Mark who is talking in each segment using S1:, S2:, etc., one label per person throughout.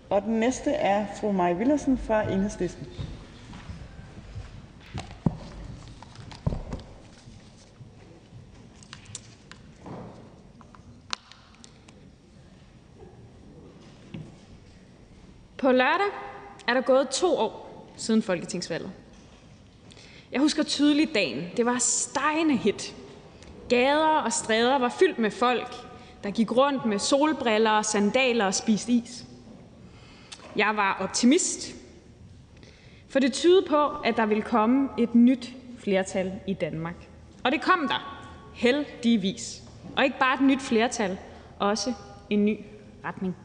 S1: Og den næste er fru Mai Villadsen fra Enhedslisten.
S2: På lørdag er der gået 2 år siden folketingsvalget. Jeg husker tydeligt dagen. Det var stegende hedt. Gader og stræder var fyldt med folk, der gik rundt med solbriller og sandaler og spiste is. Jeg var optimist, for det tydede på, at der ville komme et nyt flertal i Danmark. Og det kom der, heldigvis. Og ikke bare et nyt flertal, også en ny retning.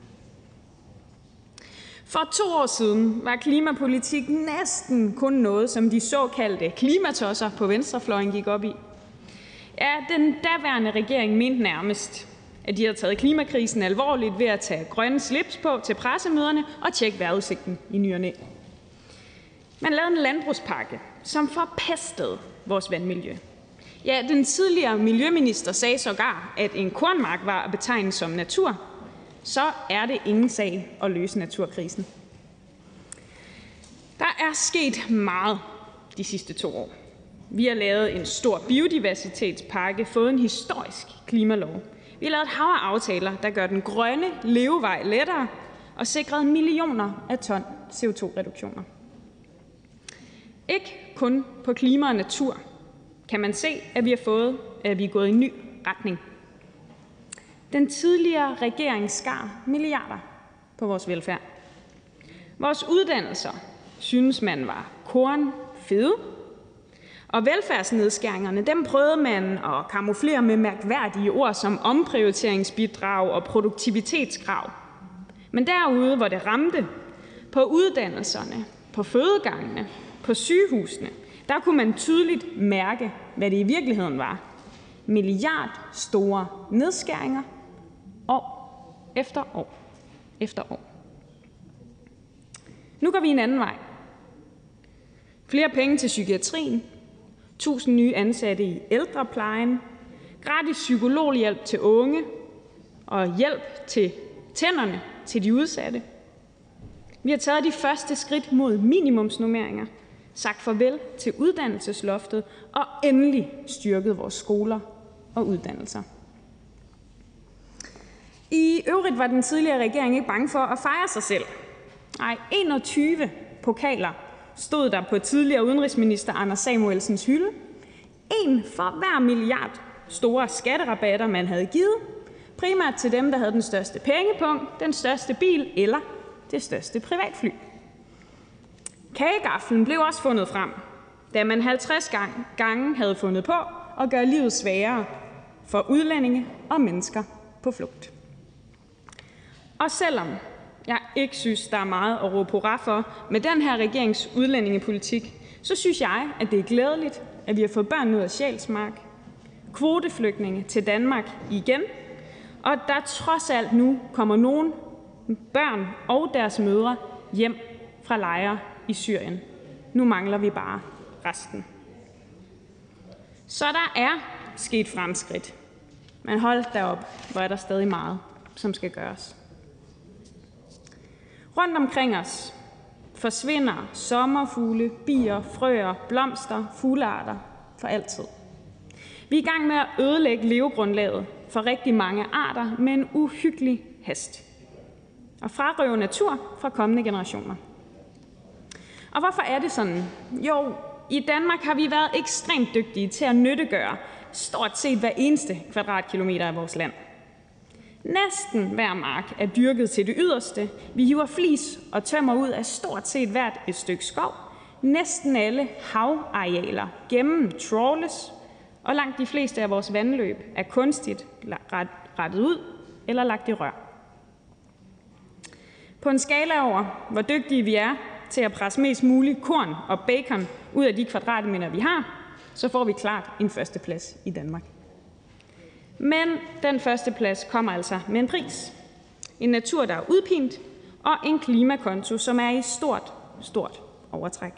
S2: For 2 år siden var klimapolitik næsten kun noget, som de såkaldte klimatosser på venstrefløjen gik op i. Ja, den daværende regering mente nærmest, at de havde taget klimakrisen alvorligt ved at tage grønne slips på til pressemøderne og tjekke vejrudsigten i ny og næ. Man lavede en landbrugspakke, som forpestede vores vandmiljø. Ja, den tidligere miljøminister sagde sågar, at en kornmark var at betegne som natur. Så er det ingen sag at løse naturkrisen. Der er sket meget de sidste 2 år. Vi har lavet en stor biodiversitetspakke, fået en historisk klimalov. Vi har lavet et hav af aftaler, der gør den grønne levevej lettere og sikret millioner af ton CO2-reduktioner. Ikke kun på klima og natur kan man se, at vi er gået i en ny retning. Den tidligere regering skar milliarder på vores velfærd. Vores uddannelser synes man var kornfede, og velfærdsnedskæringerne, dem prøvede man at kamuflere med mærkværdige ord som omprioriteringsbidrag og produktivitetskrav. Men derude, hvor det ramte, på uddannelserne, på fødegangene, på sygehusene, der kunne man tydeligt mærke, hvad det i virkeligheden var. Milliardstore nedskæringer år efter år efter år. Nu går vi en anden vej. Flere penge til psykiatrien, 1000 nye ansatte i ældreplejen, gratis psykologhjælp til unge og hjælp til tænderne til de udsatte. Vi har taget de første skridt mod minimumsnormeringer, sagt farvel til uddannelsesloftet og endelig styrket vores skoler og uddannelser. I øvrigt var den tidligere regering ikke bange for at fejre sig selv. Nej, 21 pokaler stod der på tidligere udenrigsminister Anders Samuelsens hylde. En for hver milliard store skatterabatter, man havde givet, primært til dem, der havde den største pengepunkt, den største bil eller det største privatfly. Kagegaflen blev også fundet frem, da man 50 gange havde fundet på at gøre livet sværere for udlændinge og mennesker på flugt. Og selvom jeg ikke synes, der er meget at råbe hurra for med den her regerings udlændingepolitik, så synes jeg, at det er glædeligt, at vi har fået børn ud af Sjælsmark, kvoteflygtninge til Danmark igen, og der trods alt nu kommer nogle børn og deres mødre hjem fra lejre i Syrien. Nu mangler vi bare resten. Så der er sket fremskridt. Men hold da op, hvor er der stadig meget, som skal gøres. Rundt omkring os forsvinder sommerfugle, bier, frøer, blomster, fuglearter for altid. Vi er i gang med at ødelægge levegrundlaget for rigtig mange arter med en uhyggelig hast. Og frarøve natur fra kommende generationer. Og hvorfor er det sådan? Jo, i Danmark har vi været ekstremt dygtige til at nyttiggøre stort set hver eneste kvadratkilometer af vores land. Næsten hver mark er dyrket til det yderste. Vi hiver flis og tømmer ud af stort set hvert et stykke skov. Næsten alle havarealer gennemtrawles, og langt de fleste af vores vandløb er kunstigt rettet ud eller lagt i rør. På en skala over, hvor dygtige vi er til at presse mest muligt korn og bacon ud af de kvadratmeter, vi har, så får vi klart en førsteplads i Danmark. Men den førsteplads kommer altså med en pris. En natur, der er udpint, og en klimakonto, som er i stort overtræk.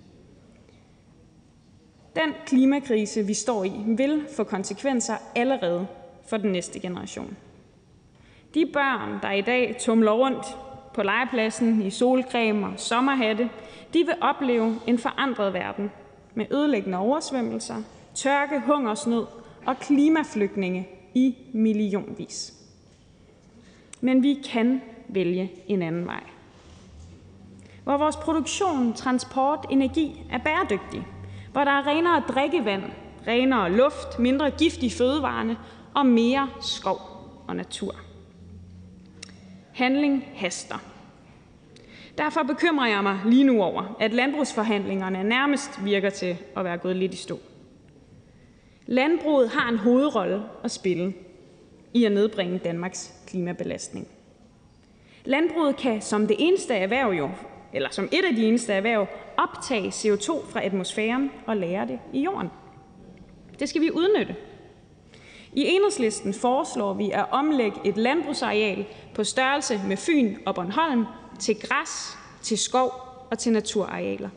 S2: Den klimakrise, vi står i, vil få konsekvenser allerede for den næste generation. De børn, der i dag tumler rundt på legepladsen i solcreme og sommerhatte, de vil opleve en forandret verden med ødelæggende oversvømmelser, tørke, hungersnød og klimaflygtninge i millionvis. Men vi kan vælge en anden vej, hvor vores produktion, transport, energi er bæredygtig, hvor der er renere drikkevand, renere luft, mindre gift i fødevarene og mere skov og natur. Handling haster. Derfor bekymrer jeg mig lige nu over, at landbrugsforhandlingerne nærmest virker til at være gået lidt i stå. Landbruget har en hovedrolle at spille i at nedbringe Danmarks klimabelastning. Landbruget kan som et af de eneste erhverv optage CO2 fra atmosfæren og lagre det i jorden. Det skal vi udnytte. I Enhedslisten foreslår vi at omlægge et landbrugsareal på størrelse med Fyn og Bornholm til græs, til skov og til naturarealer.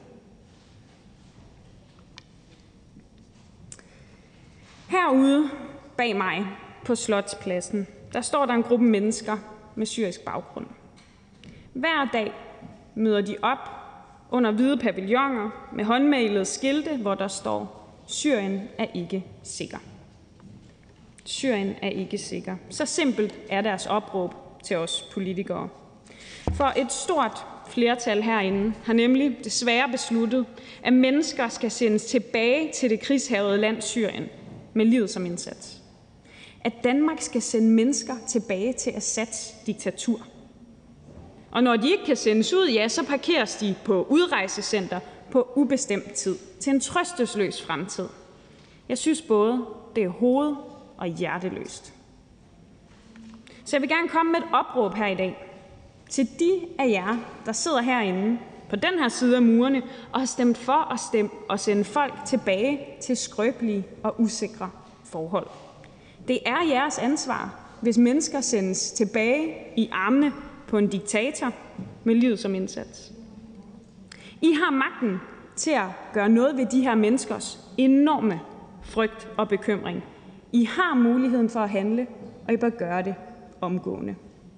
S2: Herude bag mig på Slotspladsen, der står der en gruppe mennesker med syrisk baggrund. Hver dag møder de op under hvide pavilloner med håndmalede skilte, hvor der står: Syrien er ikke sikker. Syrien er ikke sikker. Så simpelt er deres opråb til os politikere. For et stort flertal herinde har nemlig desværre besluttet, at mennesker skal sendes tilbage til det krigshærgede land Syrien med livet som indsats. At Danmark skal sende mennesker tilbage til Assads diktatur. Og når de ikke kan sendes ud, ja, så parkeres de på udrejsecenter på ubestemt tid til en trøstesløs fremtid. Jeg synes både, det er hoved- og hjerteløst. Så jeg vil gerne komme med et opråb her i dag til de af jer, der sidder herinde på den her side af murene og har stemt for at sende folk tilbage til skrøbelige og usikre forhold. Det er jeres ansvar, hvis mennesker sendes tilbage i armene på en diktator med livet som indsats. I har magten til at gøre noget ved de her menneskers enorme frygt og bekymring. I har muligheden for at handle, og I bør gøre det omgående.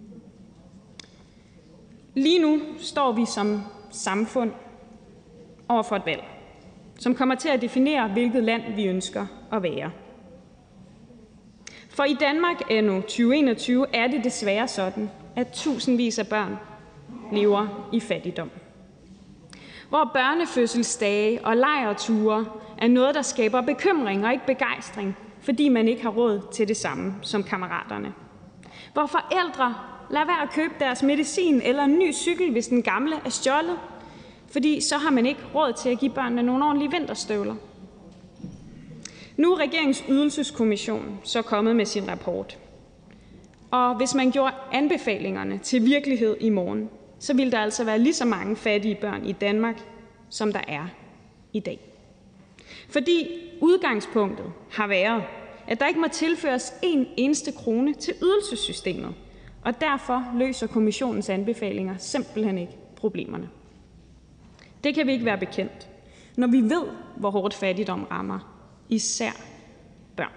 S2: Lige nu står vi som samfund over for et valg, som kommer til at definere, hvilket land vi ønsker at være. For i Danmark anno 2021 er det desværre sådan, at tusindvis af børn lever i fattigdom. Hvor børnefødselsdage og lejrture er noget, der skaber bekymring og ikke begejstring, fordi man ikke har råd til det samme som kammeraterne. Hvor forældre lader være at købe deres medicin eller en ny cykel, hvis den gamle er stjålet, fordi så har man ikke råd til at give børnene nogle ordentlige vinterstøvler. Nu er regeringens ydelseskommission så kommet med sin rapport. Og hvis man gjorde anbefalingerne til virkelighed i morgen, så ville der altså være lige så mange fattige børn i Danmark, som der er i dag. Fordi udgangspunktet har været, at der ikke må tilføres en eneste krone til ydelsessystemet, og derfor løser kommissionens anbefalinger simpelthen ikke problemerne. Det kan vi ikke være bekendt, når vi ved, hvor hårdt fattigdom rammer, især børn.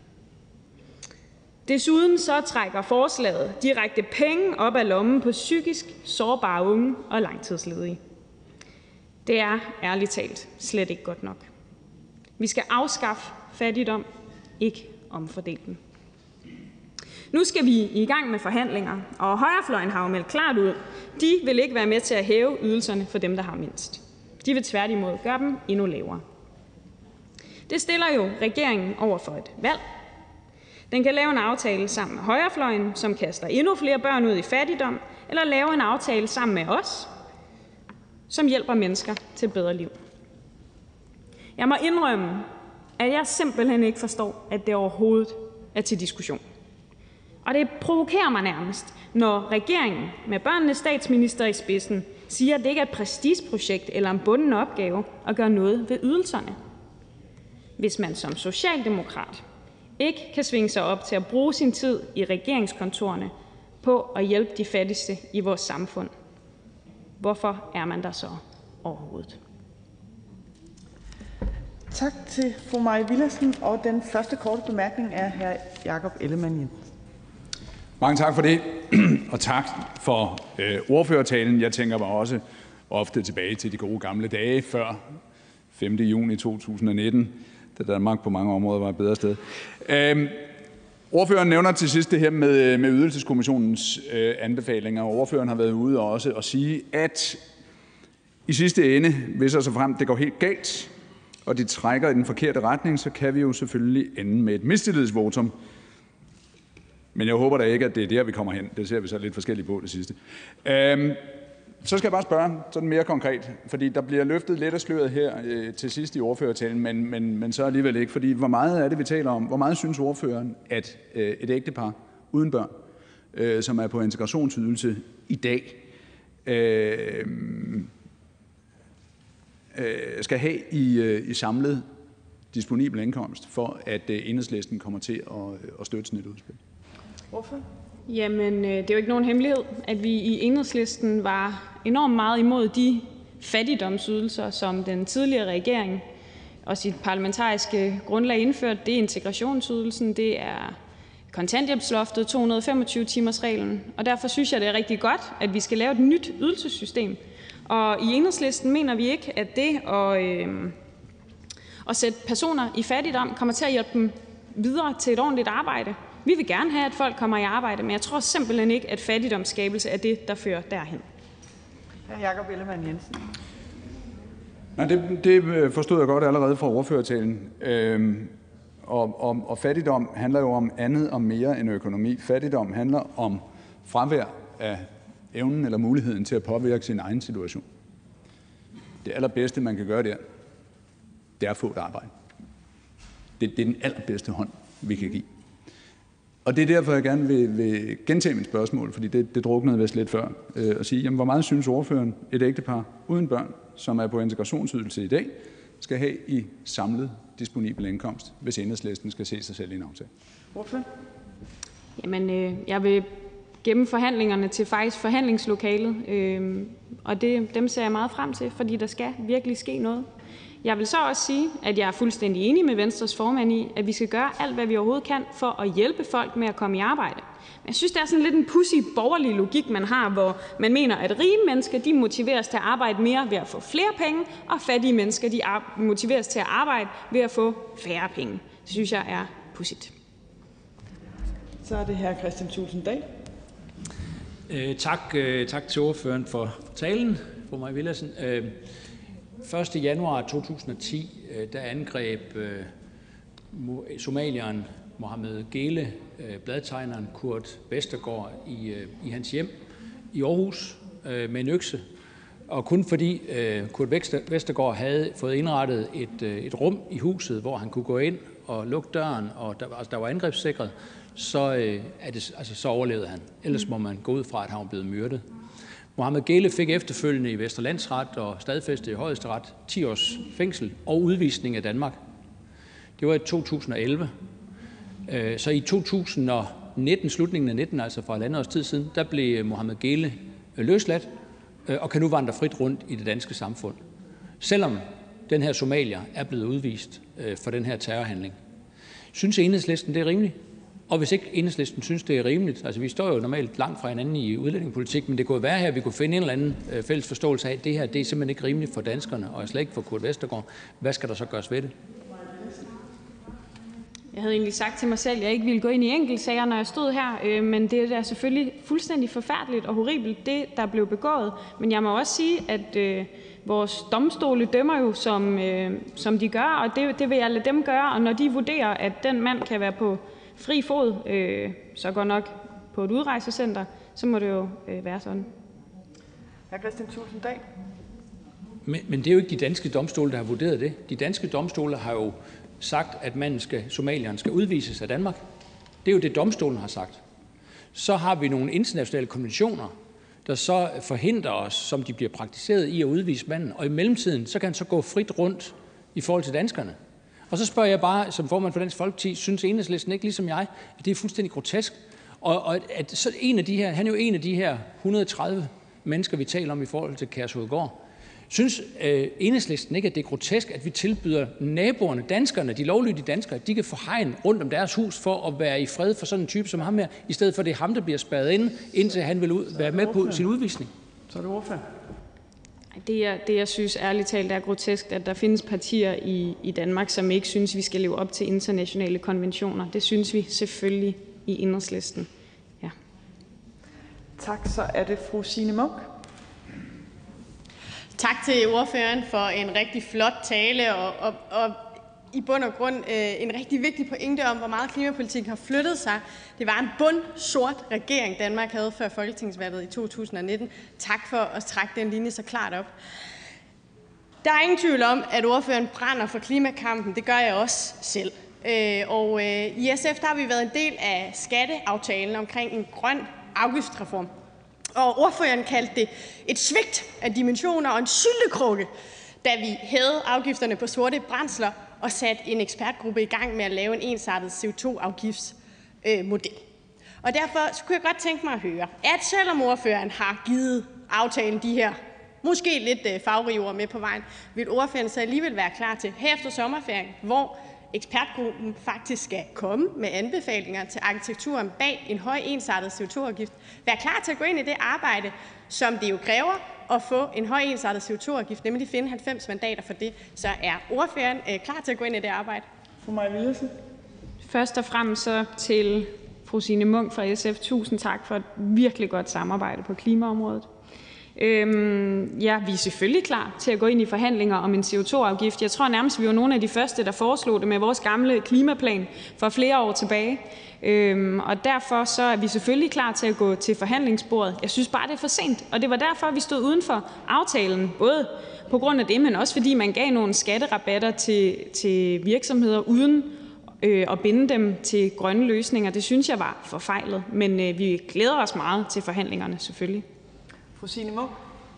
S2: Desuden så trækker forslaget direkte penge op af lommen på psykisk sårbare unge og langtidsledige. Det er ærligt talt slet ikke godt nok. Vi skal afskaffe fattigdom, ikke omfordele den. Nu skal vi i gang med forhandlinger, og højrefløjen har jo meldt klart ud. De vil ikke være med til at hæve ydelserne for dem, der har mindst. De vil tværtimod gøre dem endnu lavere. Det stiller jo regeringen over for et valg. Den kan lave en aftale sammen med højrefløjen, som kaster endnu flere børn ud i fattigdom, eller lave en aftale sammen med os, som hjælper mennesker til et bedre liv. Jeg må indrømme, at jeg simpelthen ikke forstår, at det overhovedet er til diskussion. Og det provokerer mig nærmest, når regeringen med børnenes statsminister i spidsen siger, at det ikke er et prestigeprojekt eller en bunden opgave at gøre noget ved ydelserne. Hvis man som socialdemokrat ikke kan svinge sig op til at bruge sin tid i regeringskontorerne på at hjælpe de fattigste i vores samfund, hvorfor er man der så overhovedet?
S1: Tak til fru Mai Villadsen, og den første korte bemærkning er hr. Jakob Ellemann-Jensen.
S3: Mange tak for det, og tak for ordførertalen. Jeg tænker mig også ofte tilbage til de gode gamle dage før 5. juni 2019, da Danmark på mange områder var et bedre sted. Ordføreren nævner til sidst det her med Ydelseskommissionens anbefalinger. Ordføreren har været ude også at sige, at i sidste ende, hvis og såfremt det går helt galt, og de trækker i den forkerte retning, så kan vi jo selvfølgelig ende med et mistillidsvotum. Men jeg håber da ikke, at det er der, vi kommer hen. Det ser vi så lidt forskelligt på det sidste. Så skal jeg bare spørge sådan mere konkret, fordi der bliver løftet lidt af sløret her til sidst i ordførertalen, men så alligevel ikke. Fordi hvor meget er det, vi taler om? Hvor meget synes ordføreren, at et ægtepar uden børn, som er på integrationsydelse i dag, skal have i samlet disponibel indkomst, for at Enhedslisten kommer til at støtte sådan et udspil?
S2: Jamen, det er jo ikke nogen hemmelighed, at vi i Enhedslisten var enormt meget imod de fattigdomsydelser, som den tidligere regering og sit parlamentariske grundlag indførte. Det er integrationsydelsen, det er kontanthjælpsloftet, 225-timersreglen, og derfor synes jeg, det er rigtig godt, at vi skal lave et nyt ydelsessystem. Og i Enhedslisten mener vi ikke, at det at sætte personer i fattigdom kommer til at hjælpe dem videre til et ordentligt arbejde. Vi vil gerne have, at folk kommer i arbejde, men jeg tror simpelthen ikke, at fattigdomsskabelse er det, der fører derhen.
S1: Hr. Jakob Ellemann-Jensen.
S3: Nej, det forstod jeg godt allerede fra ordførertalen. Og fattigdom handler jo om andet og mere end økonomi. Fattigdom handler om fravær af evnen eller muligheden til at påvirke sin egen situation. Det allerbedste, man kan gøre der, det er at få et arbejde. Det er den allerbedste hånd, vi kan give. Og det er derfor, jeg gerne vil gentage mit spørgsmål, fordi det druknede vist lidt før, og sige, jamen, hvor meget synes ordføreren, et ægtepar uden børn, som er på integrationsydelse i dag, skal have i samlet disponibel indkomst, hvis Enhedslisten skal se sig selv i en aftale?
S1: Ordfører?
S2: Jamen, jeg vil gemme forhandlingerne til faktisk forhandlingslokalet, og dem ser jeg meget frem til, fordi der skal virkelig ske noget. Jeg vil så også sige, at jeg er fuldstændig enig med Venstres formand i, at vi skal gøre alt, hvad vi overhovedet kan, for at hjælpe folk med at komme i arbejde. Men jeg synes, det er sådan lidt en pudsig borgerlig logik, man har, hvor man mener, at rige mennesker de motiveres til at arbejde mere ved at få flere penge, og fattige mennesker de motiveres til at arbejde ved at få færre penge. Det synes jeg er pudsigt.
S1: Så er det hr. Kristian Thulesen Dahl.
S4: Tak til ordføreren for talen, fru Mai Villadsen. 1. januar 2010, der angreb somalieren Mohammed Geele bladtegneren Kurt Vestergaard i hans hjem i Aarhus med en økse. Og kun fordi Kurt Vestergaard havde fået indrettet et rum i huset, hvor han kunne gå ind og lukke døren, og der var angrebssikret, så overlevede han. Ellers må man gå ud fra, at han var blevet myrdet. Mohammed Geele fik efterfølgende i Vestre Landsret og stadfæstet i Højesteret 10 års fængsel og udvisning af Danmark. Det var i 2011. Så i 2019, slutningen af 19, altså for 1,5 års tid siden, der blev Mohammed Geele løsladt og kan nu vandre frit rundt i det danske samfund. Selvom den her somalier er blevet udvist for den her terrorhandling. Synes Enhedslisten, det er rimeligt? Og hvis ikke Enhedslisten synes, det er rimeligt, altså vi står jo normalt langt fra hinanden i udlændingepolitik, men det kunne være her, at vi kunne finde en eller anden fælles forståelse af, at det her det er simpelthen ikke rimeligt for danskerne, og slet ikke for Kurt Vestergaard. Hvad skal der så gøres ved det?
S2: Jeg havde egentlig sagt til mig selv, at jeg ikke ville gå ind i enkeltsager, når jeg stod her, men det er selvfølgelig fuldstændig forfærdeligt og horribelt, det der blev begået. Men jeg må også sige, at vores domstole dømmer jo, som de gør, og det vil jeg lade dem gøre. Og når de vurderer, at den mand kan være på fri fod, så går nok på et udrejsecenter, så må det jo være sådan.
S1: Hr. Kristian Thulesen Dahl.
S4: Men det er jo ikke de danske domstole, der har vurderet det. De danske domstole har jo sagt, at somalieren skal udvises af Danmark. Det er jo det, domstolen har sagt. Så har vi nogle internationale konventioner, der så forhindrer os, som de bliver praktiseret i at udvise manden. Og i mellemtiden, så kan han så gå frit rundt i forhold til danskerne. Og så spørger jeg bare, som formand for Dansk Folkeparti, synes Enhedslisten ikke ligesom jeg, at det er fuldstændig grotesk? Og at så han er jo en af de her 130 mennesker, vi taler om i forhold til Kærshovedgård. Synes Enhedslisten ikke, at det er grotesk, at vi tilbyder naboerne, danskerne, de lovlydige danskere, at de kan få hegn rundt om deres hus for at være i fred for sådan en type som ham her, i stedet for det er ham, der bliver spærret inde, indtil han vil være med på sin udvisning?
S1: Så er det ordfører.
S2: Det, jeg synes ærligt talt er grotesk, at der findes partier i Danmark, som ikke synes, vi skal leve op til internationale konventioner. Det synes vi selvfølgelig i Enhedslisten. Ja.
S1: Tak, så er det fru Signe Munk.
S5: Tak til ordføreren for en rigtig flot tale og i bund og grund en rigtig vigtig pointe om, hvor meget klimapolitik har flyttet sig. Det var en bundsort regering, Danmark havde før folketingsvalget i 2019. Tak for at trække den linje så klart op. Der er ingen tvivl om, at ordføreren brænder for klimakampen. Det gør jeg også selv. Og i SF der har vi været en del af skatteaftalen omkring en grøn afgiftsreform. Og ordføreren kaldte det et svigt af dimensioner og en syltekrukke, da vi hævede afgifterne på sorte brændsler og satte en ekspertgruppe i gang med at lave en ensartet CO2-afgiftsmodel. Og derfor kunne jeg godt tænke mig at høre, at selvom ordføreren har givet aftalen de her måske lidt farverige ord med på vejen, vil ordføreren så alligevel være klar til her efter sommerferien, hvor ekspertgruppen faktisk skal komme med anbefalinger til arkitekturen bag en høj ensartet CO2-afgift. Vær klar til at gå ind i det arbejde, som det jo kræver at få en høj ensartet CO2-afgift, nemlig finde 90 mandater for det. Så er ordføreren klar til at gå ind i det arbejde?
S1: Fru Mai Villadsen.
S2: Først og fremmest så til fru Signe Munk fra SF. Tusind tak for et virkelig godt samarbejde på klimaområdet. Ja, vi er selvfølgelig klar til at gå ind i forhandlinger om en CO2-afgift. Jeg tror nærmest, vi var nogle af de første, der foreslog det med vores gamle klimaplan for flere år tilbage. Og derfor så er vi selvfølgelig klar til at gå til forhandlingsbordet. Jeg synes bare, det er for sent, og det var derfor, vi stod uden for aftalen, både på grund af det, men også fordi man gav nogle skatterabatter til virksomheder uden at binde dem til grønne løsninger. Det synes jeg var forfejlet, men vi glæder os meget til forhandlingerne selvfølgelig.
S1: Fru Signe Munk.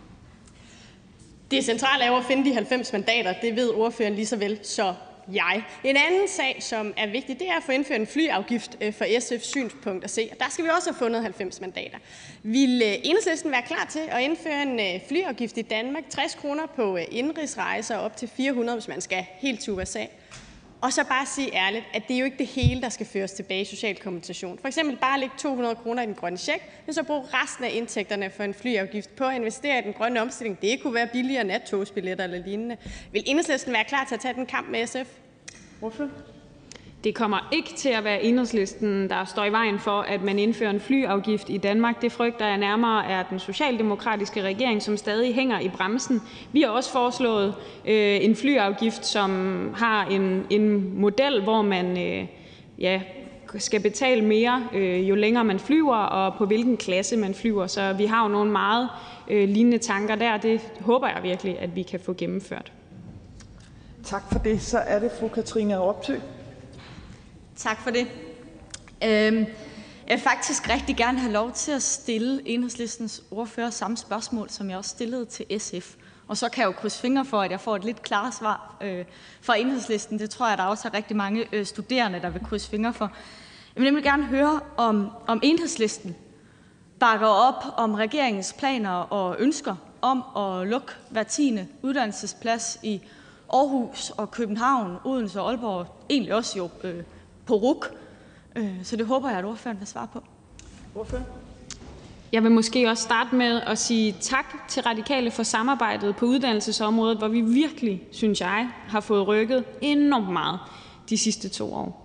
S5: Det centrale er jo at finde de 90 mandater. Det ved ordføreren lige så vel så jeg. En anden sag, som er vigtig, det er at få indført en flyafgift for SF's synspunkt at se. Og der skal vi også have fundet 90 mandater. Vil Enhedslisten være klar til at indføre en flyafgift i Danmark? 60 kroner på indrigsrejser op til 400, hvis man skal helt til USA. Og så bare sige ærligt, at det er jo ikke det hele, der skal føres tilbage i social kompensation. For eksempel bare lægge 200 kroner i den grønne check, men så bruge resten af indtægterne for en flyafgift på at investere i den grønne omstilling. Det kunne være billigere nattogsbilletter eller lignende. Vil Enhedslisten være klar til at tage den kamp med SF?
S1: Hvorfor?
S2: Det kommer ikke til at være Enhedslisten, der står i vejen for, at man indfører en flyafgift i Danmark. Det frygter jeg nærmere er den socialdemokratiske regering, som stadig hænger i bremsen. Vi har også foreslået en flyafgift, som har en model, hvor man skal betale mere, jo længere man flyver, og på hvilken klasse man flyver. Så vi har jo nogle meget lignende tanker der. Det håber jeg virkelig, at vi kan få gennemført.
S1: Tak for det. Så er det fru Katrine Robsøe.
S6: Tak for det. Jeg vil faktisk rigtig gerne have lov til at stille Enhedslistens ordfører samme spørgsmål, som jeg også stillede til SF. Og så kan jeg jo krydse fingre for, at jeg får et lidt klarere svar fra Enhedslisten. Det tror jeg, der også er rigtig mange studerende, der vil krydse fingre for. Jeg vil nemlig gerne høre, om Enhedslisten bakker op om regeringens planer og ønsker om at lukke hver 10. uddannelsesplads i Aarhus og København, Odense og Aalborg, egentlig også jo på RUC. Så det håber jeg, at ordføreren vil svare på.
S1: Ordfører?
S2: Jeg vil måske også starte med at sige tak til Radikale for samarbejdet på uddannelsesområdet, hvor vi virkelig, synes jeg, har fået rykket enormt meget de sidste 2 år.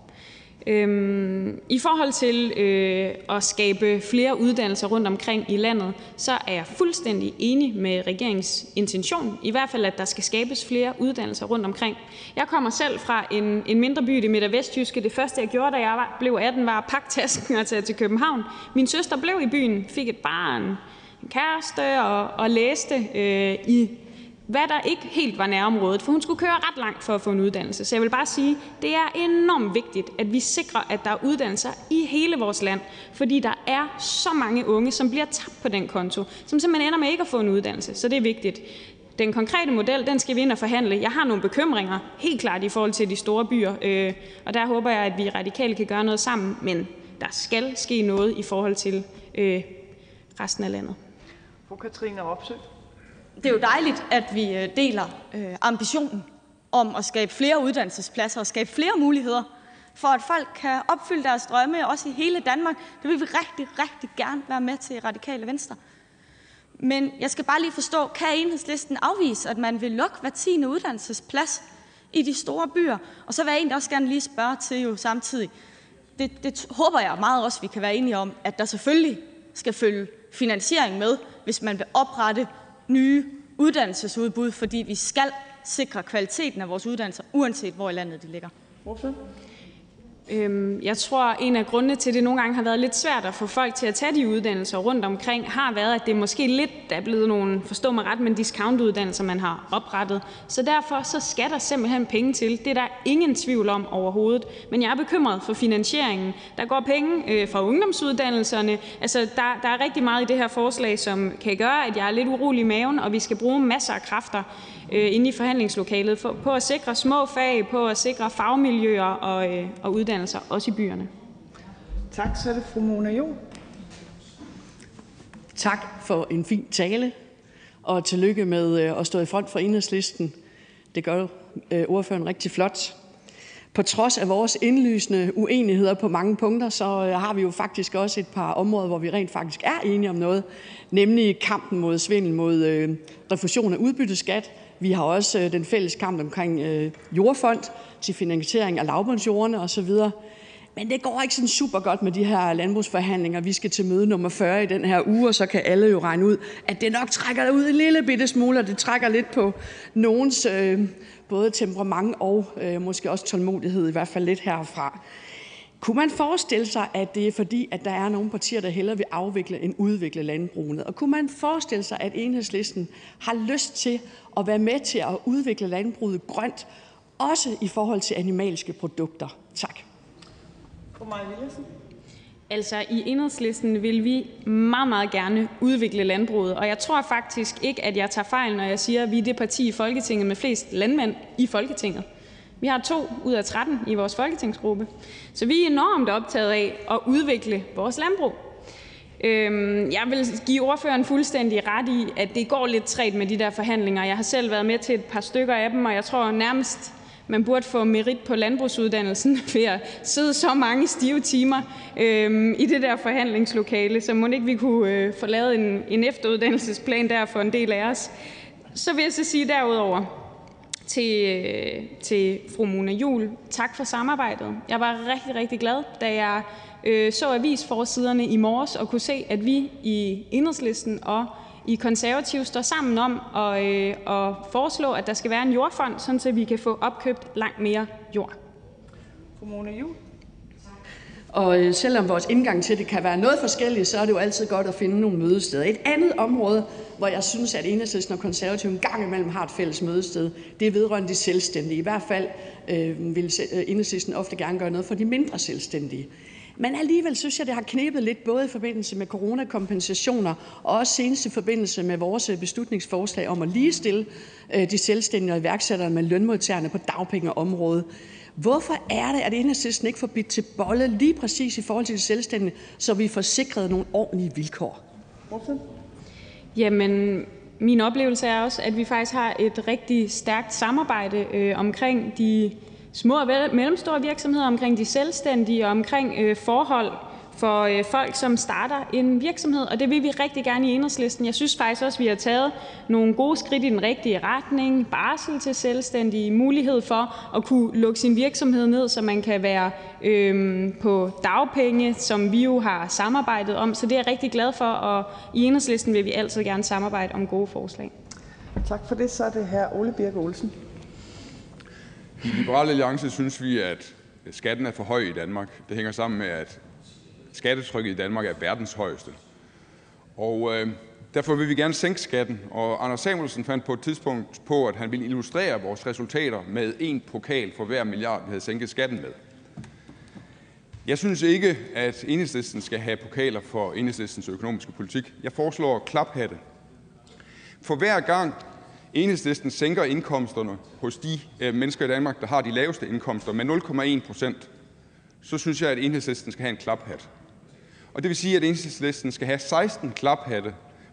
S2: I forhold til at skabe flere uddannelser rundt omkring i landet, så er jeg fuldstændig enig med regeringens intention, i hvert fald at der skal skabes flere uddannelser rundt omkring. Jeg kommer selv fra en mindre by i det midt- og vestjyske. Det første jeg gjorde, da jeg blev 18, var at pakke tasken og tage til København. Min søster blev i byen, fik et barn, en kæreste og læste i hvad der ikke helt var nærområdet, for hun skulle køre ret langt for at få en uddannelse. Så jeg vil bare sige, det er enormt vigtigt, at vi sikrer, at der er uddannelser i hele vores land, fordi der er så mange unge, som bliver tabt på den konto, som simpelthen ender med ikke at få en uddannelse. Så det er vigtigt. Den konkrete model, den skal vi ind og forhandle. Jeg har nogle bekymringer, helt klart i forhold til de store byer, og der håber jeg, at vi radikale kan gøre noget sammen, men der skal ske noget i forhold til resten af landet.
S1: Fru Katrine Robsøe.
S6: Det er jo dejligt, at vi deler ambitionen om at skabe flere uddannelsespladser og skabe flere muligheder for, at folk kan opfylde deres drømme, også i hele Danmark. Det vil vi rigtig, rigtig gerne være med til i Radikale Venstre. Men jeg skal bare lige forstå, kan Enhedslisten afvise, at man vil lukke hver 10. uddannelsesplads i de store byer? Og så vil jeg egentlig også gerne lige spørge til jo samtidig. Det håber jeg meget også, vi kan være enige om, at der selvfølgelig skal følge finansiering med, hvis man vil oprette nye uddannelsesudbud, fordi vi skal sikre kvaliteten af vores uddannelser, uanset hvor i landet de ligger.
S2: Jeg tror, en af grundene til, at det nogle gange har været lidt svært at få folk til at tage de uddannelser rundt omkring, har været, at det måske lidt er blevet nogle, forstå mig ret, men discountuddannelser, man har oprettet. Så derfor så skal der simpelthen penge til. Det er der ingen tvivl om overhovedet. Men jeg er bekymret for finansieringen. Der går penge fra ungdomsuddannelserne. Altså, der er rigtig meget i det her forslag, som kan gøre, at jeg er lidt urolig i maven, og vi skal bruge masser af kræfter inde i forhandlingslokalet på at sikre små fag, på at sikre fagmiljøer og uddannelser, også i byerne.
S1: Tak, så er det fru Mona Juul.
S7: Tak for en fin tale, og tillykke med at stå i front for Enhedslisten. Det gør ordføreren rigtig flot. På trods af vores indlysende uenigheder på mange punkter, så har vi jo faktisk også et par områder, hvor vi rent faktisk er enige om noget, nemlig kampen mod svindel, mod refusion af udbytteskat. Vi har også den fælles kamp omkring jordfond til finansiering af lavbundsjordene osv. Men det går ikke sådan super godt med de her landbrugsforhandlinger. Vi skal til møde nummer 40 i den her uge, og så kan alle jo regne ud, at det nok trækker ud en lille bitte smule, og det trækker lidt på nogens både temperament og måske også tålmodighed, i hvert fald lidt herfra. Kunne man forestille sig, at det er fordi, at der er nogle partier, der hellere vil afvikle end udvikle landbruget? Og kunne man forestille sig, at Enhedslisten har lyst til at være med til at udvikle landbruget grønt, også i forhold til animalske produkter? Tak.
S2: Altså, i Enhedslisten vil vi meget, meget gerne udvikle landbruget, og jeg tror faktisk ikke, at jeg tager fejl, når jeg siger, at vi er det parti i Folketinget med flest landmænd i Folketinget. Vi har 2 ud af 13 i vores folketingsgruppe, så vi er enormt optaget af at udvikle vores landbrug. Jeg vil give ordføreren fuldstændig ret i, at det går lidt trægt med de der forhandlinger. Jeg har selv været med til et par stykker af dem, og jeg tror nærmest, man burde få merit på landbrugsuddannelsen ved at sidde så mange stive timer i det der forhandlingslokale, så må ikke vi kunne få lavet en efteruddannelsesplan der for en del af os. Så vil jeg så sige derudover til fru Mona Juul, tak for samarbejdet. Jeg var rigtig, rigtig glad, da jeg så avisforsiderne i morges og kunne se, at vi i Enhedslisten og i Konservative står sammen om at foreslå, at der skal være en jordfond, sådan så vi kan få opkøbt langt mere jord.
S1: Fru Mona Juul.
S7: Og selvom vores indgang til det kan være noget forskelligt, så er det jo altid godt at finde nogle mødesteder. Et andet område, hvor jeg synes, at Enhedslisten og Konservative en gang imellem har et fælles mødested, det er vedrørende de selvstændige. I hvert fald vil Enhedslisten ofte gerne gøre noget for de mindre selvstændige. Men alligevel synes jeg, det har knebet lidt, både i forbindelse med coronakompensationer og også senest i forbindelse med vores beslutningsforslag om at ligestille de selvstændige og iværksættere med lønmodtagerne på dagpengeområdet. Hvorfor er det, at Enhedslisten ikke får bidt til bolle lige præcis i forhold til de selvstændige, så vi får sikret nogle ordentlige vilkår?
S2: Jamen, min oplevelse er også, at vi faktisk har et rigtig stærkt samarbejde omkring de små og mellemstore virksomheder, omkring de selvstændige og omkring forhold for folk, som starter en virksomhed, og det vil vi rigtig gerne i Enhedslisten. Jeg synes faktisk også, at vi har taget nogle gode skridt i den rigtige retning. Barsel til selvstændige, mulighed for at kunne lukke sin virksomhed ned, så man kan være på dagpenge, som vi jo har samarbejdet om. Så det er jeg rigtig glad for, og i Enhedslisten vil vi altid gerne samarbejde om gode forslag.
S1: Tak for det. Så er det hr. Ole Birk Olesen.
S8: I Liberal Alliance synes vi, at skatten er for høj i Danmark. Det hænger sammen med, at skattetrykket i Danmark er verdens højeste. Og derfor vil vi gerne sænke skatten. Og Anders Samuelsen fandt på et tidspunkt på, at han ville illustrere vores resultater med 1 pokal for hver milliard, vi havde sænket skatten med. Jeg synes ikke, at Enhedslisten skal have pokaler for Enhedslistens økonomiske politik. Jeg foreslår klaphatte. For hver gang Enhedslisten sænker indkomsterne hos de mennesker i Danmark, der har de laveste indkomster, med 0,1%, så synes jeg, at Enhedslisten skal have en klaphat. Og det vil sige, at Enhedslisten skal have 16 klaphatte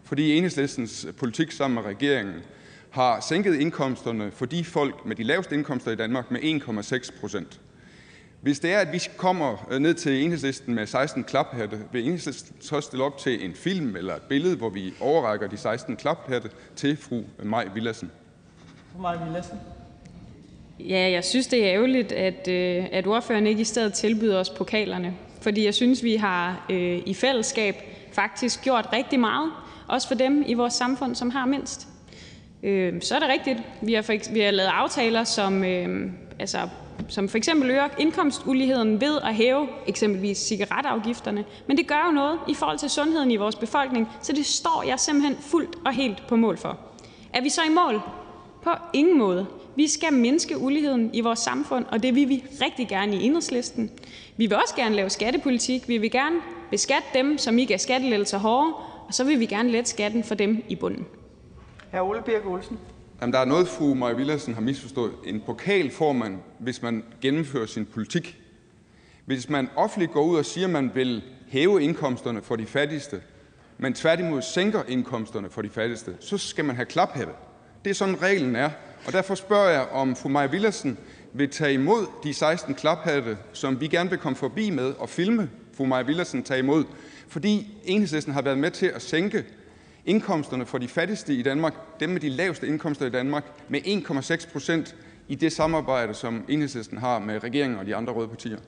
S8: fordi Enhedslistens politik sammen med regeringen har sænket indkomsterne for de folk med de laveste indkomster i Danmark med 1,6%. Hvis det er, at vi kommer ned til Enhedslisten med 16 klaphatte, vil Enhedslisten så stille op til en film eller et billede, hvor vi overrækker de 16 klaphatte til fru Mai Villadsen?
S1: Fru Mai Villadsen.
S2: Ja, jeg synes, det er ærgerligt, at ordføreren ikke i stedet tilbyder os pokalerne. Fordi jeg synes, vi har i fællesskab faktisk gjort rigtig meget. Også for dem i vores samfund, som har mindst. Så er det rigtigt. Vi har lavet aftaler, som for eksempel øger indkomstuligheden ved at hæve eksempelvis cigaretafgifterne. Men det gør jo noget i forhold til sundheden i vores befolkning, så det står jeg simpelthen fuldt og helt på mål for. Er vi så i mål? På ingen måde. Vi skal mindske uligheden i vores samfund, og det vil vi rigtig gerne i Enhedslisten. Vi vil også gerne lave skattepolitik. Vi vil gerne beskatte dem, som ikke er skattelettelser hårdere, og så vil vi gerne lette skatten for dem i bunden.
S1: Hr. Ole Birk Olesen.
S8: Jamen, der er noget, fru Mai Villadsen har misforstået. En pokal får man, hvis man gennemfører sin politik. Hvis man offentligt går ud og siger, at man vil hæve indkomsterne for de fattigste, men tværtimod sænker indkomsterne for de fattigste, så skal man have klaphatte. Det er sådan reglen er. Og derfor spørger jeg, om fru Mai Villadsen vil tage imod de 16 klaphatte, som vi gerne vil komme forbi med og filme fru Mai Villadsen tage imod, fordi Enhedslisten har været med til at sænke indkomsterne for de fattigste i Danmark, dem med de laveste indkomster i Danmark, med 1,6% i det samarbejde, som Enhedslisten har med regeringen og de andre røde partier.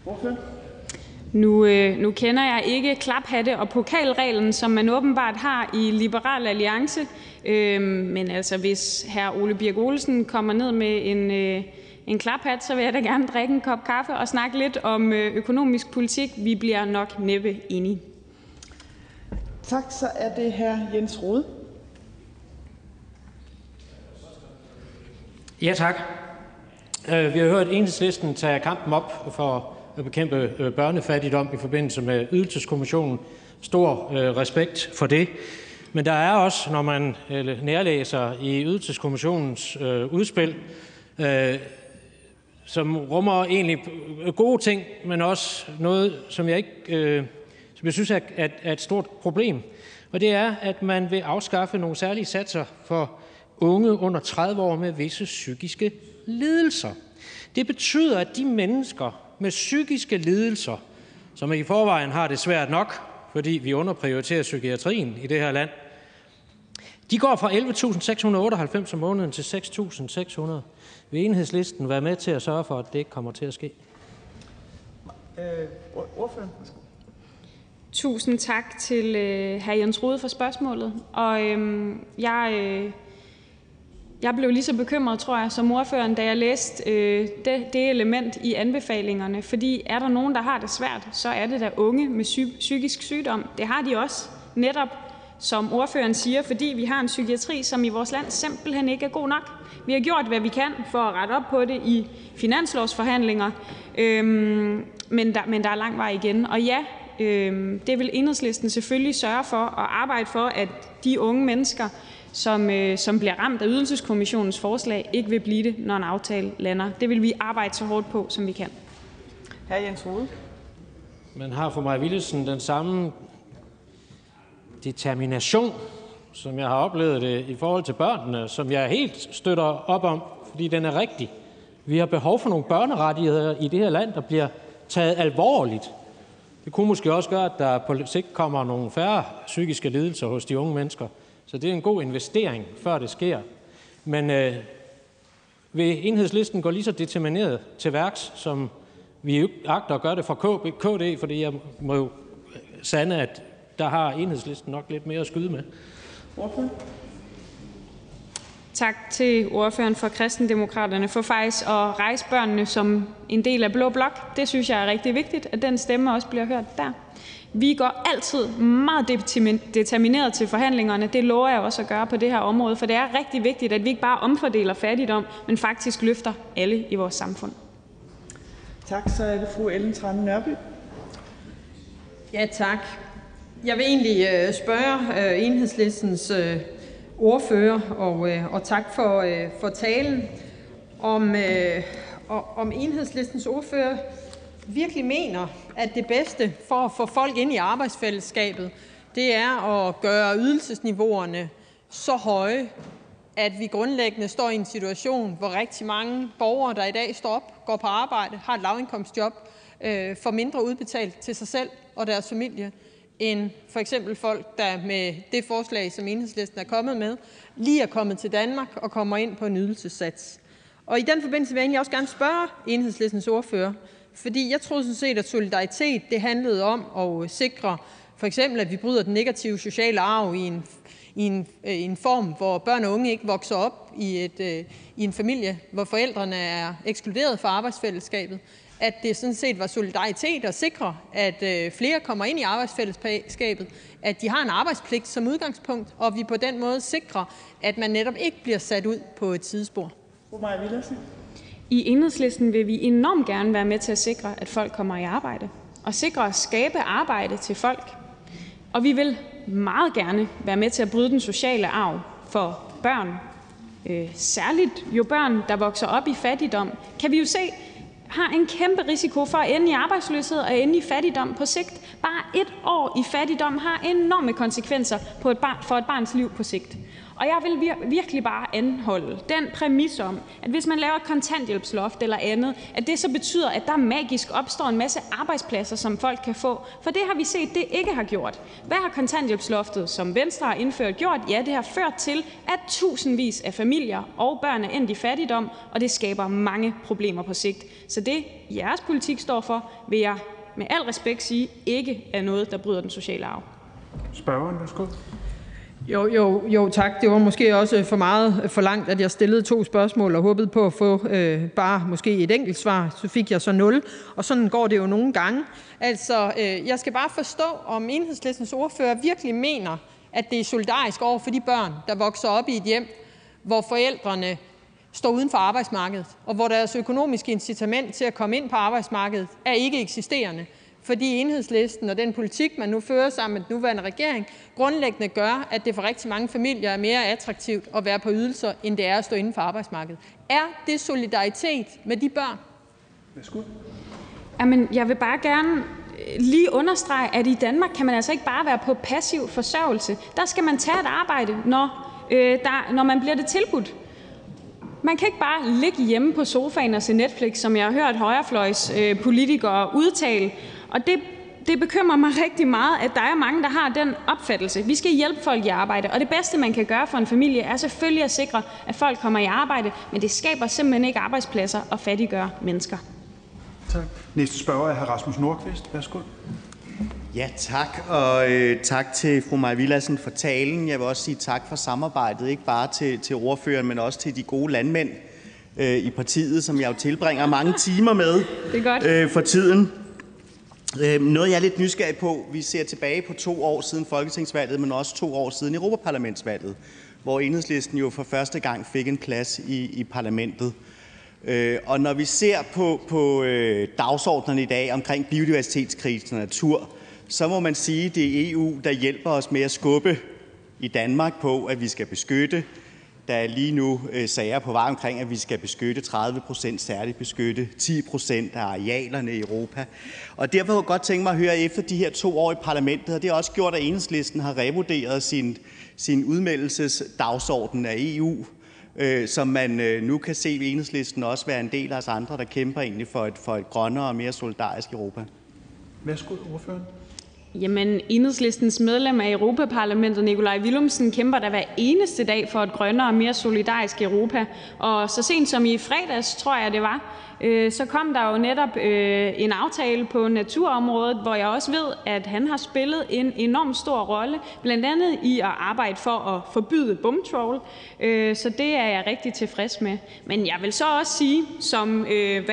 S2: Nu kender jeg ikke klaphatte- og pokalreglen, som man åbenbart har i Liberal Alliance. Men altså, hvis hr. Ole Birk Olesen kommer ned med en klaphat, så vil jeg da gerne drikke en kop kaffe og snakke lidt om økonomisk politik. Vi bliver nok næppe enige.
S1: Tak, så er det hr. Jens Rohde.
S9: Ja, tak. Vi har hørt Enhedslisten tage kampen op for at bekæmpe børnefattigdom i forbindelse med Ydelseskommissionen. Stor respekt for det. Men der er også, når man nærlæser i Ydelseskommissionens udspil, som rummer egentlig gode ting, men også noget, som jeg synes er et stort problem. Og det er, at man vil afskaffe nogle særlige satser for unge under 30 år med visse psykiske lidelser. Det betyder, at de mennesker med psykiske lidelser, som i forvejen har det svært nok, fordi vi underprioriterer psykiatrien i det her land, de går fra 11.698 om måneden til 6.600. Vil Enhedslisten være med til at sørge for, at det ikke kommer til at ske?
S1: Ordføreren.
S2: Tusind tak til hr. Jens Rohde for spørgsmålet. Og jeg blev lige så bekymret, tror jeg, som ordføreren, da jeg læste det element i anbefalingerne. Fordi er der nogen, der har det svært, så er det da unge med psykisk sygdom. Det har de også netop, som ordføreren siger, fordi vi har en psykiatri, som i vores land simpelthen ikke er god nok. Vi har gjort, hvad vi kan for at rette op på det i finanslovsforhandlinger, men der er lang vej igen. Og ja, det vil Enhedslisten selvfølgelig sørge for at arbejde for, at de unge mennesker, som bliver ramt af Ydelseskommissionens forslag, ikke vil blive det, når en aftale lander. Det vil vi arbejde så hårdt på, som vi kan.
S1: Hr. Jens Rohde.
S9: Men har fru Mai Villadsen den samme determination, som jeg har oplevet det i forhold til børnene, som jeg helt støtter op om, fordi den er rigtig. Vi har behov for nogle børnerettigheder i det her land, der bliver taget alvorligt. Det kunne måske også gøre, at der på sigt kommer nogle færre psykiske lidelser hos de unge mennesker. Så det er en god investering, før det sker. Men vil Enhedslisten gå lige så determineret til værks, som vi jo agter at gøre det fra KD, fordi jeg må jo sande, at der har Enhedslisten nok lidt mere at skyde med.
S1: Ordføreren.
S2: Tak til ordføreren for Kristendemokraterne for faktisk at rejse børnene som en del af Blå Blok. Det synes jeg er rigtig vigtigt, at den stemme også bliver hørt der. Vi går altid meget determineret til forhandlingerne. Det lover jeg også at gøre på det her område, for det er rigtig vigtigt, at vi ikke bare omfordeler fattigdom, men faktisk løfter alle i vores samfund.
S1: Tak, så er det fru Ellen Trane Nørby.
S10: Ja, tak. Jeg vil egentlig spørge Enhedslistens ordfører, og tak for talen, om Enhedslistens ordfører virkelig mener, at det bedste for at få folk ind i arbejdsfællesskabet, det er at gøre ydelsesniveauerne så høje, at vi grundlæggende står i en situation, hvor rigtig mange borgere, der i dag står op, går på arbejde, har et lavindkomstjob, får mindre udbetalt til sig selv og deres familie, end for eksempel folk, der med det forslag, som Enhedslisten er kommet med, lige er kommet til Danmark og kommer ind på en ydelsessats. Og i den forbindelse vil jeg egentlig også gerne spørge Enhedslistens ordfører, fordi jeg troede sådan set, at solidaritet det handlede om at sikre for eksempel, at vi bryder den negative sociale arv i en form, hvor børn og unge ikke vokser op i en familie, hvor forældrene er ekskluderet fra arbejdsfællesskabet. At det sådan set var solidaritet at sikre, at flere kommer ind i arbejdsfællesskabet, at de har en arbejdspligt som udgangspunkt, og vi på den måde sikrer, at man netop ikke bliver sat ud på et sidespor.
S2: I Enhedslisten vil vi enormt gerne være med til at sikre, at folk kommer i arbejde, og sikre at skabe arbejde til folk. Og vi vil meget gerne være med til at bryde den sociale arv for børn. Særligt jo børn, der vokser op i fattigdom, kan vi jo se, har en kæmpe risiko for at ende i arbejdsløshed og ende i fattigdom på sigt. Bare 1 år i fattigdom har enorme konsekvenser for et barns liv på sigt. Og jeg vil virkelig bare anholde den præmis om, at hvis man laver et kontanthjælpsloft eller andet, at det så betyder, at der magisk opstår en masse arbejdspladser, som folk kan få. For det har vi set, det ikke har gjort. Hvad har kontanthjælpsloftet, som Venstre har indført, gjort? Ja, det har ført til, at tusindvis af familier og børn er endt i fattigdom, og det skaber mange problemer på sigt. Så det, jeres politik står for, vil jeg med al respekt sige, ikke er noget, der bryder den sociale arv.
S11: Spørgeren, værsgo.
S10: Jo, tak. Det var måske også for meget for langt, at jeg stillede 2 spørgsmål og håbede på at få bare måske et enkelt svar. Så fik jeg så 0, og sådan går det jo nogle gange. Altså, jeg skal bare forstå, om Enhedslistens ordfører virkelig mener, at det er solidarisk over for de børn, der vokser op i et hjem, hvor forældrene står uden for arbejdsmarkedet, og hvor deres økonomiske incitament til at komme ind på arbejdsmarkedet er ikke eksisterende. Fordi Enhedslisten og den politik, man nu fører sammen med den nuværende regering, grundlæggende gør, at det for rigtig mange familier er mere attraktivt at være på ydelser, end det er at stå inden for arbejdsmarkedet. Er det solidaritet med de børn?
S11: Værsgo.
S2: Jamen, jeg vil bare gerne lige understrege, at i Danmark kan man altså ikke bare være på passiv forsørgelse. Der skal man tage et arbejde, når man bliver det tilbudt. Man kan ikke bare ligge hjemme på sofaen og se Netflix, som jeg har hørt højrefløjs politikere udtale. Og det bekymrer mig rigtig meget, at der er mange, der har den opfattelse. Vi skal hjælpe folk i arbejde, og det bedste, man kan gøre for en familie, er selvfølgelig at sikre, at folk kommer i arbejde, men det skaber simpelthen ikke arbejdspladser og fattiggør mennesker.
S11: Tak. Næste spørger er hr. Rasmus Nordqvist. Værsgo.
S12: Ja, tak, og tak til fru Mai Villadsen for talen. Jeg vil også sige tak for samarbejdet, ikke bare til ordføreren, men også til de gode landmænd i partiet, som jeg jo tilbringer mange timer med for tiden. Noget, jeg er lidt nysgerrig på, vi ser tilbage på 2 år siden folketingsvalget, men også 2 år siden Europaparlamentsvalget, hvor Enhedslisten jo for første gang fik en plads i parlamentet. Og når vi ser på dagsordenen i dag omkring biodiversitetskrisen og natur, så må man sige, at det er EU, der hjælper os med at skubbe i Danmark på, at vi skal beskytte. Der er lige nu sager på vej omkring, at vi skal beskytte 30%, særligt beskytte 10% af arealerne i Europa. Og derfor kunne jeg godt tænke mig at høre efter de her 2 år i parlamentet, og det har også gjort, at Enhedslisten har revurderet sin udmeldelsesdagsorden af EU, som man nu kan se ved Enhedslisten også være en del af os andre, der kæmper egentlig for et grønnere og mere solidarisk Europa.
S11: Værsgo, ordføreren.
S2: Jamen, Enhedslistens medlem af Europaparlamentet, Nikolaj Villumsen, kæmper der hver eneste dag for et grønnere og mere solidarisk Europa. Og så sent som i fredags, tror jeg det var, så kom der jo netop en aftale på naturområdet, hvor jeg også ved, at han har spillet en enormt stor rolle, blandt andet i at arbejde for at forbyde bumtrawl. Så det er jeg rigtig tilfreds med. Men jeg vil så også sige, som,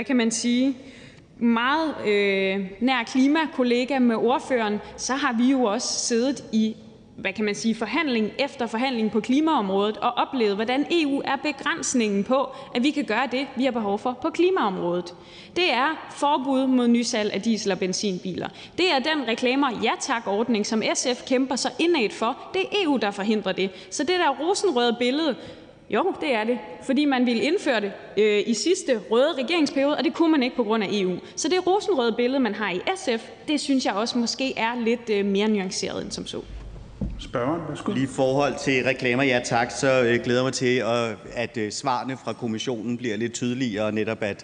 S2: meget nær klimakollega med ordføreren, så har vi jo også siddet i, forhandling efter forhandling på klimaområdet og oplevet, hvordan EU er begrænsningen på, at vi kan gøre det, vi har behov for på klimaområdet. Det er forbud mod nysalg af diesel- og benzinbiler. Det er den reklamer ja tak-ordning, som SF kæmper så indædt for. Det er EU, der forhindrer det. Så det der rosenrøde billede, jo, det er det, fordi man ville indføre det i sidste røde regeringsperiode, og det kunne man ikke på grund af EU. Så det rosenrøde billede, man har i SF, det synes jeg også måske er lidt mere nuanceret end som så.
S11: Spørgeren, værsgo.
S12: Lige i forhold til reklamer, ja tak, så glæder jeg mig til, at svarene fra kommissionen bliver lidt tydeligere, og netop at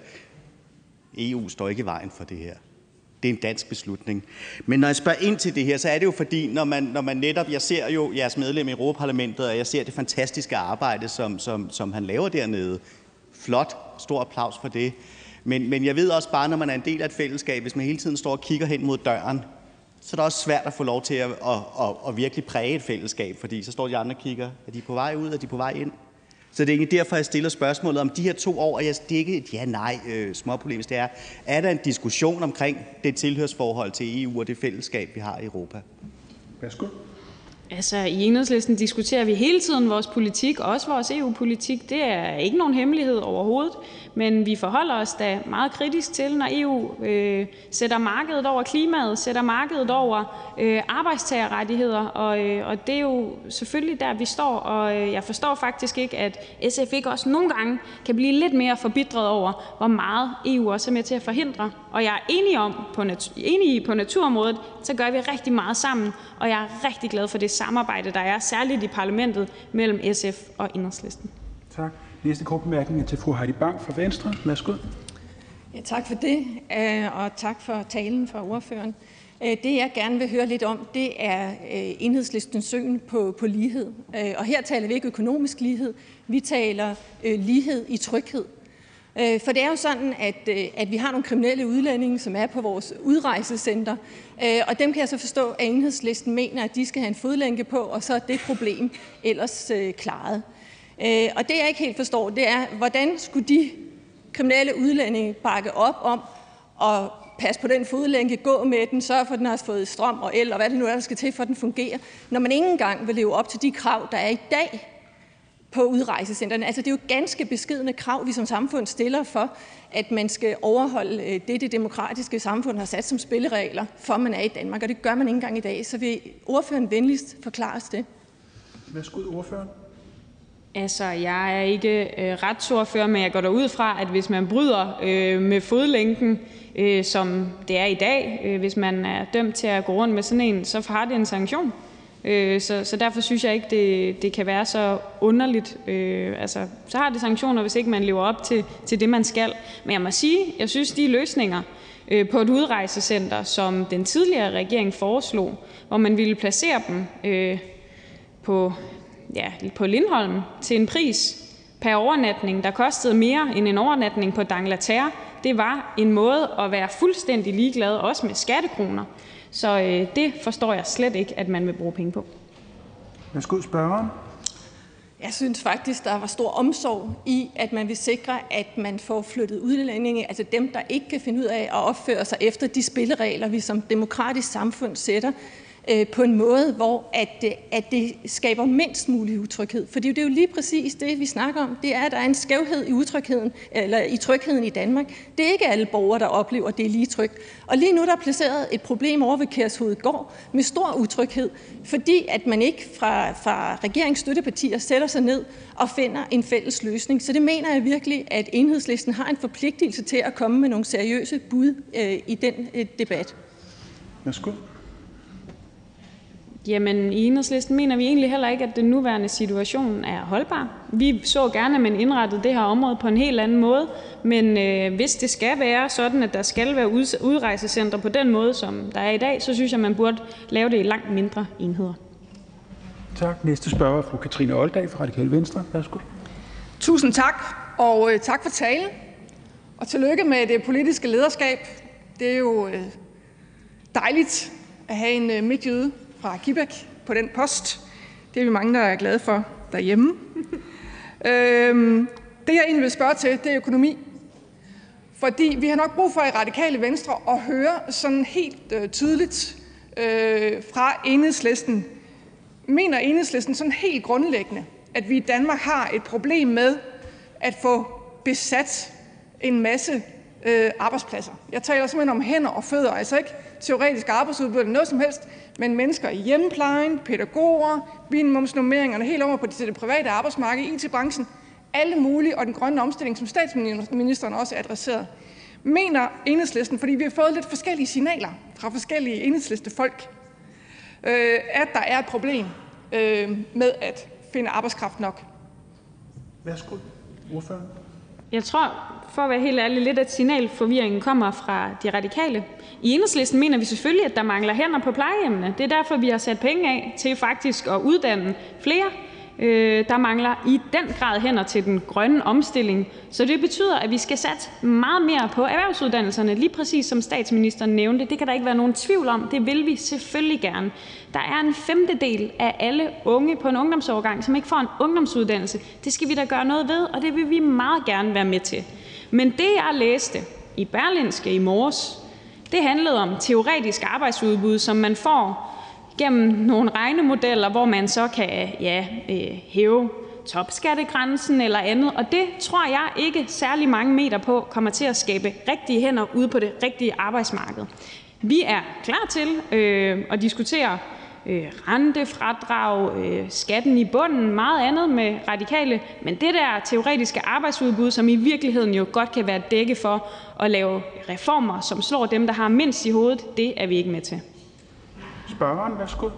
S12: EU står ikke i vejen for det her. Det er en dansk beslutning. Men når jeg spørger ind til det her, så er det jo fordi, når man netop, jeg ser jo jeres medlem i Europaparlamentet, og jeg ser det fantastiske arbejde, som han laver dernede. Flot, stor applaus for det. Men jeg ved også bare, når man er en del af et fællesskab, hvis man hele tiden står og kigger hen mod døren, så er det også svært at få lov til at virkelig præge et fællesskab, fordi så står de andre og kigger, er de på vej ud, er de på vej ind? Så det er egentlig derfor, jeg stiller spørgsmålet om de her 2 år, og det er ikke et ja-nej småproblem, det er der en diskussion omkring det tilhørsforhold til EU og det fællesskab, vi har i Europa?
S11: Værsgo.
S2: Altså, i Enhedslisten diskuterer vi hele tiden vores politik, også vores EU-politik. Det er ikke nogen hemmelighed overhovedet, men vi forholder os da meget kritisk til, når EU sætter markedet over klimaet, sætter markedet over arbejdstagerrettigheder, og det er jo selvfølgelig der, vi står, og jeg forstår faktisk ikke, at SF ikke også nogle gange kan blive lidt mere forbitret over, hvor meget EU også er med til at forhindre. Og jeg er enig i på naturområdet, så gør vi rigtig meget sammen, og jeg er rigtig glad for det samarbejde, der er, særligt i parlamentet, mellem SF og Enhedslisten.
S11: Tak. Næste korte bemærkning er til fru Heidi Bank fra Venstre. Værsgo.
S13: Ja, tak for det, og tak for talen fra ordføreren. Det, jeg gerne vil høre lidt om, det er Enhedslistens syn på lighed. Og her taler vi ikke økonomisk lighed, vi taler lighed i tryghed. For det er jo sådan, at vi har nogle kriminelle udlændinge, som er på vores udrejsecenter, og dem kan jeg så forstå, at Enhedslisten mener, at de skal have en fodlænke på, og så er det problem ellers klaret. Og det, jeg ikke helt forstår, det er, hvordan skulle de kriminelle udlændinge bakke op om at passe på den fodlænke, gå med den, sørge for, at den har fået strøm og el, og hvad det nu er, der skal til, for at den fungerer, når man ikke engang vil leve op til de krav, der er i dag på udrejsecentrene. Altså, det er jo ganske beskedne krav, vi som samfund stiller for, at man skal overholde det demokratiske samfund har sat som spilleregler, for man er i Danmark, og det gør man ikke engang i dag. Så vil ordføreren venligst forklare os det?
S11: Værsgo, ordføreren.
S2: Altså, jeg er ikke retsordfører, men jeg går derud fra, at hvis man bryder med fodlænken, som det er i dag, hvis man er dømt til at gå rundt med sådan en, så har det en sanktion. Så derfor synes jeg ikke, det kan være så underligt. Altså, så har det sanktioner, hvis ikke man lever op til det, man skal. Men jeg må sige, jeg synes, de løsninger på et udrejsecenter, som den tidligere regering foreslog, hvor man ville placere dem på Lindholm til en pris per overnatning, der kostede mere end en overnatning på D'Angleterre, det var en måde at være fuldstændig ligeglad, også med skattekroner. Så det forstår jeg slet ikke, at man vil bruge penge på.
S11: Værsgo, spørgeren.
S13: Jeg synes faktisk, der var stor omsorg i, at man vil sikre, at man får flyttet udlændinge, altså dem, der ikke kan finde ud af at opføre sig efter de spilleregler, vi som demokratisk samfund sætter, på en måde, hvor at det skaber mindst mulig utryghed. For det er jo lige præcis det, vi snakker om. Det er, at der er en skævhed i utrygheden, eller i trygheden i Danmark. Det er ikke alle borgere, der oplever, at det er lige trygt. Og lige nu der er placeret et problem over ved Kærshovedgård med stor utryghed, fordi at man ikke fra regeringsstøttepartier sætter sig ned og finder en fælles løsning. Så det mener jeg virkelig, at Enhedslisten har en forpligtelse til at komme med nogle seriøse bud i den debat.
S11: Værsgo.
S2: Jamen, i Enhedslisten mener vi egentlig heller ikke, at den nuværende situation er holdbar. Vi så gerne, at man indrettede det her område på en helt anden måde, men hvis det skal være sådan, at der skal være udrejsecentre på den måde, som der er i dag, så synes jeg, man burde lave det i langt mindre enheder.
S11: Tak. Næste spørger er fru Kathrine Olldag fra Radikale Venstre. Værsgo.
S14: Tusind tak, og tak for talen. Og tillykke med det politiske lederskab. Det er jo dejligt at have en midtjyde fra Kibæk på den post. Det er vi mange, der er glade for derhjemme. Det, jeg egentlig vil spørge til, det er økonomi. Fordi vi har nok brug for i Radikale Venstre at høre sådan helt tydeligt fra Enhedslisten. Mener Enhedslisten sådan helt grundlæggende, at vi i Danmark har et problem med at få besat en masse arbejdspladser? Jeg taler simpelthen om hænder og fødder, altså ikke teoretisk arbejdsudbud eller noget som helst, men mennesker i hjemmeplejen, pædagoger, minimumsnormeringerne, helt over på det private arbejdsmarked, IT-branchen, alle mulige, og den grønne omstilling, som statsministeren også adresserede. Mener Enhedslisten, fordi vi har fået lidt forskellige signaler fra forskellige Enhedslistefolk, at der er et problem med at finde arbejdskraft nok.
S11: Værsgo, ordføreren.
S2: Jeg tror, for at være helt ærlig, lidt at signalforvirringen kommer fra de radikale. I Enhedslisten mener vi selvfølgelig, at der mangler hænder på plejehjemmene. Det er derfor, vi har sat penge af til faktisk at uddanne flere. Der mangler i den grad hænder til den grønne omstilling. Så det betyder, at vi skal satse meget mere på erhvervsuddannelserne, lige præcis som statsministeren nævnte. Det kan der ikke være nogen tvivl om. Det vil vi selvfølgelig gerne. Der er en femtedel af alle unge på en ungdomsårgang, som ikke får en ungdomsuddannelse. Det skal vi da gøre noget ved, og det vil vi meget gerne være med til. Men det, jeg læste i Berlingske i morges, det handlede om teoretisk arbejdsudbud, som man får gennem nogle regnemodeller, hvor man så kan hæve topskattegrænsen eller andet. Og det tror jeg ikke særlig mange meter på kommer til at skabe rigtige hænder ude på det rigtige arbejdsmarked. Vi er klar til at diskutere rentefradrag, skatten i bunden, meget andet med radikale. Men det der teoretiske arbejdsudbud, som i virkeligheden jo godt kan være dække for at lave reformer, som slår dem, der har mindst i hovedet, det er vi ikke med til.
S11: Spørgeren, værsgo.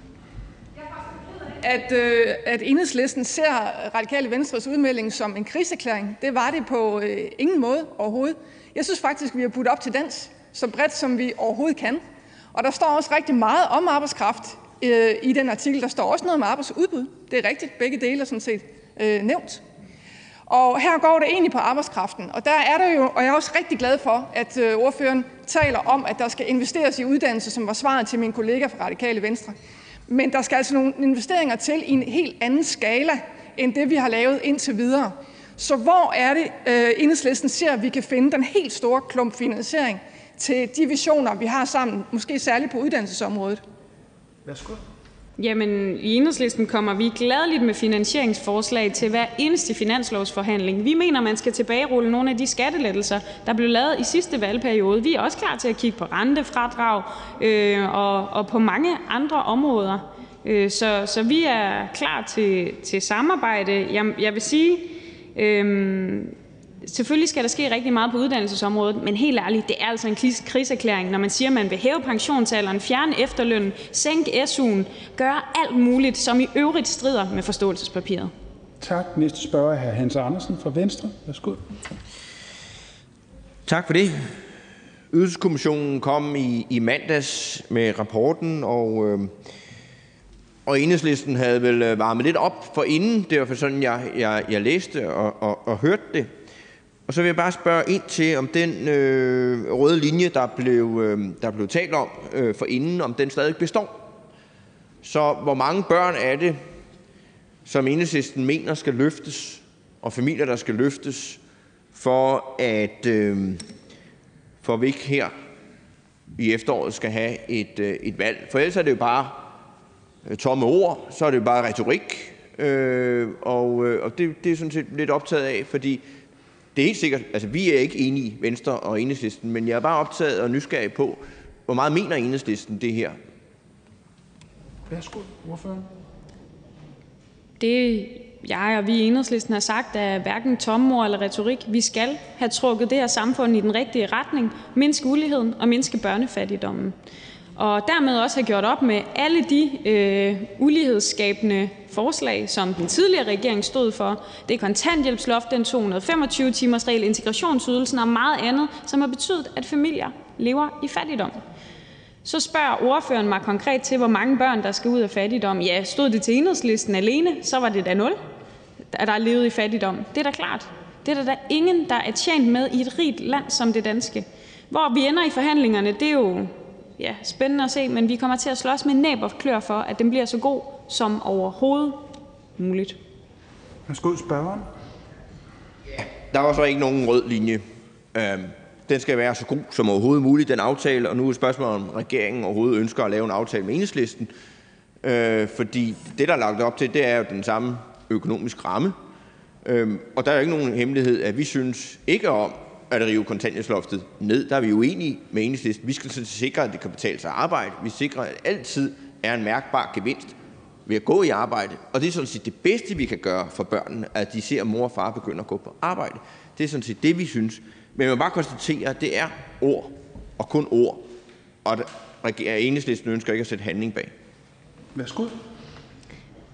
S14: At Enhedslisten ser Radikale Venstres udmelding som en krigserklæring, det var det på ingen måde overhovedet. Jeg synes faktisk, vi har budt op til dans så bredt, som vi overhovedet kan. Og der står også rigtig meget om arbejdskraft i den artikel. Der står også noget om arbejdsudbud. Det er rigtigt, begge dele er sådan set nævnt. Og her går det egentlig på arbejdskraften. Og der er der jo, og jeg er også rigtig glad for, at ordføreren taler om, at der skal investeres i uddannelse, som var svaret til min kollega fra Radikale Venstre. Men der skal altså nogle investeringer til i en helt anden skala, end det vi har lavet indtil videre. Så hvor er det, Enhedslisten ser, at vi kan finde den helt store klump finansiering til de visioner, vi har sammen, måske særligt på uddannelsesområdet?
S11: Værsgo.
S2: Jamen, i Enhedslisten kommer vi gladeligt med finansieringsforslag til hver eneste finanslovsforhandling. Vi mener, man skal tilbagerulle nogle af de skattelettelser, der blev lavet i sidste valgperiode. Vi er også klar til at kigge på rentefradrag og på mange andre områder. Så vi er klar til samarbejde. Jeg vil sige, selvfølgelig skal der ske rigtig meget på uddannelsesområdet, men helt ærligt, det er altså en krigserklæring, når man siger, at man vil hæve pensionsalderen, fjerne efterlønnen, sænke SU'en, gøre alt muligt, som i øvrigt strider med forståelsespapiret.
S11: Tak. Næste spørger er hr. Hans Andersen fra Venstre. Værsgo.
S15: Tak for det. Ydelseskommissionen kom i mandags med rapporten, og Enhedslisten havde vel varmet lidt op for inden. Det var for sådan, jeg læste og hørte det. Og så vil jeg bare spørge ind til, om den røde linje, der blev talt om for inden, om den stadig består. Så hvor mange børn er det, som Enhedslisten mener skal løftes, og familier, der skal løftes, for vi ikke her i efteråret skal have et valg? For ellers er det jo bare tomme ord, så er det jo bare retorik, og det er sådan set lidt optaget af, fordi det er helt sikkert, altså vi er ikke enige, Venstre og Enhedslisten, men jeg er bare optaget og nysgerrig på, hvor meget mener Enhedslisten det her?
S11: Værsgo, ordføreren.
S2: Det jeg og vi i Enhedslisten har sagt, er hverken tomme ord eller retorik. Vi skal have trukket det her samfund i den rigtige retning, mindske uligheden og mindske børnefattigdommen. Og dermed også have gjort op med alle de ulighedsskabende forslag, som den tidligere regering stod for. Det er kontanthjælpsloft, den 225-timersregel, integrationsydelsen og meget andet, som har betydet, at familier lever i fattigdom. Så spørger ordføreren mig konkret til, hvor mange børn, der skal ud af fattigdom. Ja, stod det til Enhedslisten alene, så var det da 0, der er levet i fattigdom. Det er da klart. Det er der ingen, der er tjent med i et rigt land som det danske. Hvor vi ender i forhandlingerne, det er jo spændende at se, men vi kommer til at slås med næb og klør for, at den bliver så god som overhovedet muligt.
S11: Værsgo, spørgeren.
S15: Ja, der var så ikke nogen rød linje. Den skal være så god som overhovedet muligt, den aftale, og nu er spørgsmålet, om regeringen overhovedet ønsker at lave en aftale med Enhedslisten, fordi det, der er lagt op til, det er jo den samme økonomiske ramme, og der er jo ikke nogen hemmelighed, at vi synes ikke om at rive kontanthjælpsloftet ned. Der er vi uenige med Enhedslisten. Vi skal sikre, at det kan betale sig at arbejde. Vi sikrer, at altid er en mærkbar gevinst ved at gå i arbejde. Og det er sådan set det bedste, vi kan gøre for børnene, at de ser, at mor og far begynder at gå på arbejde. Det er sådan set det, vi synes. Men man må bare konstatere, at det er ord, og kun ord. Og Enhedslisten ønsker ikke at sætte handling bag.
S11: Værsgo.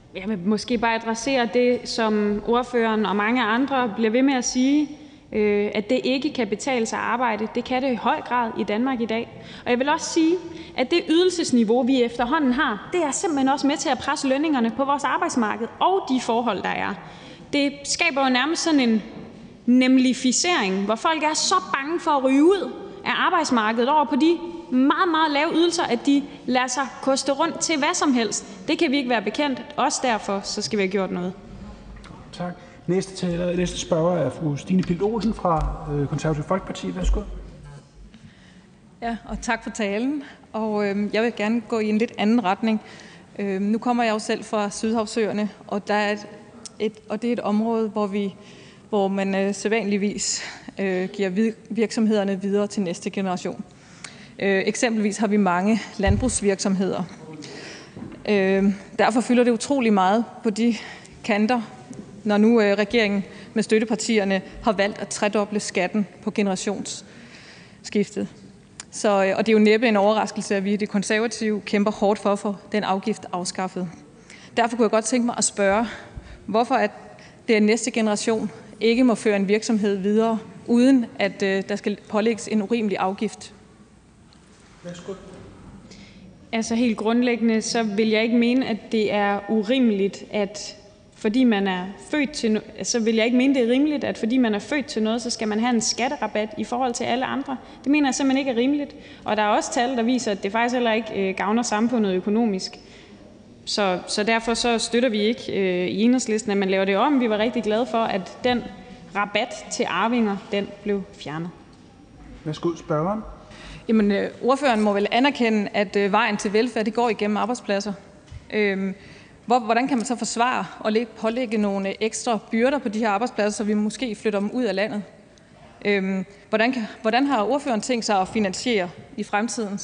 S2: Jeg vil måske bare adressere det, som ordføreren og mange andre bliver ved med at sige, at det ikke kan betale sig at arbejde. Det kan det i høj grad i Danmark i dag. Og jeg vil også sige, at det ydelsesniveau, vi efterhånden har, det er simpelthen også med til at presse lønningerne på vores arbejdsmarked og de forhold, der er. Det skaber jo nærmest sådan en nemlificering, hvor folk er så bange for at ryge ud af arbejdsmarkedet over på de meget, meget lave ydelser, at de lader sig koste rundt til hvad som helst. Det kan vi ikke være bekendt. Også derfor så skal vi have gjort noget.
S11: Tak. Næste spørger er fru Stine Pilgaard Olsen fra Konservative Folkeparti. Værsgo.
S16: Ja, og tak for talen. Og jeg vil gerne gå i en lidt anden retning. Nu kommer jeg jo selv fra Sydhavsøerne, og det er et område, hvor man sædvanligvis giver virksomhederne videre til næste generation. Eksempelvis har vi mange landbrugsvirksomheder. Derfor fylder det utrolig meget på de kanter, når nu regeringen med støttepartierne har valgt at tredoble skatten på generationsskiftet. Og det er jo næppe en overraskelse, at vi i Det Konservative kæmper hårdt for at få den afgift afskaffet. Derfor kunne jeg godt tænke mig at spørge, hvorfor at den næste generation ikke må føre en virksomhed videre, uden at der skal pålægges en urimelig afgift.
S11: Værsgo.
S2: Altså helt grundlæggende, så vil jeg ikke mene, at det er urimeligt, at fordi man er født til så vil jeg ikke mene, det er rimeligt, at fordi man er født til noget, så skal man have en skatterabat i forhold til alle andre. Det mener jeg simpelthen ikke er rimeligt. Og der er også tal, der viser, at det faktisk heller ikke gavner samfundet økonomisk. Så derfor så støtter vi ikke i Enhedslisten, at man laver det om. Vi var rigtig glade for, at den rabat til arvinger, den blev fjernet.
S11: Værsgo, spørgeren.
S16: Jamen, ordføreren må vel anerkende, at vejen til velfærd, det går igennem arbejdspladser. Hvordan kan man så forsvare at pålægge nogle ekstra byrder på de her arbejdspladser, så vi måske flytter dem ud af landet? Hvordan har ordføreren tænkt sig at finansiere i fremtiden?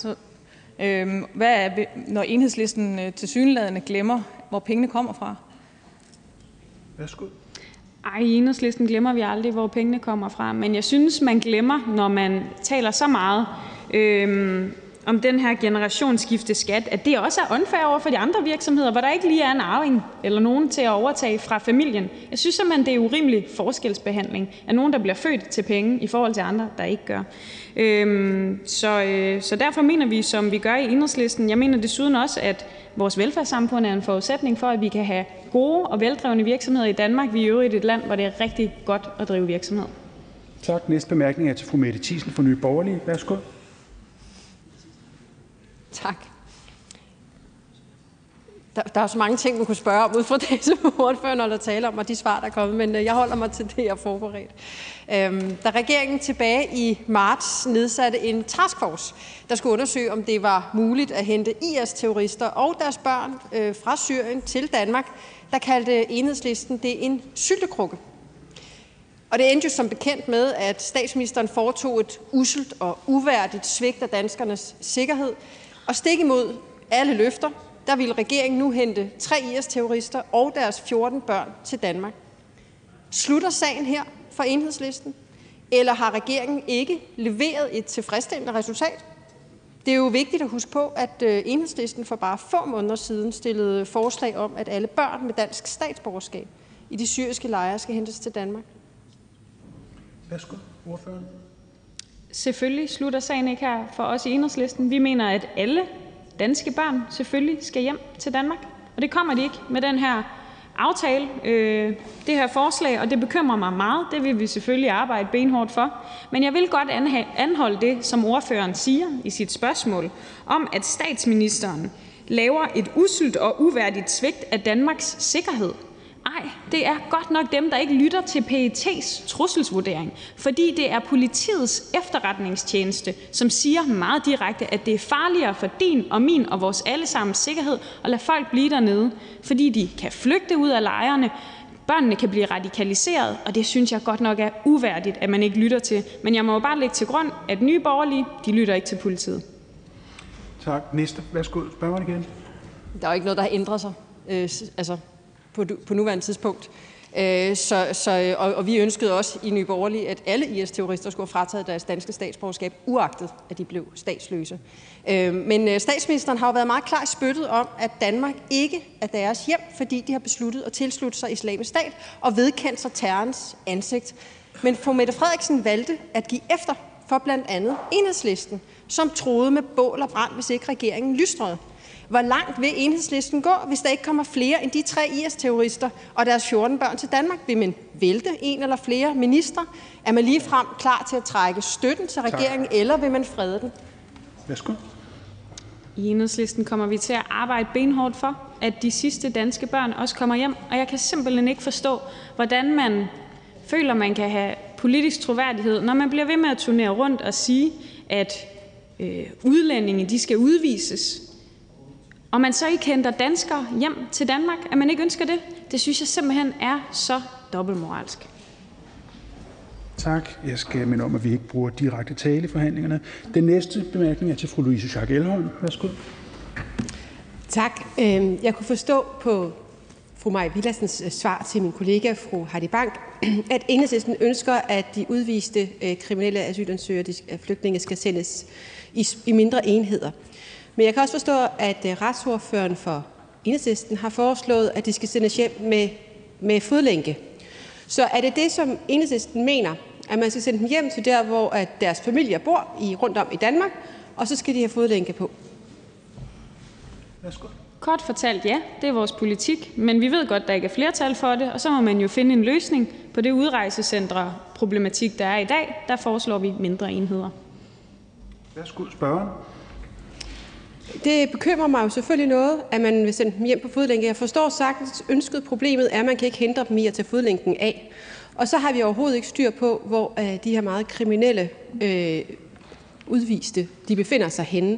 S16: Når Enhedslisten tilsyneladende glemmer, hvor pengene kommer fra?
S11: Værsgo.
S2: Ej, i Enhedslisten glemmer vi aldrig, hvor pengene kommer fra. Men jeg synes, man glemmer, når man taler så meget om den her generationsskifteskat, at det også er unfair over for de andre virksomheder, hvor der ikke lige er en arving eller nogen til at overtage fra familien. Jeg synes simpelthen, det er urimelig forskelsbehandling af nogen, der bliver født til penge, i forhold til andre, der ikke gør. Så derfor mener vi, som vi gør i Enhedslisten. Jeg mener desuden også, at vores velfærdssamfund er en forudsætning for, at vi kan have gode og veldrevne virksomheder i Danmark. Vi er i øvrigt et land, hvor det er rigtig godt at drive virksomhed.
S11: Tak. Næste bemærkning er til fru Mette Thiesen fra Nye Borgerlige. Værsgo.
S7: Tak. Der er så mange ting, man kunne spørge om ud fra det, som ordføreren holder tale om, og de svar, der er kommet, men jeg holder mig til det, jeg er forberedt. Da regeringen tilbage i marts nedsatte en taskforce, der skulle undersøge, om det var muligt at hente IS-terrorister og deres børn fra Syrien til Danmark, der kaldte Enhedslisten det en syltekrukke. Og det endte jo som bekendt med, at statsministeren foretog et usselt og uværdigt svigt af danskernes sikkerhed, og stik imod alle løfter, der ville regeringen nu hente 3 IS-terrorister og deres 14 børn til Danmark. Slutter sagen her for Enhedslisten? Eller har regeringen ikke leveret et tilfredsstillende resultat? Det er jo vigtigt at huske på, at Enhedslisten for bare få måneder siden stillede forslag om, at alle børn med dansk statsborgerskab i de syriske lejre skal hentes til Danmark.
S11: Værsgo, ordføreren.
S2: Selvfølgelig slutter sagen ikke her for os i Enhedslisten. Vi mener, at alle danske børn selvfølgelig skal hjem til Danmark. Og det kommer de ikke med den her aftale, det her forslag, og det bekymrer mig meget. Det vil vi selvfølgelig arbejde benhårdt for. Men jeg vil godt anholde det, som ordføreren siger i sit spørgsmål, om at statsministeren laver et usselt og uværdigt svigt af Danmarks sikkerhed. Ej, det er godt nok dem, der ikke lytter til PET's trusselsvurdering, fordi det er politiets efterretningstjeneste, som siger meget direkte, at det er farligere for din og min og vores allesammens sikkerhed at lade folk blive dernede, fordi de kan flygte ud af lejrene, børnene kan blive radikaliseret, og det synes jeg godt nok er uværdigt, at man ikke lytter til. Men jeg må jo bare lægge til grund, at Nye Borgerlige, de lytter ikke til politiet.
S11: Tak. Næste. Værsgo, spørgeren igen.
S7: Der er jo ikke noget, der har ændret sig på nuværende tidspunkt.
S17: Og vi ønskede også i Nye Borgerlige, at alle IS-terrorister skulle have frataget deres danske statsborgerskab, uagtet at de blev statsløse. Men statsministeren har jo været meget klar i spyttet om, at Danmark ikke er deres hjem, fordi de har besluttet at tilslutte sig Islamisk Stat og vedkendt sig terrorens ansigt. Men fru Mette Frederiksen valgte at give efter for blandt andet Enhedslisten, som troede med bål og brand, hvis ikke regeringen lystrede. Hvor langt vil Enhedslisten gå, hvis der ikke kommer flere end de 3 IS-terrorister og deres 14 børn til Danmark? Vil man vælte en eller flere ministre? Er man ligefrem klar til at trække støtten til regeringen, eller vil man frede den?
S11: Værsgo.
S2: I Enhedslisten kommer vi til at arbejde benhårdt for, at de sidste danske børn også kommer hjem, og jeg kan simpelthen ikke forstå, hvordan man føler, man kan have politisk troværdighed, når man bliver ved med at turnere rundt og sige, at udlændinge de skal udvises, og man så ikke henter danskere hjem til Danmark, at man ikke ønsker det. Det synes jeg simpelthen er så dobbeltmoralsk.
S11: Tak. Jeg skal minde om, at vi ikke bruger direkte tale i forhandlingerne. Den næste bemærkning er til fru Louise Schack Elholm. Værsgo.
S18: Tak. Jeg kunne forstå på fru Mai Villadsens svar til min kollega, fru Heidi Bank, at Enhedslisten ønsker, at de udviste kriminelle asylansøgere, flygtninge, skal sendes i mindre enheder. Men jeg kan også forstå, at retsordføreren for Enhedslisten har foreslået, at de skal sendes hjem med fodlænke. Så er det det, som Enhedslisten mener, at man skal sende dem hjem til der, hvor at deres familier bor rundt om i Danmark, og så skal de have fodlænke på?
S11: Værsgo.
S2: Kort fortalt ja, det er vores politik, men vi ved godt, der ikke er flertal for det, og så må man jo finde en løsning på det udrejsecentre-problematik, der er i dag. Der foreslår vi mindre enheder.
S11: Værsgo, spørgeren.
S18: Det bekymrer mig jo selvfølgelig noget, at man vil sende dem hjem på fodlænke. Jeg forstår sagtens ønsket. Problemet er, at man kan ikke hindre dem i at tage fodlænken af. Og så har vi overhovedet ikke styr på, hvor de her meget kriminelle udviste, de befinder sig henne.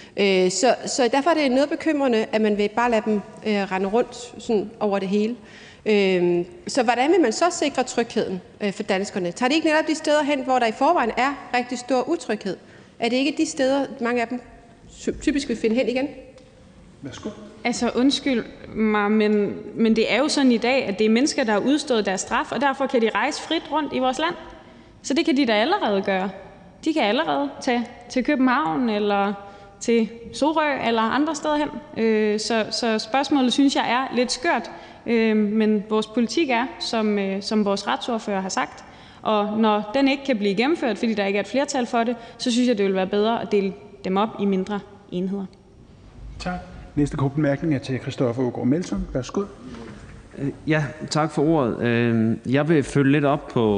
S18: Så derfor er det noget bekymrende, at man vil bare lade dem rende rundt sådan over det hele. Så hvordan vil man så sikre trygheden for danskerne? Tager de ikke netop de steder hen, hvor der i forvejen er rigtig stor utryghed? Er det ikke de steder, mange af dem typisk vil finde hen igen?
S11: Værsgo.
S2: Altså undskyld mig, men det er jo sådan i dag, at det er mennesker, der har udstået deres straf, og derfor kan de rejse frit rundt i vores land. Så det kan de da allerede gøre. De kan allerede tage til København eller til Sorø eller andre steder hen. Så spørgsmålet synes jeg er lidt skørt, men vores politik er, som vores retsordfører har sagt, og når den ikke kan blive gennemført, fordi der ikke er et flertal for det, så synes jeg, det vil være bedre at dele dem op i mindre enheder.
S11: Tak. Næste kort bemærkning er til Christoffer Aagaard Melson. Værsgo.
S19: Ja, tak for ordet. Jeg vil følge lidt op på,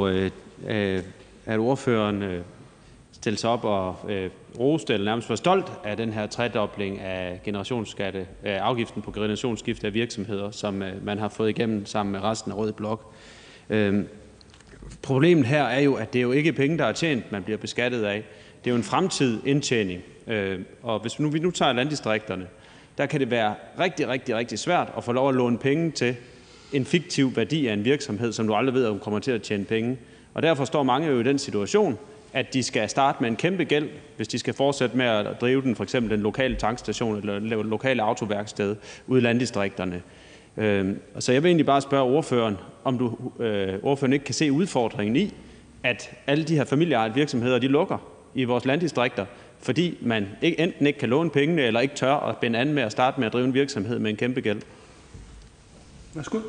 S19: at ordføreren stille sig op og roste eller nærmest var stolt af den her tredobling af afgiften på generationsskifte af virksomheder, som man har fået igennem sammen med resten af Rød Blok. Problemet her er jo, at det er jo ikke penge, der er tjent, man bliver beskattet af. Det er jo en fremtidig indtjening. Og hvis vi nu tager landdistrikterne, der kan det være rigtig, rigtig, rigtig svært at få lov at låne penge til en fiktiv værdi af en virksomhed, som du aldrig ved, om kommer til at tjene penge. Og derfor står mange jo i den situation, at de skal starte med en kæmpe gæld, hvis de skal fortsætte med at drive den, for eksempel den lokale tankstation eller det lokale autoværksted ude i landdistrikterne. Så jeg vil egentlig bare spørge ordføreren, om ordføreren ikke kan se udfordringen i, at alle de her familieejede virksomheder, de lukker i vores landdistrikter, fordi man enten ikke kan låne pengene, eller ikke tør at binde an med at starte med at drive en virksomhed med en kæmpe gæld. Værsgo.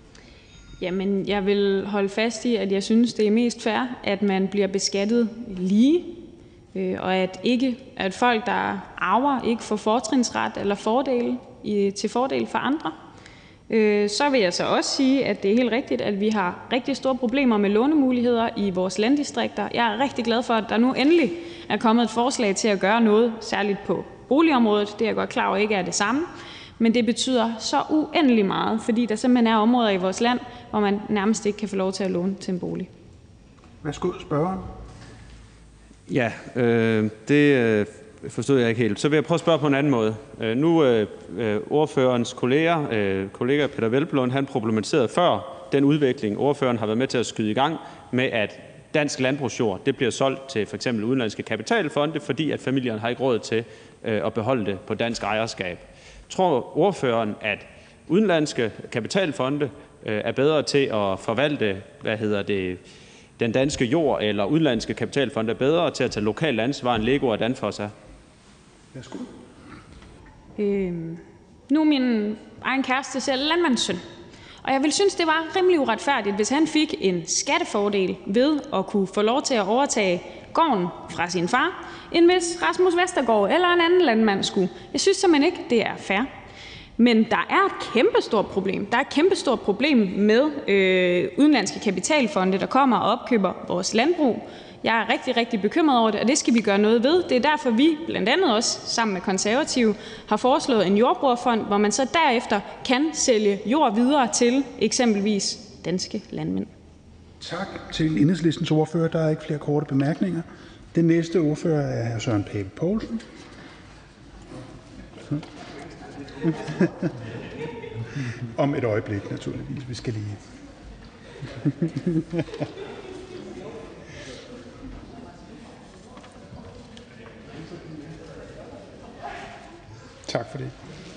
S2: Jamen, jeg vil holde fast i, at jeg synes, det er mest fair, at man bliver beskattet lige, og at folk, der arver, ikke får fortrinsret eller fordele til fordel for andre. Så vil jeg så også sige, at det er helt rigtigt, at vi har rigtig store problemer med lånemuligheder i vores landdistrikter. Jeg er rigtig glad for, at der nu endelig er kommet et forslag til at gøre noget, særligt på boligområdet. Det er jeg godt klar over ikke er det samme. Men det betyder så uendelig meget, fordi der simpelthen er områder i vores land, hvor man nærmest ikke kan få lov til at låne til en bolig.
S11: Værsgo, spørgeren.
S19: Ja, det forstod jeg ikke helt. Så vil jeg prøve at spørge på en anden måde. Nu ordførerens kollega Peter Hvelplund, han problematiserede før den udvikling, ordføreren har været med til at skyde i gang med, at dansk landbrugsjord det bliver solgt til f.eks. udenlandske kapitalfonde, fordi at familierne har ikke råd til at beholde det på dansk ejerskab. Tror ordføreren, at udenlandske kapitalfonde er bedre til at forvalte, den danske jord, eller udenlandske kapitalfonde er bedre til at tage lokalt ansvar, end Lego og Danfoss er?
S11: Værsgo.
S2: Nu er min egen kæreste selv landmandssøn, og jeg ville synes, det var rimelig uretfærdigt, hvis han fik en skattefordel ved at kunne få lov til at overtage gården fra sin far, end hvis Rasmus Vestergaard eller en anden landmand skulle. Jeg synes simpelthen ikke, det er fair. Men der er et kæmpestort problem. Der er et kæmpestort problem med udenlandske kapitalfonde, der kommer og opkøber vores landbrug. Jeg er rigtig, rigtig bekymret over det, og det skal vi gøre noget ved. Det er derfor, vi blandt andet også sammen med Konservative har foreslået en jordbrugerfond, hvor man så derefter kan sælge jord videre til eksempelvis danske landmænd.
S11: Tak til Enhedslistens ordfører. Der er ikke flere korte bemærkninger. Den næste ordfører er hr. Søren Pape Poulsen. Om et øjeblik, naturligvis. Vi skal lige... Tak for det.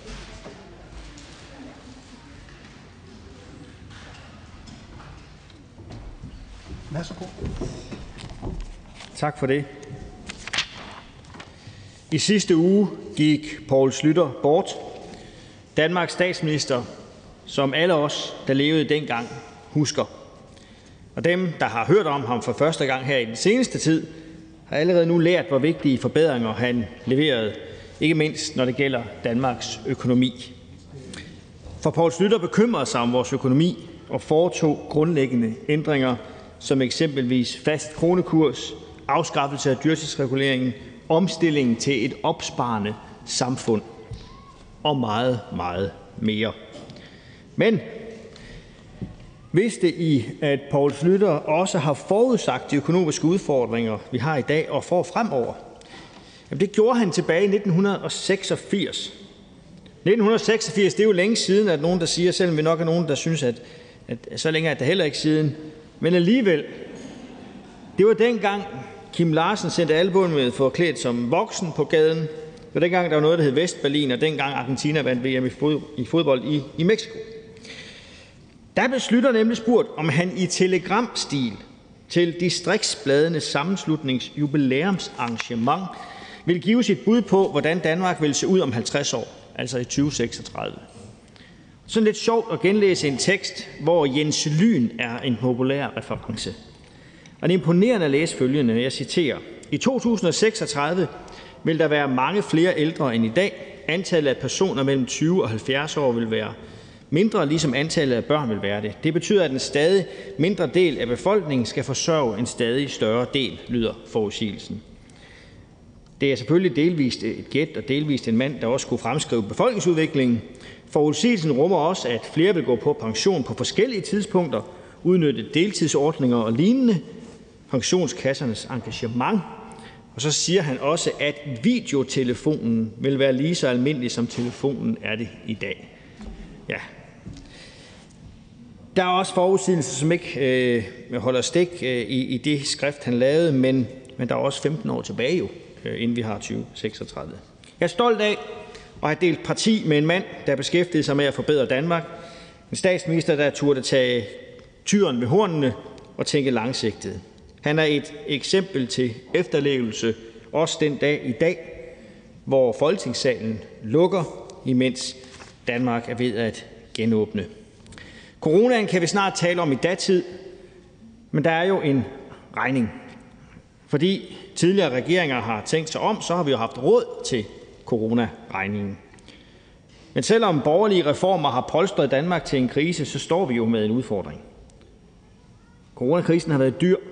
S11: Værsgo.
S20: Tak for det. I sidste uge gik Poul Schlüter bort. Danmarks statsminister, som alle os, der levede dengang, husker. Og dem, der har hørt om ham for første gang her i den seneste tid, har allerede nu lært, hvor vigtige forbedringer han leverede, ikke mindst når det gælder Danmarks økonomi. For Poul Schlüter bekymrede sig om vores økonomi og foretog grundlæggende ændringer, som eksempelvis fast kronekurs, afskaffelse af dyrtidsreguleringen, omstillingen til et opsparende samfund og meget, meget mere. Men vidste I, at Poul Schlüter også har forudsagt de økonomiske udfordringer, vi har i dag og får fremover? Jamen, det gjorde han tilbage i 1986. 1986, det er jo længe siden, at nogen, der siger, selvom vi nok er nogen, der synes, at så længe er det heller ikke siden. Men alligevel, det var dengang Kim Larsen sendte albummet forklædt som voksen på gaden. Det var dengang, der var noget, der hed Vestberlin, og dengang Argentina vandt VM i fodbold i Mexico. Der blev Schlüter nemlig spurgt, om han i telegramstil til Distriktsbladenes Sammenslutnings jubilæumsarrangement ville give sit bud på, hvordan Danmark ville se ud om 50 år, altså i 2036. Sådan lidt sjovt at genlæse en tekst, hvor Jens Lyn er en populær reference. Og det er imponerende at læse følgende, jeg citerer: I 2036 vil der være mange flere ældre end i dag. Antallet af personer mellem 20 og 70 år vil være mindre, ligesom antallet af børn vil være det. Det betyder, at en stadig mindre del af befolkningen skal forsørge en stadig større del, lyder forudsigelsen. Det er selvfølgelig delvist et gæt og delvist en mand, der også skulle fremskrive befolkningsudviklingen. Forudsigelsen rummer også, at flere vil gå på pension på forskellige tidspunkter, udnytte deltidsordninger og lignende, pensionskassernes engagement. Og så siger han også, at videotelefonen vil være lige så almindelig, som telefonen er det i dag. Ja. Der er også forudsigelser, som ikke holder stik i det skrift, han lavede, men der er også 15 år tilbage jo, inden vi har 2036. Jeg er stolt af at have delt parti med en mand, der beskæftigede sig med at forbedre Danmark. En statsminister, der turde tage tyren ved hornene og tænke langsigtet. Han er et eksempel til efterlevelse, også den dag i dag, hvor Folketingssalen lukker, imens Danmark er ved at genåbne. Coronaen kan vi snart tale om i datid, men der er jo en regning. Fordi tidligere regeringer har tænkt sig om, så har vi jo haft råd til coronaregningen. Men selvom borgerlige reformer har polstret Danmark til en krise, så står vi jo med en udfordring. Coronakrisen har været dyr.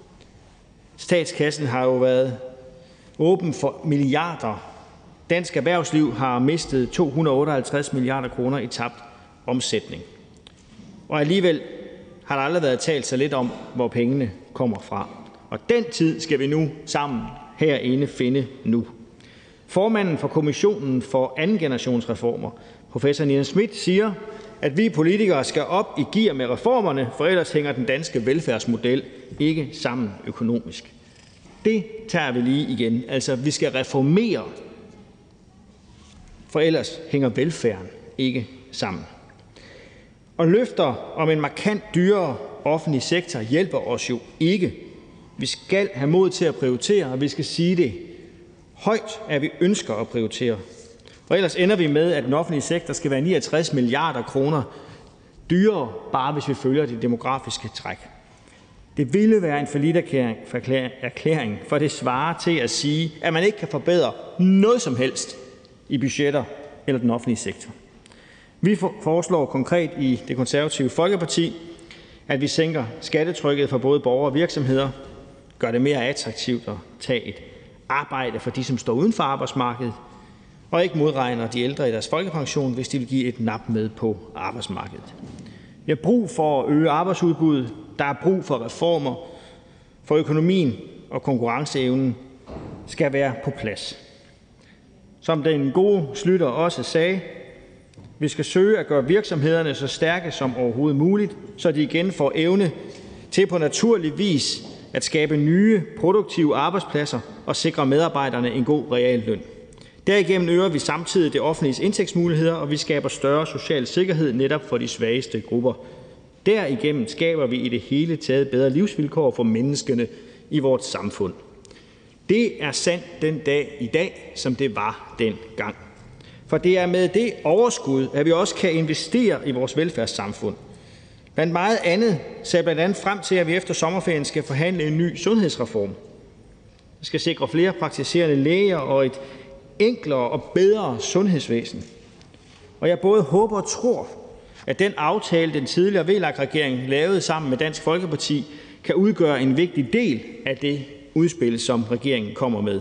S20: Statskassen har jo været åben for milliarder. Dansk erhvervsliv har mistet 258 milliarder kroner i tabt omsætning. Og alligevel har der aldrig været talt så lidt om, hvor pengene kommer fra. Og den tid skal vi nu sammen herinde finde nu. Formanden for Kommissionen for anden generationsreformer, professor Nina Smith, siger, at vi politikere skal op i gear med reformerne, for ellers hænger den danske velfærdsmodel ikke sammen økonomisk. Det tager vi lige igen. Altså, vi skal reformere, for ellers hænger velfærden ikke sammen. Og løfter om en markant dyrere offentlig sektor hjælper os jo ikke. Vi skal have mod til at prioritere, og vi skal sige det højt, at vi ønsker at prioritere. Og ellers ender vi med, at den offentlige sektor skal være 69 milliarder kroner dyrere, bare hvis vi følger det demografiske træk. Det ville være en falliterklæring, for det svarer til at sige, at man ikke kan forbedre noget som helst i budgetter eller den offentlige sektor. Vi foreslår konkret i Det Konservative Folkeparti, at vi sænker skattetrykket for både borgere og virksomheder, gør det mere attraktivt at tage et arbejde for de, som står uden for arbejdsmarkedet, og ikke modregner de ældre i deres folkepension, hvis de vil give et nap med på arbejdsmarkedet. Vi har brug for at øge arbejdsudbuddet. Der er brug for reformer, for økonomien og konkurrenceevnen skal være på plads. Som den gode Schlüter også sagde, vi skal søge at gøre virksomhederne så stærke som overhovedet muligt, så de igen får evne til på naturlig vis at skabe nye, produktive arbejdspladser og sikre medarbejderne en god realløn. Derigennem øger vi samtidig det offentliges indtægtsmuligheder, og vi skaber større social sikkerhed netop for de svageste grupper. Derigennem skaber vi i det hele taget bedre livsvilkår for menneskene i vores samfund. Det er sandt den dag i dag, som det var dengang. For det er med det overskud, at vi også kan investere i vores velfærdssamfund. Blandt meget andet ser jeg blandt andet frem til, at vi efter sommerferien skal forhandle en ny sundhedsreform. Vi skal sikre flere praktiserende læger og et enklere og bedre sundhedsvæsen. Og jeg både håber og tror, at den aftale, den tidligere VLAK-regering lavede sammen med Dansk Folkeparti, kan udgøre en vigtig del af det udspil, som regeringen kommer med.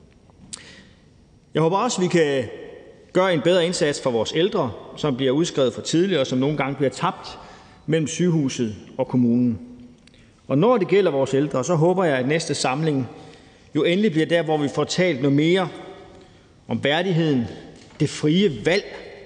S20: Jeg håber også, at vi kan gøre en bedre indsats for vores ældre, som bliver udskrevet for tidligt og som nogle gange bliver tabt mellem sygehuset og kommunen. Og når det gælder vores ældre, så håber jeg, at næste samling jo endelig bliver der, hvor vi får talt noget mere om værdigheden, det frie valg,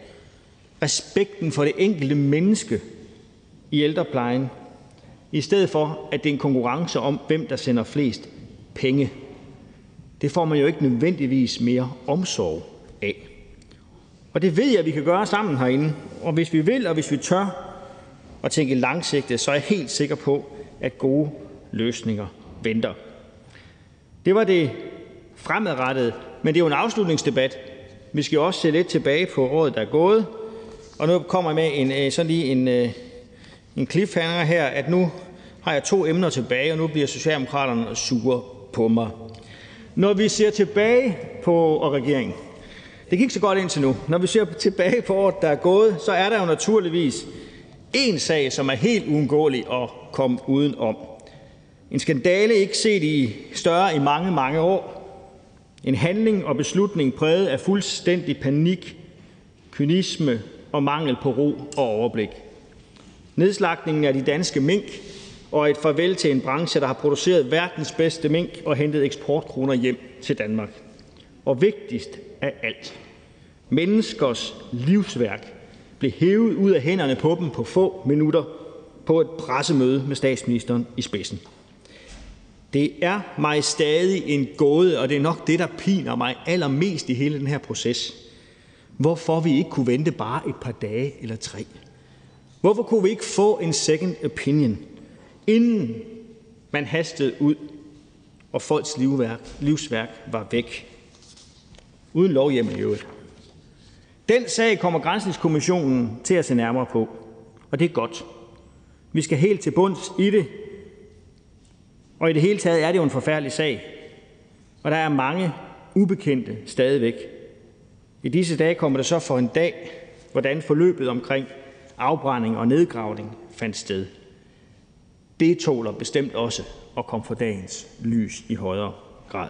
S20: respekten for det enkelte menneske i ældreplejen, i stedet for, at det er en konkurrence om, hvem der sender flest penge. Det får man jo ikke nødvendigvis mere omsorg af. Og det ved jeg, at vi kan gøre sammen herinde. Og hvis vi vil, og hvis vi tør at tænke langsigtet, så er jeg helt sikker på, at gode løsninger venter. Det var det fremadrettede, men det er jo en afslutningsdebat. Vi skal jo også se lidt tilbage på året, der er gået. Og nu kommer jeg med en cliffhanger her, at nu har jeg 2 emner tilbage, og nu bliver Socialdemokraterne sure på mig. Når vi ser tilbage på regeringen, det gik så godt indtil nu. Når vi ser tilbage på året, der er gået, så er der jo naturligvis en sag, som er helt uundgåelig at komme udenom. En skandale ikke set større i mange, mange år. En handling og beslutning præget af fuldstændig panik, kynisme og mangel på ro og overblik. Nedslagtningen af de danske mink og et farvel til en branche, der har produceret verdens bedste mink og hentet eksportkroner hjem til Danmark. Og vigtigst af alt, menneskers livsværk blev hævet ud af hænderne på dem på få minutter på et pressemøde med statsministeren i spidsen. Det er mig stadig en gåde, og det er nok det, der piner mig allermest i hele den her proces. Hvorfor vi ikke kunne vente bare et par dage eller 3. Hvorfor kunne vi ikke få en second opinion, inden man hastede ud, og folks livsværk var væk? Uden lovhjemmel i øvrigt. Den sag kommer Granskningskommissionen til at se nærmere på, og det er godt. Vi skal helt til bunds i det, og i det hele taget er det jo en forfærdelig sag, og der er mange ubekendte stadigvæk. I disse dage kommer det så for en dag, hvordan forløbet omkring afbrænding og nedgravning fandt sted. Det tåler bestemt også at komme for dagens lys i højere grad.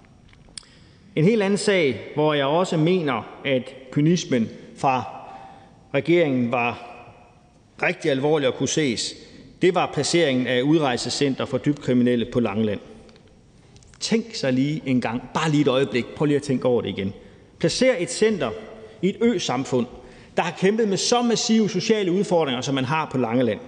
S20: En helt anden sag, hvor jeg også mener, at kynismen fra regeringen var rigtig alvorlig at kunne ses, det var placeringen af udrejsecenter for dybt kriminelle på Langeland. Tænk sig lige en gang, bare lige et øjeblik, prøv lige at tænke over det igen. Placer et center i et øsamfund, der har kæmpet med så massive sociale udfordringer, som man har på Langeland.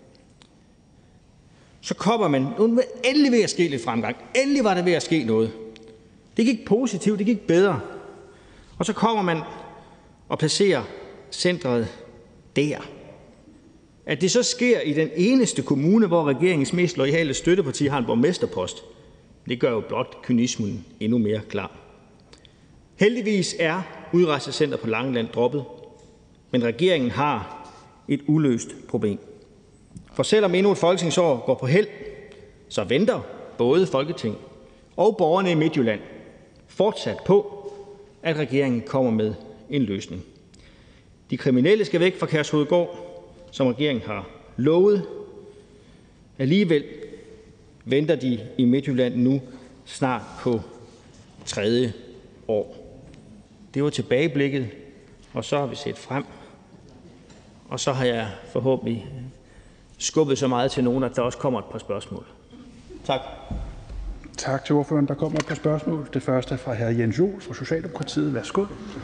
S20: Så kommer man, nu er endelig ved at ske lidt fremgang, endelig var der ved at ske noget. Det gik positivt, det gik bedre. Og så kommer man og placerer centret der. At det så sker i den eneste kommune, hvor regeringens mest loyale støtteparti har en borgmesterpost, det gør jo blot kynismen endnu mere klar. Heldigvis er udrejsecenter på Langeland droppet, men regeringen har et uløst problem. For selvom endnu et folketingsår går på held, så venter både Folketing og borgerne i Midtjylland fortsat på, at regeringen kommer med en løsning. De kriminelle skal væk fra Kærshovedgård, som regeringen har lovet. Alligevel venter de i Midtjylland nu snart på 3. år. Det var tilbageblikket, og så har vi set frem. Og så har jeg forhåbentlig skubbet så meget til nogen, at der også kommer et par spørgsmål. Tak.
S11: Tak til ordføreren. Der kommer et par spørgsmål. Det første er fra hr. Jens Joel fra Socialdemokratiet. Værsgo.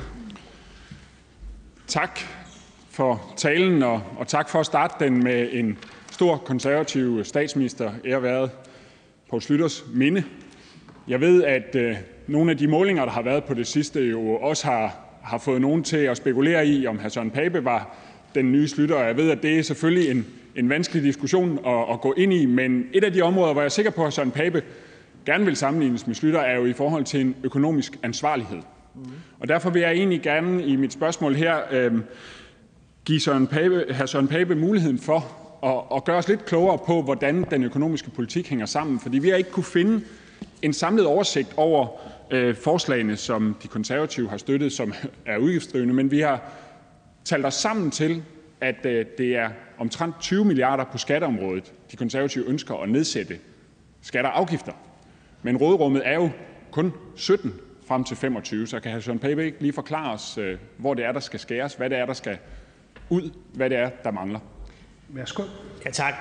S21: Tak for talen, og tak for at starte den med en stor konservativ statsminister, ære været Poul Schlüters minde. Jeg ved, at nogle af de målinger, der har været på det sidste, jo også har fået nogen til at spekulere i, om hr. Søren Pape var den nye Schlüter. Og jeg ved, at det er selvfølgelig en vanskelig diskussion at gå ind i, men et af de områder, hvor jeg er sikker på, at Søren Pape gerne vil sammenlignes med Schlüter, er jo i forhold til en økonomisk ansvarlighed. Og derfor vil jeg egentlig gerne i mit spørgsmål her give hr. Søren Pape muligheden for at gøre os lidt klogere på, hvordan den økonomiske politik hænger sammen. Fordi vi har ikke kunne finde en samlet oversigt over forslagene, som de konservative har støttet, som er udgiftsdrivende, men vi har talt os sammen til, at det er omtrent 20 milliarder på skatteområdet, de konservative ønsker at nedsætte skatter og afgifter. Men råderummet er jo kun 17 frem til 25, så kan hr. Søren Pape ikke lige forklare os, hvor det er, der skal skæres, hvad det er, der skal ud, hvad det er, der mangler?
S11: Værsgo.
S20: Ja, tak.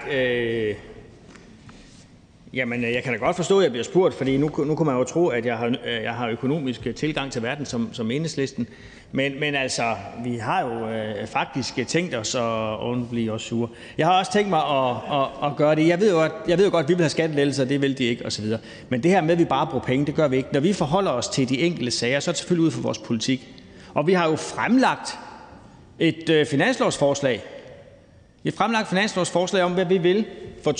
S20: Jamen, jeg kan da godt forstå, at jeg bliver spurgt, fordi nu kunne man jo tro, at jeg har økonomisk tilgang til verden som Enhedslisten. Men altså, vi har jo faktisk tænkt os at blive også sure. Jeg har også tænkt mig at gøre det. Jeg ved jo godt, at vi vil have skattelettelser, det vil de ikke osv. Men det her med, at vi bare bruger penge, det gør vi ikke. Når vi forholder os til de enkelte sager, så er det selvfølgelig ud fra vores politik. Og vi har jo fremlagt et finanslovsforslag. Et fremlagt finanslovsforslag om, hvad vi vil for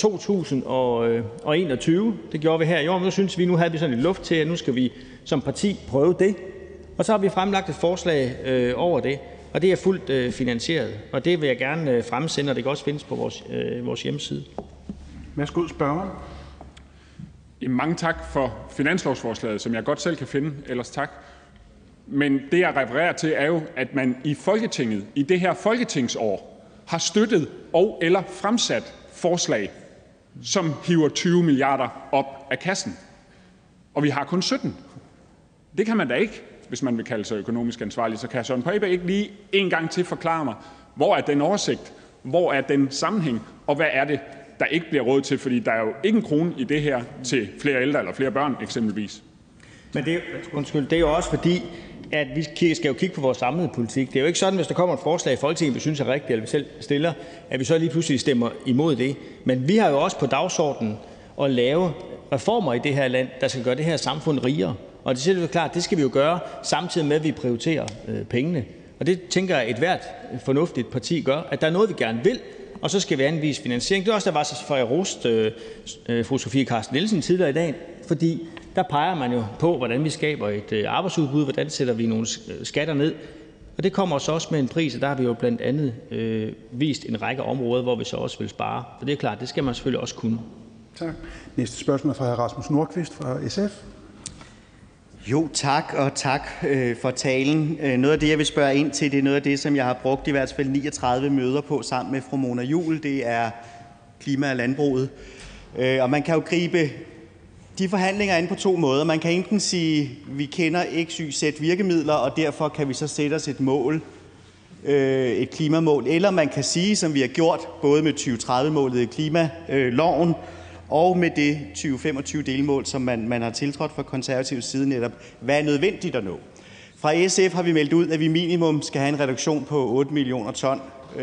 S20: 2021. Det gjorde vi her i år, men nu synes vi, nu havde vi sådan lidt luft til, at nu skal vi som parti prøve det. Og så har vi fremlagt et forslag over det, og det er fuldt finansieret. Og det vil jeg gerne fremsende, og det kan også findes på vores hjemmeside.
S11: Værsgo, spørgeren.
S21: Mange tak for finanslovsforslaget, som jeg godt selv kan finde, ellers tak. Men det, jeg refererer til, er jo, at man i Folketinget, i det her folketingsår, har støttet og eller fremsat forslag, som hiver 20 milliarder op af kassen. Og vi har kun 17. Det kan man da ikke, hvis man vil kalde sig økonomisk ansvarlig. Så kan Søren Pape ikke lige en gang til forklare mig, hvor er den oversigt, hvor er den sammenhæng, og hvad er det, der ikke bliver råd til? Fordi der er jo ikke en krone i det her til flere ældre eller flere børn eksempelvis.
S20: Men det er jo også fordi, at vi skal jo kigge på vores samlede politik. Det er jo ikke sådan, hvis der kommer et forslag i Folketinget, vi synes er rigtigt, eller vi selv stiller, at vi så lige pludselig stemmer imod det. Men vi har jo også på dagsordenen at lave reformer i det her land, der skal gøre det her samfund rigere. Og det er jo klart, det skal vi jo gøre, samtidig med, at vi prioriterer pengene. Og det tænker jeg, at et hvert fornuftigt parti gør, at der er noget, vi gerne vil, og så skal vi anvise finansiering. Det er også, der var så for, jeg roste fru Sofie Carsten Nielsen tidligere i dag, fordi der peger man jo på, hvordan vi skaber et arbejdsudbud, hvordan sætter vi nogle skatter ned. Og det kommer så også med en pris, og der har vi jo blandt andet vist en række områder, hvor vi så også vil spare. Og det er klart, det skal man selvfølgelig også kunne.
S11: Tak. Næste spørgsmål er fra hr. Rasmus Nordqvist fra SF.
S12: Jo, tak, og tak for talen. Noget af det, jeg vil spørge ind til, det er noget af det, som jeg har brugt i hvert fald 39 møder på sammen med fru Mona Juul. Det er klima og landbruget. Og man kan jo gribe de forhandlinger an på to måder. Man kan enten sige, at vi kender XYZ virkemidler, og derfor kan vi så sætte os et mål, et klimamål. Eller man kan sige, som vi har gjort, både med 2030-målet i klimaloven, og med det 2025-delmål, som man har tiltrådt fra konservativ side netop, hvad er nødvendigt at nå. Fra SF har vi meldt ud, at vi minimum skal have en reduktion på 8 millioner ton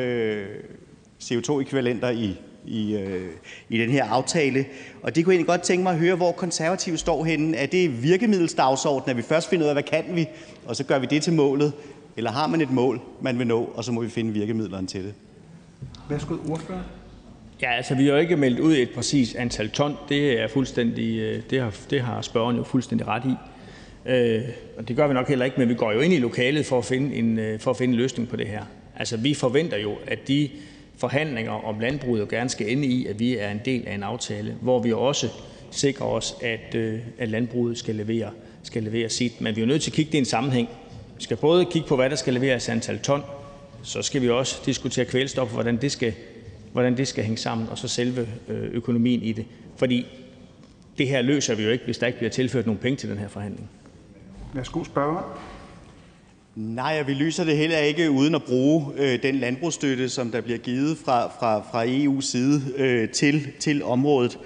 S12: CO2-ekvivalenter i den her aftale. Og det kunne jeg egentlig godt tænke mig at høre, hvor konservative står henne. Er det virkemiddelsdagsordenen, at vi først finder ud af, hvad kan vi, og så gør vi det til målet? Eller har man et mål, man vil nå, og så må vi finde virkemidlerne til det?
S11: Værsgo, ordfører.
S20: Ja, altså vi har jo ikke meldt ud et præcis antal ton. Det er fuldstændig, det har spørgeren jo fuldstændig ret i. Og det gør vi nok heller ikke, men vi går jo ind i lokalet for at finde en løsning på det her. Altså vi forventer jo, at de forhandlinger om landbruget jo gerne skal ende i, at vi er en del af en aftale, hvor vi også sikrer os, at landbruget skal levere sit. Men vi er jo nødt til at kigge det i en sammenhæng. Vi skal både kigge på, hvad der skal leveres antal ton, så skal vi også diskutere kvælstof, hvordan det skal hænge sammen, og så selve økonomien i det. Fordi det her løser vi jo ikke, hvis der ikke bliver tilført nogle penge til den her forhandling.
S11: Værsgo, spørger.
S12: Nej, og vi løser det heller ikke uden at bruge den landbrugsstøtte, som der bliver givet fra EU's side til området.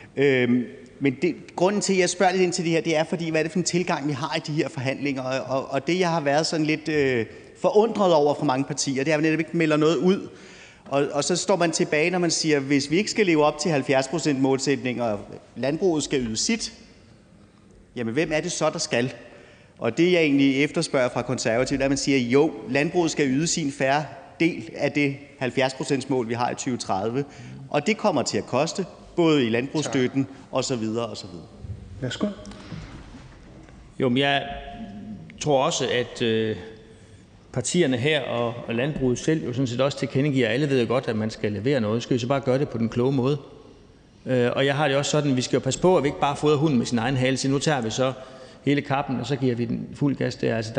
S12: Men grunden til, at jeg spørger lidt ind til det her, det er, fordi hvad er det for en tilgang, vi har i de her forhandlinger? Og det, jeg har været sådan lidt forundret over fra mange partier, det er, at man netop ikke melder noget ud. Og så står man tilbage, når man siger, at hvis vi ikke skal leve op til 70% målsætninger, og landbruget skal yde sit, jamen hvem er det så, der skal? Og det, jeg egentlig efterspørger fra konservativt, er, at man siger, jo, landbruget skal yde sin færre del af det 70% mål, vi har i 2030. Og det kommer til at koste, både i landbrugsstøtten osv. osv.
S11: Værsgo.
S20: Jo, men jeg tror også, at partierne her og landbruget selv jo sådan set også tilkendegiver, alle ved jo godt, at man skal levere noget. Skal vi så bare gøre det på den kloge måde? Og jeg har det også sådan, at vi skal jo passe på, at vi ikke bare fodrer hunden med sin egen hale, så nu tager vi så hele kappen, og så giver vi den fuld gas der. Altså,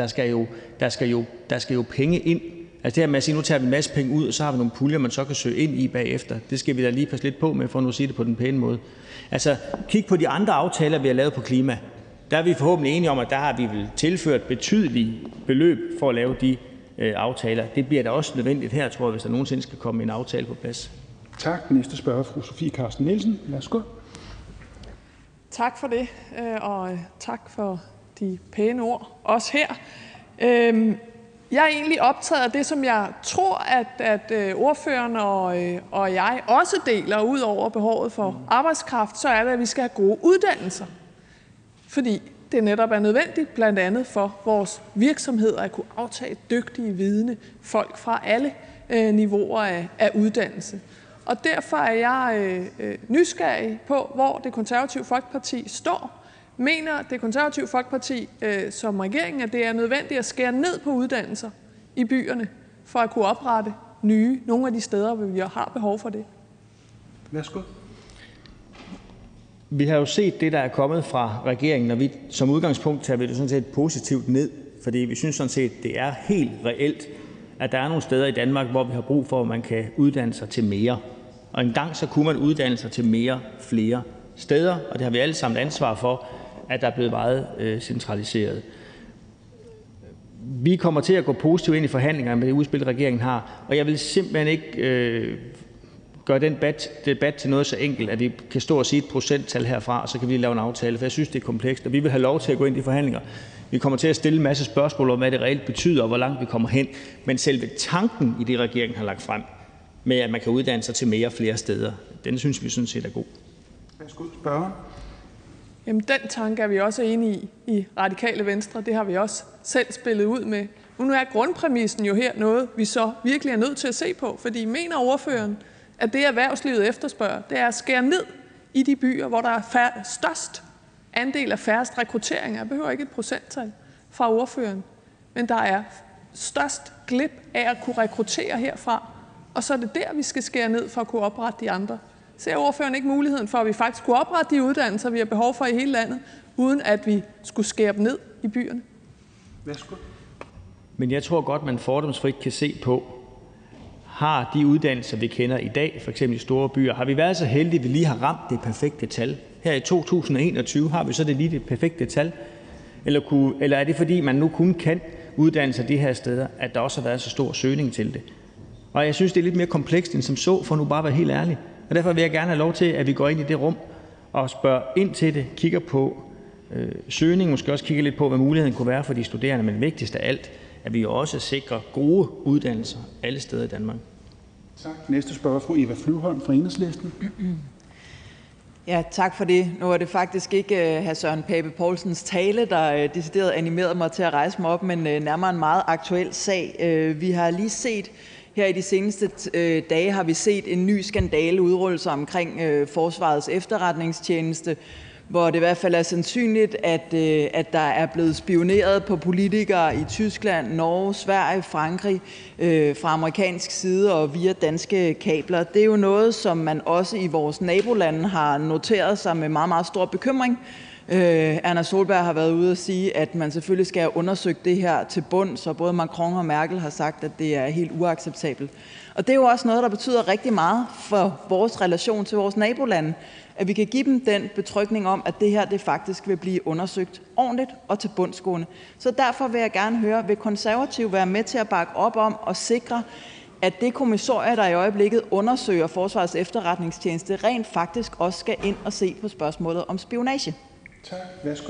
S20: der skal jo penge ind. Altså det her med at sige, nu tager vi en masse penge ud, og så har vi nogle puljer, man så kan søge ind i bagefter. Det skal vi da lige passe lidt på med, for nu at sige det på den pæne måde. Altså, kig på de andre aftaler, vi har lavet på klima. Der er vi forhåbentlig enige om, at der har vi vel tilført betydelige beløb for at lave de aftaler. Det bliver da også nødvendigt her, tror jeg, hvis der nogensinde skal komme en aftale på plads.
S11: Tak. Næste spørger, fru Sofie Carsten Nielsen. Værsgo.
S14: Tak for det, og tak for de pæne ord, også her. Jeg er egentlig optaget af det, som jeg tror, at ordføreren og jeg også deler, ud over behovet for arbejdskraft, så er det, at vi skal have gode uddannelser. Fordi det netop er nødvendigt, blandt andet for vores virksomheder, at kunne aftage dygtige, vidende folk fra alle niveauer af uddannelse. Og derfor er jeg nysgerrig på, hvor Det Konservative Folkeparti står. Mener Det Konservative Folkeparti som regeringen, at det er nødvendigt at skære ned på uddannelser i byerne, for at kunne oprette nye, nogle af de steder, hvor vi har behov for det?
S11: Værsgo.
S20: Vi har jo set det, der er kommet fra regeringen, og vi som udgangspunkt tager vi det sådan set positivt ned, fordi vi synes sådan set, det er helt reelt, at der er nogle steder i Danmark, hvor vi har brug for, at man kan uddanne sig til mere. Og engang så kunne man uddanne sig til flere steder, og det har vi alle sammen ansvar for, at der er blevet meget centraliseret. Vi kommer til at gå positivt ind i forhandlingerne med det udspil, regeringen har, og jeg vil simpelthen ikke gøre den debat til noget så enkelt, at vi kan stå og sige et procenttal herfra, og så kan vi lave en aftale, for jeg synes, det er komplekst, og vi vil have lov til at gå ind i forhandlinger. Vi kommer til at stille en masse spørgsmål om, hvad det reelt betyder, og hvor langt vi kommer hen, men selve tanken i det, regeringen har lagt frem, med at man kan uddanne sig til flere steder, den synes vi sådan set er god.
S11: Værsgo, spørger.
S14: Jamen, den tanke er vi også enige i Radikale Venstre. Det har vi også selv spillet ud med. Nu er grundpræmissen jo her noget, vi så virkelig er nødt til at se på, fordi mener ordføreren, at det erhvervslivet efterspørger, det er at skære ned i de byer, hvor der er størst andel af færrest rekrutteringer. Jeg behøver ikke et procenttal fra ordføreren, men der er størst glip af at kunne rekruttere herfra, og så er det der, vi skal skære ned for at kunne oprette de andre. Ser ordføreren ikke muligheden for, at vi faktisk kunne oprette de uddannelser, vi har behov for i hele landet, uden at vi skulle skære dem ned i byerne?
S11: Værsgo.
S20: Men jeg tror godt, man fordomsfrit kan se på, har de uddannelser, vi kender i dag, f.eks. i store byer, har vi været så heldige, at vi lige har ramt det perfekte tal? Her i 2021 har vi så det lige det perfekte tal? Eller er det, fordi man nu kun kan uddanne sig de her steder, at der også har været så stor søgning til det? Og jeg synes, det er lidt mere komplekst end som så, for nu bare at være helt ærlig. Og derfor vil jeg gerne have lov til, at vi går ind i det rum og spørger ind til det, kigger på søgning, måske også kigger lidt på, hvad muligheden kunne være for de studerende, men vigtigst af alt, at vi også sikrer gode uddannelser alle steder i Danmark.
S11: Tak. Næste spørger fru Eva Flyvholm fra Enhedslisten.
S3: Ja, tak for det. Nu er det faktisk ikke hr. Søren Pape Poulsens tale, der decideret animerede mig til at rejse mig op, men nærmere en meget aktuel sag. Vi har lige set Her i de seneste dage har vi set en ny skandale udrulle sig omkring Forsvarets Efterretningstjeneste, hvor det i hvert fald er sandsynligt, at der er blevet spioneret på politikere i Tyskland, Norge, Sverige, Frankrig fra amerikansk side og via danske kabler. Det er jo noget, som man også i vores nabolande har noteret sig med meget, meget stor bekymring. Erna Solberg har været ude at sige, at man selvfølgelig skal have undersøgt det her til bunds, så både Macron og Merkel har sagt, at det er helt uacceptabelt. Og det er jo også noget, der betyder rigtig meget for vores relation til vores nabolande, at vi kan give dem den betrygning om, at det her det faktisk vil blive undersøgt ordentligt og til bundsgående. Så derfor vil jeg gerne høre, vil Konservative være med til at bakke op om og sikre, at det kommissorie, der i øjeblikket undersøger Forsvarets Efterretningstjeneste, rent faktisk også skal ind og se på spørgsmålet om spionage?
S11: Tak. Værsgo.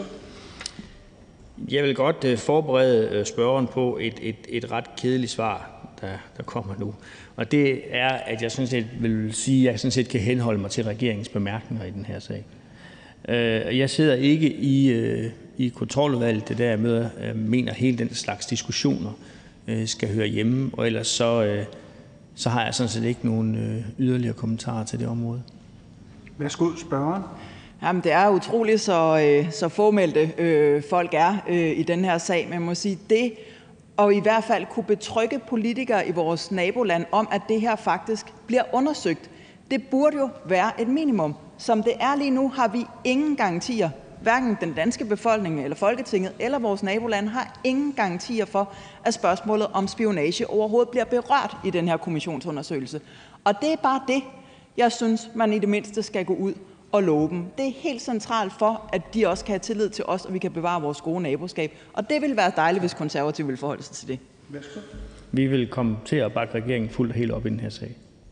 S20: Jeg vil godt forberede spørgeren på et ret kedeligt svar, der kommer nu. Og det er, at jeg sådan set vil sige, at jeg sådan set kan henholde mig til regeringens bemærkninger i den her sag. Jeg sidder ikke i kontroludvalget, det der jeg møder, mener hele den slags diskussioner skal høre hjemme, og ellers så har jeg sådan set ikke nogen yderligere kommentarer til det område.
S11: Værsgo, spørgeren.
S3: Jamen, det er utroligt, så fåmeldte folk er i den her sag. Men jeg må sige, det og i hvert fald kunne betrygge politikere i vores naboland om, at det her faktisk bliver undersøgt, det burde jo være et minimum. Som det er lige nu, har vi ingen garantier. Hverken den danske befolkning eller Folketinget eller vores naboland har ingen garantier for, at spørgsmålet om spionage overhovedet bliver berørt i den her kommissionsundersøgelse. Og det er bare det, jeg synes, man i det mindste skal gå ud og love dem. Det er helt centralt for, at de også kan have tillid til os, og vi kan bevare vores gode naboskab. Og det ville være dejligt, hvis Konservative ville forholde sig til det.
S11: Værsgo.
S20: Vi vil komme til at bakke regeringen fuldt og helt op i den her sag.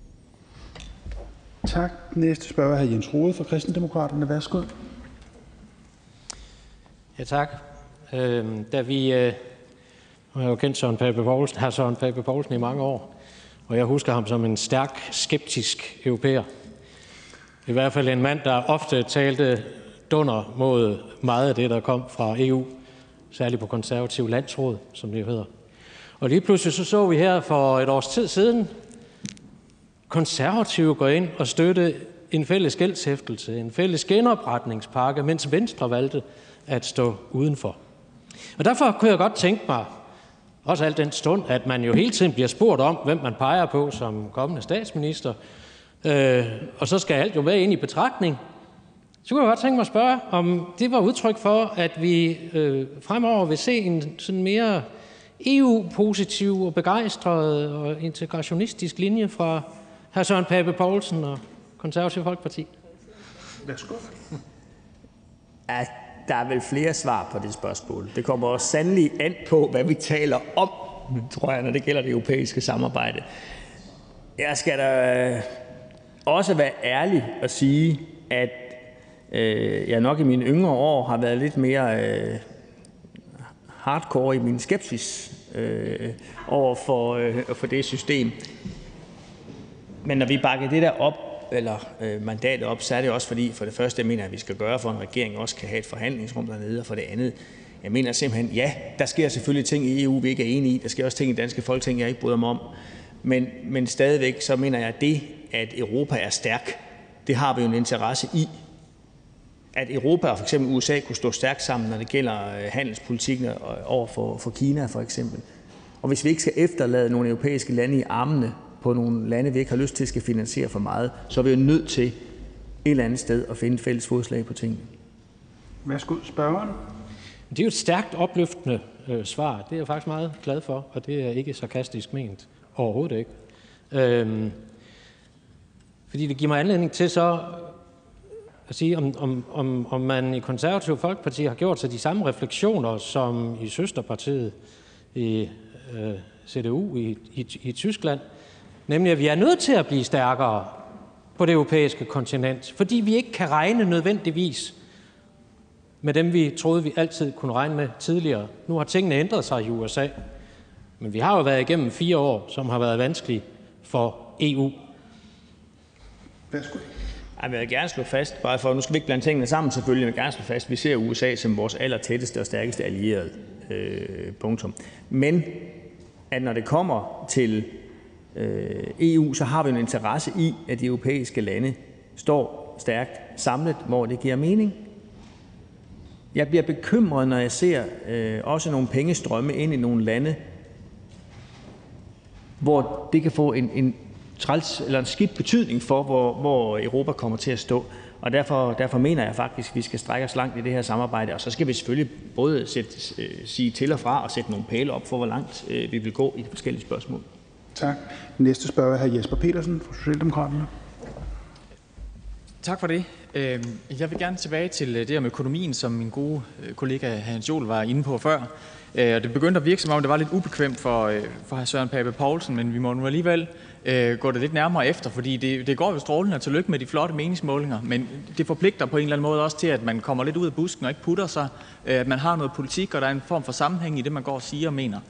S11: Tak. Næste spørger er Jens Rohde fra Kristendemokraterne. Værsgo.
S9: Ja, tak. Da vi har jo kendt hr. Søren Pape Poulsen i mange år, og jeg husker ham som en stærk, skeptisk europæer. I hvert fald en mand, der ofte talte dunder mod meget af det, der kom fra EU, særligt på konservativ landsråd, som det hedder. Og lige pludselig så vi her for et års tid siden, konservative gå ind og støtte en fælles gældshæftelse, en fælles genopretningspakke, mens Venstre valgte at stå udenfor. Og derfor kunne jeg godt tænke mig, også al den stund, at man jo hele tiden bliver spurgt om, hvem man peger på som kommende statsminister, og så skal alt jo være ind i betragtning. Så kunne jeg godt tænke mig at spørge, om det var udtryk for, at vi fremover vil se en sådan mere EU-positiv og begejstret og integrationistisk linje fra hr. Søren Pape Poulsen og Konservative Folkeparti.
S11: Værsgo.
S20: Ja, der er vel flere svar på det spørgsmål. Det kommer også sandelig an på, hvad vi taler om, tror jeg, når det gælder det europæiske samarbejde. Jeg skal da også være ærlig og sige, at jeg nok i mine yngre år har været lidt mere hardcore i min skepsis over for det system. Men når vi bakker det der op, eller mandatet op, så er det også fordi, for det første, jeg mener, at vi skal gøre, for en regering også kan have et forhandlingsrum dernede, og for det andet, jeg mener simpelthen, ja, der sker selvfølgelig ting i EU, vi ikke er enige i, der sker også ting i danske folketing, jeg ikke bryder mig om, men stadigvæk, så mener jeg, at det, at Europa er stærk, det har vi jo en interesse i. At Europa og for eksempel USA kunne stå stærkt sammen, når det gælder handelspolitikken over for Kina for eksempel. Og hvis vi ikke skal efterlade nogle europæiske lande i armene på nogle lande, vi ikke har lyst til, skal finansiere for meget, så er vi jo nødt til et eller andet sted at finde fælles fodslag på tingene.
S11: Værsgo, spørgeren.
S9: Det er jo et stærkt opløftende svar. Det er jeg faktisk meget glad for, og det er ikke sarkastisk ment. Overhovedet ikke. Fordi det giver mig anledning til så at sige, om man i Konservative Folkeparti har gjort sig de samme refleksioner som i søsterpartiet i CDU i Tyskland, nemlig at vi er nødt til at blive stærkere på det europæiske kontinent, fordi vi ikke kan regne nødvendigvis med dem, vi troede, vi altid kunne regne med tidligere. Nu har tingene ændret sig i USA, men vi har jo været igennem 4 år, som har været vanskelige for EU.
S11: Værsgo.
S20: Jeg vil gerne slå fast, bare for nu skal vi ikke blande tingene sammen selvfølgelig, men gerne slå fast, at vi ser USA som vores allertætteste og stærkeste allierede. Punktum. Men at når det kommer til EU, så har vi en interesse i, at de europæiske lande står stærkt samlet, hvor det giver mening. Jeg bliver bekymret, når jeg ser også nogle pengestrømme ind i nogle lande, hvor det kan få en træls eller en skidt betydning for, hvor Europa kommer til at stå. Og derfor mener jeg faktisk, at vi skal strække os langt i det her samarbejde. Og så skal vi selvfølgelig både sige til og fra og sætte nogle pæle op for, hvor langt vi vil gå i de forskellige spørgsmål.
S11: Tak. Næste spørger er hr. Jesper Petersen fra Socialdemokraterne.
S4: Tak for det. Jeg vil gerne tilbage til det om økonomien, som min gode kollega Hans Joel var inde på før. Og det begyndte at virke, som om det var lidt ubekvemt for hr. Søren Pape Poulsen, men vi må nu alligevel gå det lidt nærmere efter, fordi det går jo strålende, og tillykke med de flotte meningsmålinger, men det forpligter på en eller anden måde også til, at man kommer lidt ud af busken og ikke putter sig, at man har noget politik, og der er en form for sammenhæng i det, man går og siger og mener.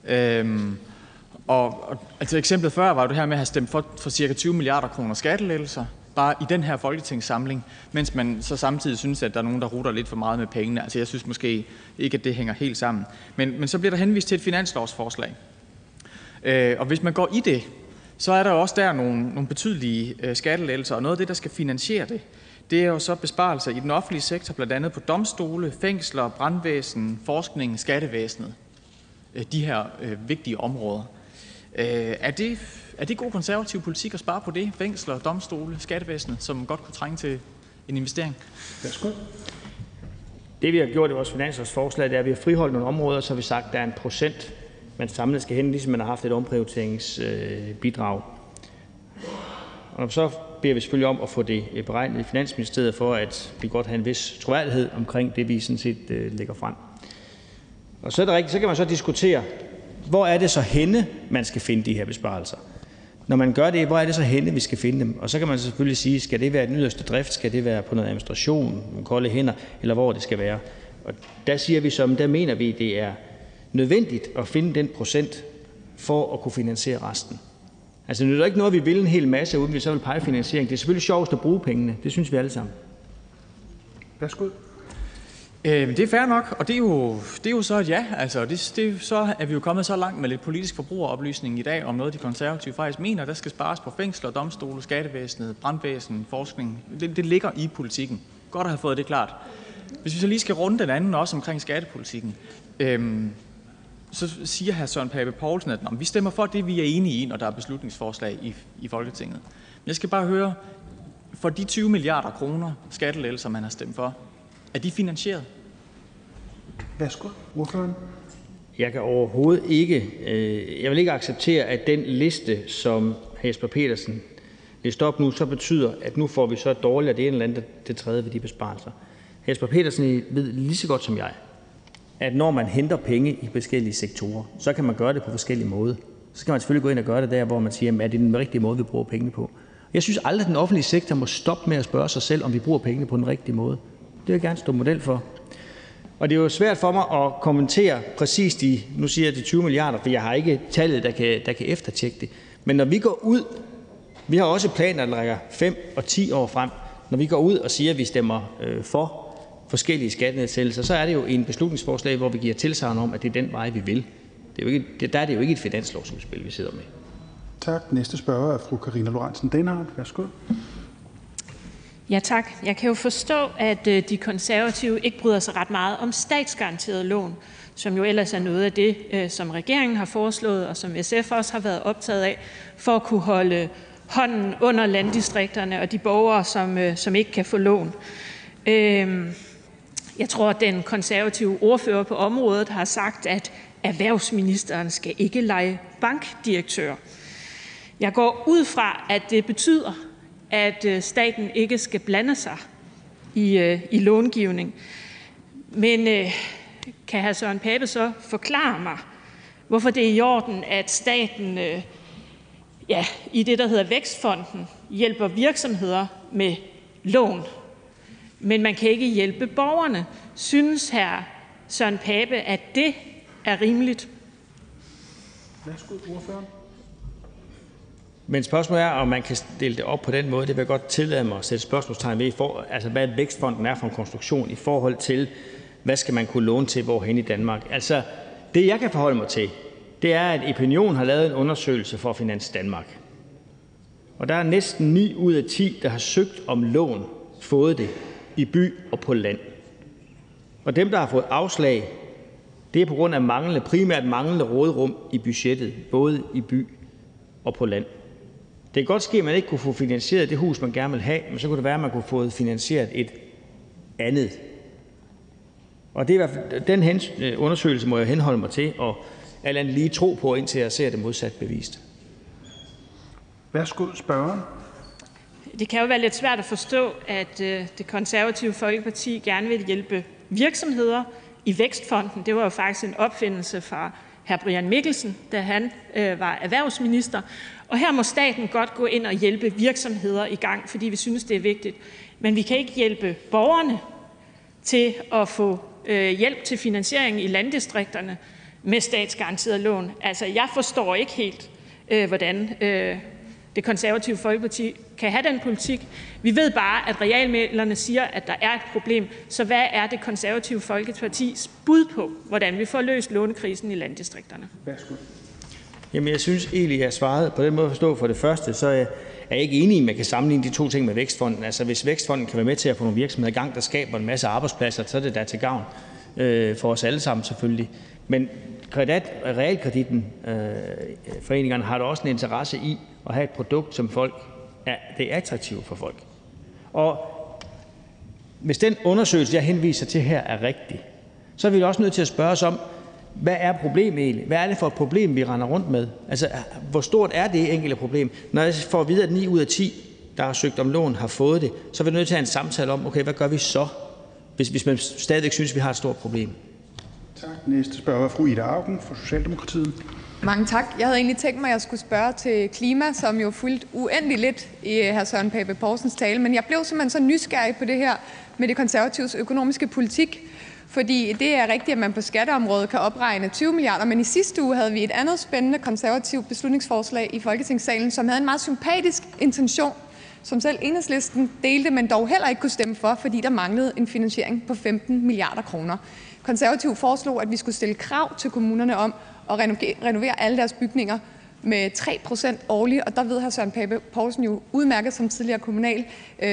S4: Altså eksemplet før var jo det her med at have stemt for cirka 20 milliarder kroner skattelettelser, bare i den her folketingssamling, mens man så samtidig synes, at der er nogen, der rutter lidt for meget med pengene. Altså jeg synes måske ikke, at det hænger helt sammen. Men så bliver der henvist til et finanslovsforslag. Og hvis man går i det, så er der jo også der nogle betydelige skattelettelser, og noget af det, der skal finansiere det, det er jo så besparelser i den offentlige sektor, blandt andet på domstole, fængsler, brandvæsen, forskning, skattevæsenet. De her vigtige områder. Er det god konservativ politik at spare på det? Fængsler, domstole, skattevæsenet, som godt kunne trænge til en investering?
S11: Værsgo.
S20: Det vi har gjort i vores finanslovsforslag, det er, at vi har friholdt nogle områder, så har vi sagt, at der er 1%, man samlet skal hente, ligesom man har haft et omprioriteringsbidrag. Og så beder vi selvfølgelig om at få det beregnet i Finansministeriet, for at vi godt have en vis troværdighed omkring det, vi sådan set lægger frem. Og så er det rigtigt, så kan man så diskutere, hvor er det så henne, man skal finde de her besparelser. Når man gør det, hvor er det så henne, vi skal finde dem? Og så kan man selvfølgelig sige, skal det være den yderste drift, skal det være på noget administration, nogle kolde hænder, eller hvor det skal være. Og der siger vi der mener vi, det er nødvendigt at finde den procent for at kunne finansiere resten. Altså det er ikke noget, vi vil en hel masse, uden vi så vil pege finansiering. Det er selvfølgelig sjovest at bruge pengene. Det synes vi alle sammen.
S11: Værsgo.
S4: Det er fair nok, og det er jo så et ja. Altså, så er vi jo kommet så langt med lidt politisk forbrugeroplysning i dag, om noget, de konservative faktisk mener, der skal spares på fængsler, domstole, skattevæsenet, brandvæsen, forskning. Det ligger i politikken. Godt at have fået det klart. Hvis vi så lige skal runde den anden også omkring skattepolitikken, så siger hr. Søren Pape Poulsen, at vi stemmer for det, vi er enige i, når der er beslutningsforslag i Folketinget. Men jeg skal bare høre, for de 20 milliarder kroner skattelettelser, man har stemt for, er de finansieret?
S11: Værsgo, ordføreren.
S20: Jeg kan overhovedet ikke, jeg vil ikke acceptere, at den liste, som Jesper Petersen lister op nu, så betyder, at nu får vi så dårligere det ene eller andet, det tredje ved de besparelser. Jesper Petersen ved lige så godt som jeg, at når man henter penge i forskellige sektorer, så kan man gøre det på forskellige måder. Så skal man selvfølgelig gå ind og gøre det der, hvor man siger, er det den rigtige måde, vi bruger pengene på. Jeg synes aldrig, at den offentlige sektor må stoppe med at spørge sig selv, om vi bruger pengene på den rigtige måde. Det vil jeg gerne stå model for. Og det er jo svært for mig at kommentere præcis nu siger jeg de 20 milliarder, for jeg har ikke tallet, der kan eftertjekke det. Men når vi går ud, vi har også planer, der rækker 5 og 10 år frem, når vi går ud og siger, at vi stemmer for forskellige skattenedsættelser, så er det jo en beslutningsforslag, hvor vi giver tilsagn om, at det er den vej, vi vil. Der er det jo ikke et finanslovsudspil, vi sidder med.
S11: Tak. Næste spørger er fru Karina Lorentzen Dehnhardt. Værsgo.
S13: Ja, tak. Jeg kan jo forstå, at de konservative ikke bryder sig ret meget om statsgaranterede lån, som jo ellers er noget af det, som regeringen har foreslået, og som SF også har været optaget af, for at kunne holde hånden under landdistrikterne og de borgere, som ikke kan få lån. Jeg tror, at den konservative ordfører på området har sagt, at erhvervsministeren skal ikke lege bankdirektør. Jeg går ud fra, at det betyder, at staten ikke skal blande sig i långivning. Men kan hr. Søren Pape så forklare mig, hvorfor det er i orden, at staten i det, der hedder Vækstfonden, hjælper virksomheder med lån, men man kan ikke hjælpe borgerne? Synes hr. Søren Pape, at det er rimeligt?
S11: Værsgo, ordføreren.
S20: Men spørgsmålet er, om man kan stille det op på den måde. Det vil jeg godt tillade mig at sætte spørgsmålstegn ved, altså hvad Vækstfonden er for en konstruktion i forhold til, hvad skal man kunne låne til, hvorhen i Danmark. Altså det, jeg kan forholde mig til, det er, at Epinion har lavet en undersøgelse for Finans Danmark. Og der er næsten 9 ud af 10, der har søgt om lån, fået det i by og på land. Og dem, der har fået afslag, det er på grund af primært manglende råderum i budgettet, både i by og på land. Det kan godt ske, at man ikke kunne få finansieret det hus, man gerne vil have, men så kunne det være, at man kunne få finansieret et andet. Og det er i hvert fald, den undersøgelse må jeg henholde mig til, og alt andet lige tro på, indtil jeg ser det modsat bevist.
S11: Værsgo, spørgeren.
S2: Det kan jo være lidt svært at forstå, at det konservative Folkeparti gerne vil hjælpe virksomheder i Vækstfonden. Det var jo faktisk en opfindelse fra hr. Brian Mikkelsen, da han var erhvervsminister. Og her må staten godt gå ind og hjælpe virksomheder i gang, fordi vi synes, det er vigtigt. Men vi kan ikke hjælpe borgerne til at få hjælp til finansiering i landdistrikterne med statsgaranterede lån. Altså, jeg forstår ikke helt, hvordan det konservative Folkeparti kan have den politik. Vi ved bare, at realmæglerne siger, at der er et problem. Så hvad er det konservative Folkepartis bud på, hvordan vi får løst lånekrisen i landdistrikterne?
S11: Værsgo.
S20: Jamen, jeg synes egentlig, jeg svarede på den måde at forstå. For det første, så er jeg ikke enig i, at man kan sammenligne de to ting med Vækstfonden. Altså, hvis Vækstfonden kan være med til at få nogle virksomheder i gang, der skaber en masse arbejdspladser, så er det da til gavn for os alle sammen selvfølgelig. Men realkreditten, foreningerne har da også en interesse i at have et produkt, som det er attraktivt for folk. Og hvis den undersøgelse, jeg henviser til her, er rigtig, så er vi også nødt til at spørge os om, hvad er problemet egentlig? Hvad er det for et problem, vi render rundt med? Altså, hvor stort er det enkelte problem? Når jeg får at vide, at 9 ud af 10, der har søgt om lån, har fået det, så er vi nødt til at have en samtale om, okay, hvad gør vi så, hvis man stadigvæk synes, vi har et stort problem?
S11: Tak. Næste spørger er fru Ida Auken fra Socialdemokratiet.
S5: Mange tak. Jeg havde egentlig tænkt mig, at jeg skulle spørge til klima, som jo fulgte uendelig lidt i hr. Søren Pape Poulsens tale, men jeg blev simpelthen så nysgerrig på det her med det konservatives økonomiske politik, fordi det er rigtigt, at man på skatteområdet kan opregne 20 milliarder, men i sidste uge havde vi et andet spændende konservativt beslutningsforslag i Folketingssalen, som havde en meget sympatisk intention, som selv Enhedslisten delte, men dog heller ikke kunne stemme for, fordi der manglede en finansiering på 15 milliarder kroner. Konservativ foreslog, at vi skulle stille krav til kommunerne om at renovere alle deres bygninger med 3% årligt, og der ved hr. Søren Pape Poulsen jo udmærket som tidligere kommunal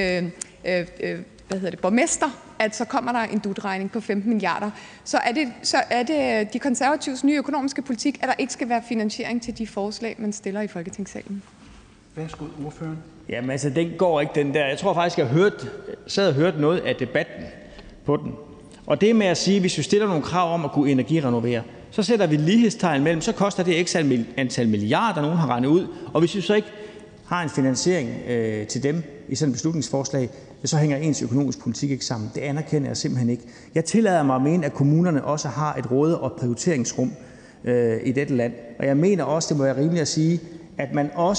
S5: borgmester, at så kommer der en dut-regning på 15 milliarder. Så er det de konservatives nye økonomiske politik, at der ikke skal være finansiering til de forslag, man stiller i Folketingssalen?
S11: Værsgo, ordføreren.
S20: Jamen altså, den går ikke, den der. Jeg tror faktisk, jeg sad og hørte noget af debatten på den. Og det med at sige, at hvis vi stiller nogle krav om at kunne energirenovere, så sætter vi lighedstegn mellem, så koster det ikke antal milliarder, nogen har regnet ud, og hvis vi så ikke har en finansiering til dem i sådan et beslutningsforslag, så hænger ens økonomisk politik ikke sammen. Det anerkender jeg simpelthen ikke. Jeg tillader mig at mene, at kommunerne også har et råde- og prioriteringsrum i dette land, og jeg mener også, det må være rimeligt at sige, at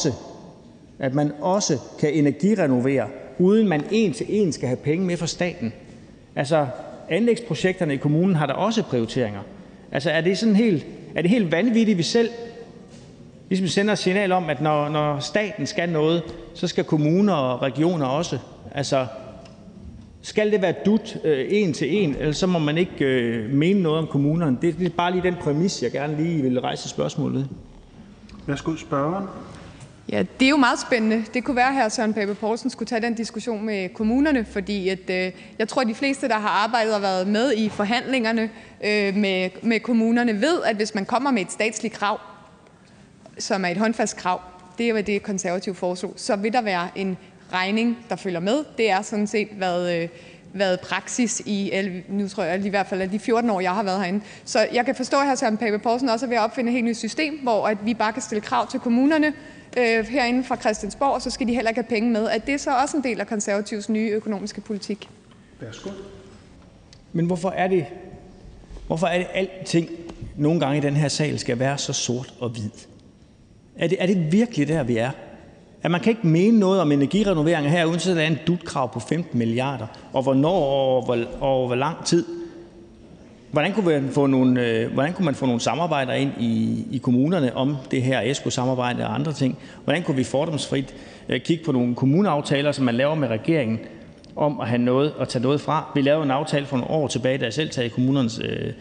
S20: man også kan energirenovere, uden man en til en skal have penge med fra staten. Altså, anlægsprojekterne i kommunen har der også prioriteringer. Altså, er det helt vanvittigt, vi selv ligesom sender et signal om, at når staten skal noget, så skal kommuner og regioner også. Altså, skal det være dut en til en, eller så må man ikke mene noget om kommunerne. Det er bare lige den præmis, jeg gerne lige vil rejse spørgsmål ved.
S11: Værsgo, spørgeren.
S5: Ja, det er jo meget spændende. Det kunne være, at hr. Søren Pape Poulsen skulle tage den diskussion med kommunerne, fordi jeg tror, at de fleste, der har arbejdet og været med i forhandlingerne med kommunerne, ved, at hvis man kommer med et statsligt krav, som er et håndfast krav, det er det konservative foreslog, så vil der være en regning, der følger med. Det er sådan set været praksis nu tror jeg i hvert fald, at de 14 år, jeg har været herinde. Så jeg kan forstå, at hr. Søren Pape Poulsen også er ved at opfinde et helt nyt system, hvor at vi bare kan stille krav til kommunerne herinde fra Christiansborg, og så skal de heller ikke have penge med. Er det så også en del af konservativs nye økonomiske politik?
S11: Værsgo.
S20: Men hvorfor er det alting nogle gange i den her sal skal være så sort og hvid? Er det virkelig der, vi er? At man kan ikke mene noget om energirenoveringer her, uden så der er en dut-krav på 15 milliarder, og hvornår og hvor lang tid? Hvordan kunne man få nogle samarbejder ind i kommunerne om det her ESCO-samarbejde og andre ting? Hvordan kunne vi fordomsfrit kigge på nogle kommuneaftaler, som man laver med regeringen, om at have noget at tage noget fra? Vi lavede en aftale for nogle år tilbage, da jeg selv tager i kommunernes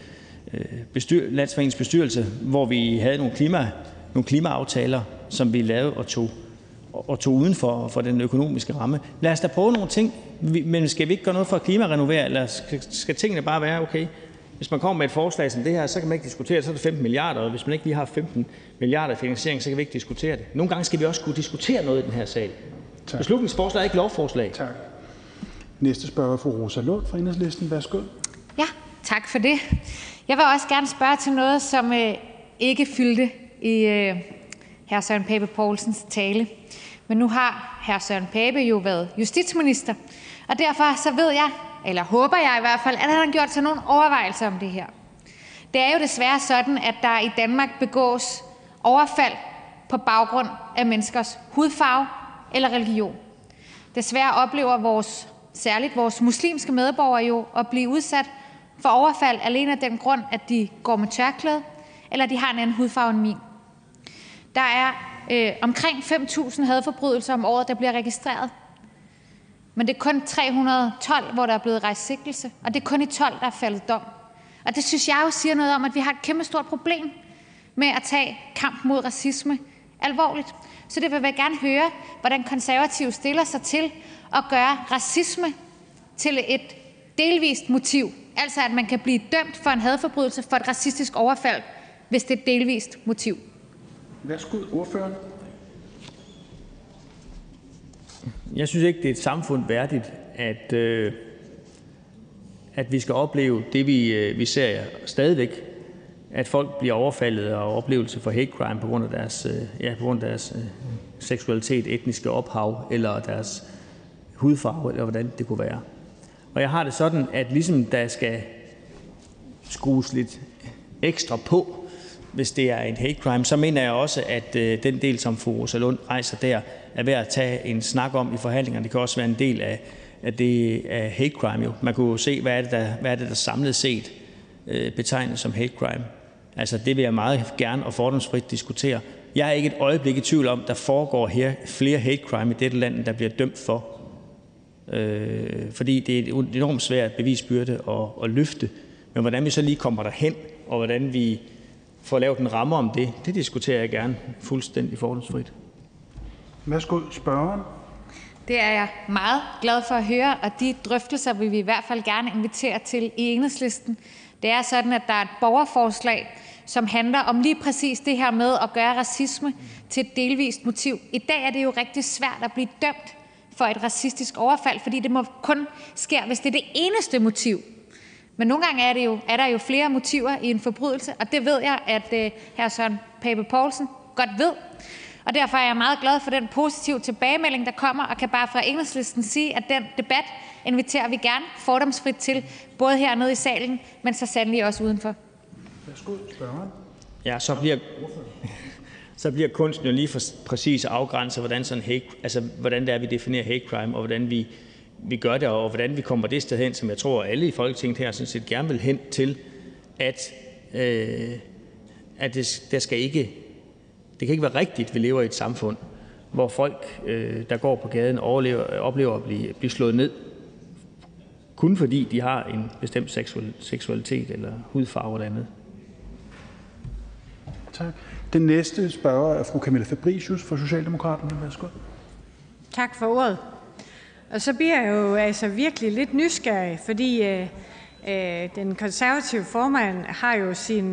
S20: Landsforeningens bestyrelse, hvor vi havde nogle klimaaftaler, som vi lavede og tog uden for den økonomiske ramme. Lad os da prøve nogle ting, men skal vi ikke gøre noget for at klimarenovere, eller skal tingene bare være okay? Hvis man kommer med et forslag som det her, så kan man ikke diskutere det, så er det 15 milliarder, og hvis man ikke lige har 15 milliarder i finansiering, så kan vi ikke diskutere det. Nogle gange skal vi også kunne diskutere noget i den her sag. Tak. Beslutningsforslag er ikke lovforslag.
S11: Tak. Næste spørger er fru Rosa Lund fra Enhedslisten. Værsgo.
S6: Ja, tak for det. Jeg vil også gerne spørge til noget, som ikke fyldte i hr. Søren Pape Poulsens tale. Men nu har hr. Søren Pape jo været justitsminister, og derfor så ved jeg, eller håber jeg i hvert fald, at han har gjort sig nogle overvejelser om det her. Det er jo desværre sådan, at der i Danmark begås overfald på baggrund af menneskers hudfarve eller religion. Desværre oplever særligt vores muslimske medborgere jo at blive udsat for overfald alene af den grund, at de går med tørklæde, eller de har en anden hudfarve end min. Der er omkring 5.000 hadforbrydelser om året, der bliver registreret. Men det er kun 312, hvor der er blevet rejst sigtelse, og det er kun i 12, der er faldet dom. Og det synes jeg jo siger noget om, at vi har et kæmpe stort problem med at tage kampen mod racisme alvorligt. Så det vil jeg gerne høre, hvordan Konservative stiller sig til at gøre racisme til et delvist motiv. Altså at man kan blive dømt for en hadforbrydelse for et racistisk overfald, hvis det er et delvist motiv.
S11: Værsgo, ordføreren.
S20: Jeg synes ikke, det er et samfund værdigt, at vi skal opleve det, vi ser stadigvæk, at folk bliver overfaldet og oplevelse for hate crime på grund af deres seksualitet, etniske ophav eller deres hudfarve, eller hvordan det kunne være. Og jeg har det sådan, at ligesom der skal skrues lidt ekstra på, hvis det er en hate crime, så mener jeg også, at den del, som fru Rosa Lund rejser der, er værd at tage en snak om i forhandlingerne. Det kan også være en del af det af hate crime. Jo. Man kunne jo se, hvad er det, der samlet set betegnes som hate crime. Altså det vil jeg meget gerne og fordomsfrit diskutere. Jeg er ikke et øjeblik i tvivl om, der foregår flere hate crime i dette land, der bliver dømt for. Fordi det er et enormt svært bevisbyrde at løfte. Men hvordan vi så lige kommer derhen, og hvordan vi får lavet en ramme om det, det diskuterer jeg gerne fuldstændig fordomsfrit.
S11: Værsgo, spørgeren.
S6: Det er jeg meget glad for at høre, og de drøftelser vil vi i hvert fald gerne invitere til i Enhedslisten. Det er sådan, at der er et borgerforslag, som handler om lige præcis det her med at gøre racisme til et delvist motiv. I dag er det jo rigtig svært at blive dømt for et racistisk overfald, fordi det må kun ske, hvis det er det eneste motiv. Men nogle gange er der jo flere motiver i en forbrydelse, og det ved jeg, at hr. Søren Pape Poulsen godt ved. Og derfor er jeg meget glad for den positive tilbagemelding, der kommer, og kan bare fra Enhedslisten sige, at den debat inviterer vi gerne fordomsfrit til, både hernede i salen, men så sandelig også udenfor.
S11: Værsgo, spørgeren.
S20: Ja, så bliver kunsten jo lige for præcis at afgrænse, hvordan det er, vi definerer hate crime, og hvordan vi gør det, og hvordan vi kommer det sted hen, som jeg tror, alle i Folketinget her sådan set gerne vil hen til, at det kan ikke være rigtigt, at vi lever i et samfund, hvor folk, der går på gaden, oplever at blive slået ned, kun fordi de har en bestemt seksualitet eller hudfarve eller andet.
S11: Tak. Den næste spørger er fru Camilla Fabricius fra Socialdemokraterne. Værsgo.
S22: Tak for ordet. Og så bliver jeg jo altså virkelig lidt nysgerrig, fordi den konservative formand har jo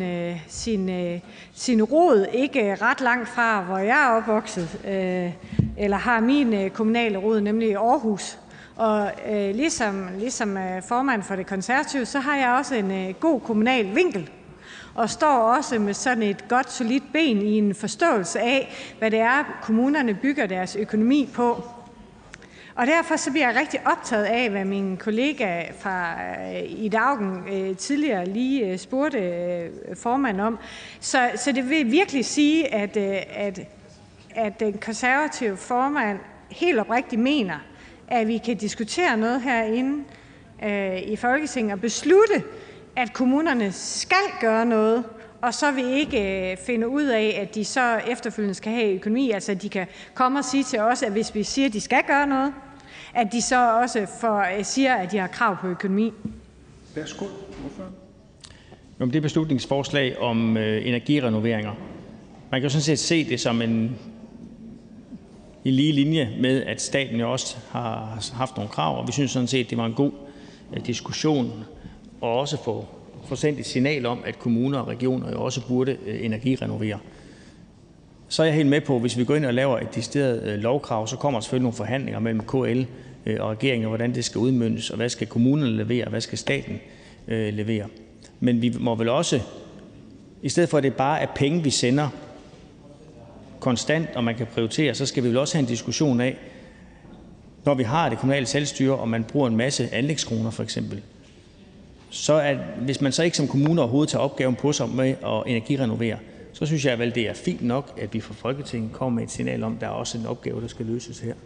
S22: sin rod ikke ret langt fra, hvor jeg er opvokset, eller har min kommunale rod, nemlig i Aarhus. Og ligesom formand for det konservative, så har jeg også en god kommunal vinkel, og står også med sådan et godt, solidt ben i en forståelse af, hvad det er, kommunerne bygger deres økonomi på. Og derfor så bliver jeg rigtig optaget af, hvad min kollega fra Ida Auken tidligere lige spurgte formanden om. Så det vil virkelig sige, at den konservative formand helt oprigtigt mener, at vi kan diskutere noget herinde i Folketinget og beslutte, at kommunerne skal gøre noget, og så vil ikke finde ud af, at de så efterfølgende skal have økonomi. Altså, at de kan komme og sige til os, at hvis vi siger, at de skal gøre noget, at de så også siger, at de har krav på økonomi.
S11: Værsgo, ordfører.
S20: Om det beslutningsforslag om energirenoveringer. Man kan jo sådan set se det som en lige linje med, at staten jo også har haft nogle krav, og vi synes sådan set, det var en god diskussion, og også få sendt et signal om, at kommuner og regioner jo også burde energirenovere. Så er jeg helt med på, at hvis vi går ind og laver et decideret lovkrav, så kommer der selvfølgelig nogle forhandlinger mellem KL og regeringen, hvordan det skal udmøntes, og hvad skal kommunerne levere, og hvad skal staten levere. Men vi må vel også, i stedet for at det bare er penge, vi sender konstant, og man kan prioritere, så skal vi vel også have en diskussion af, når vi har det kommunale selvstyre, og man bruger en masse anlægskroner for eksempel, så hvis man så ikke som kommune overhovedet tager opgaven på sig med at energirenovere, så synes jeg vel, det er fint nok, at vi fra Folketinget kommer med et signal om, at der er også en opgave, der skal løses her.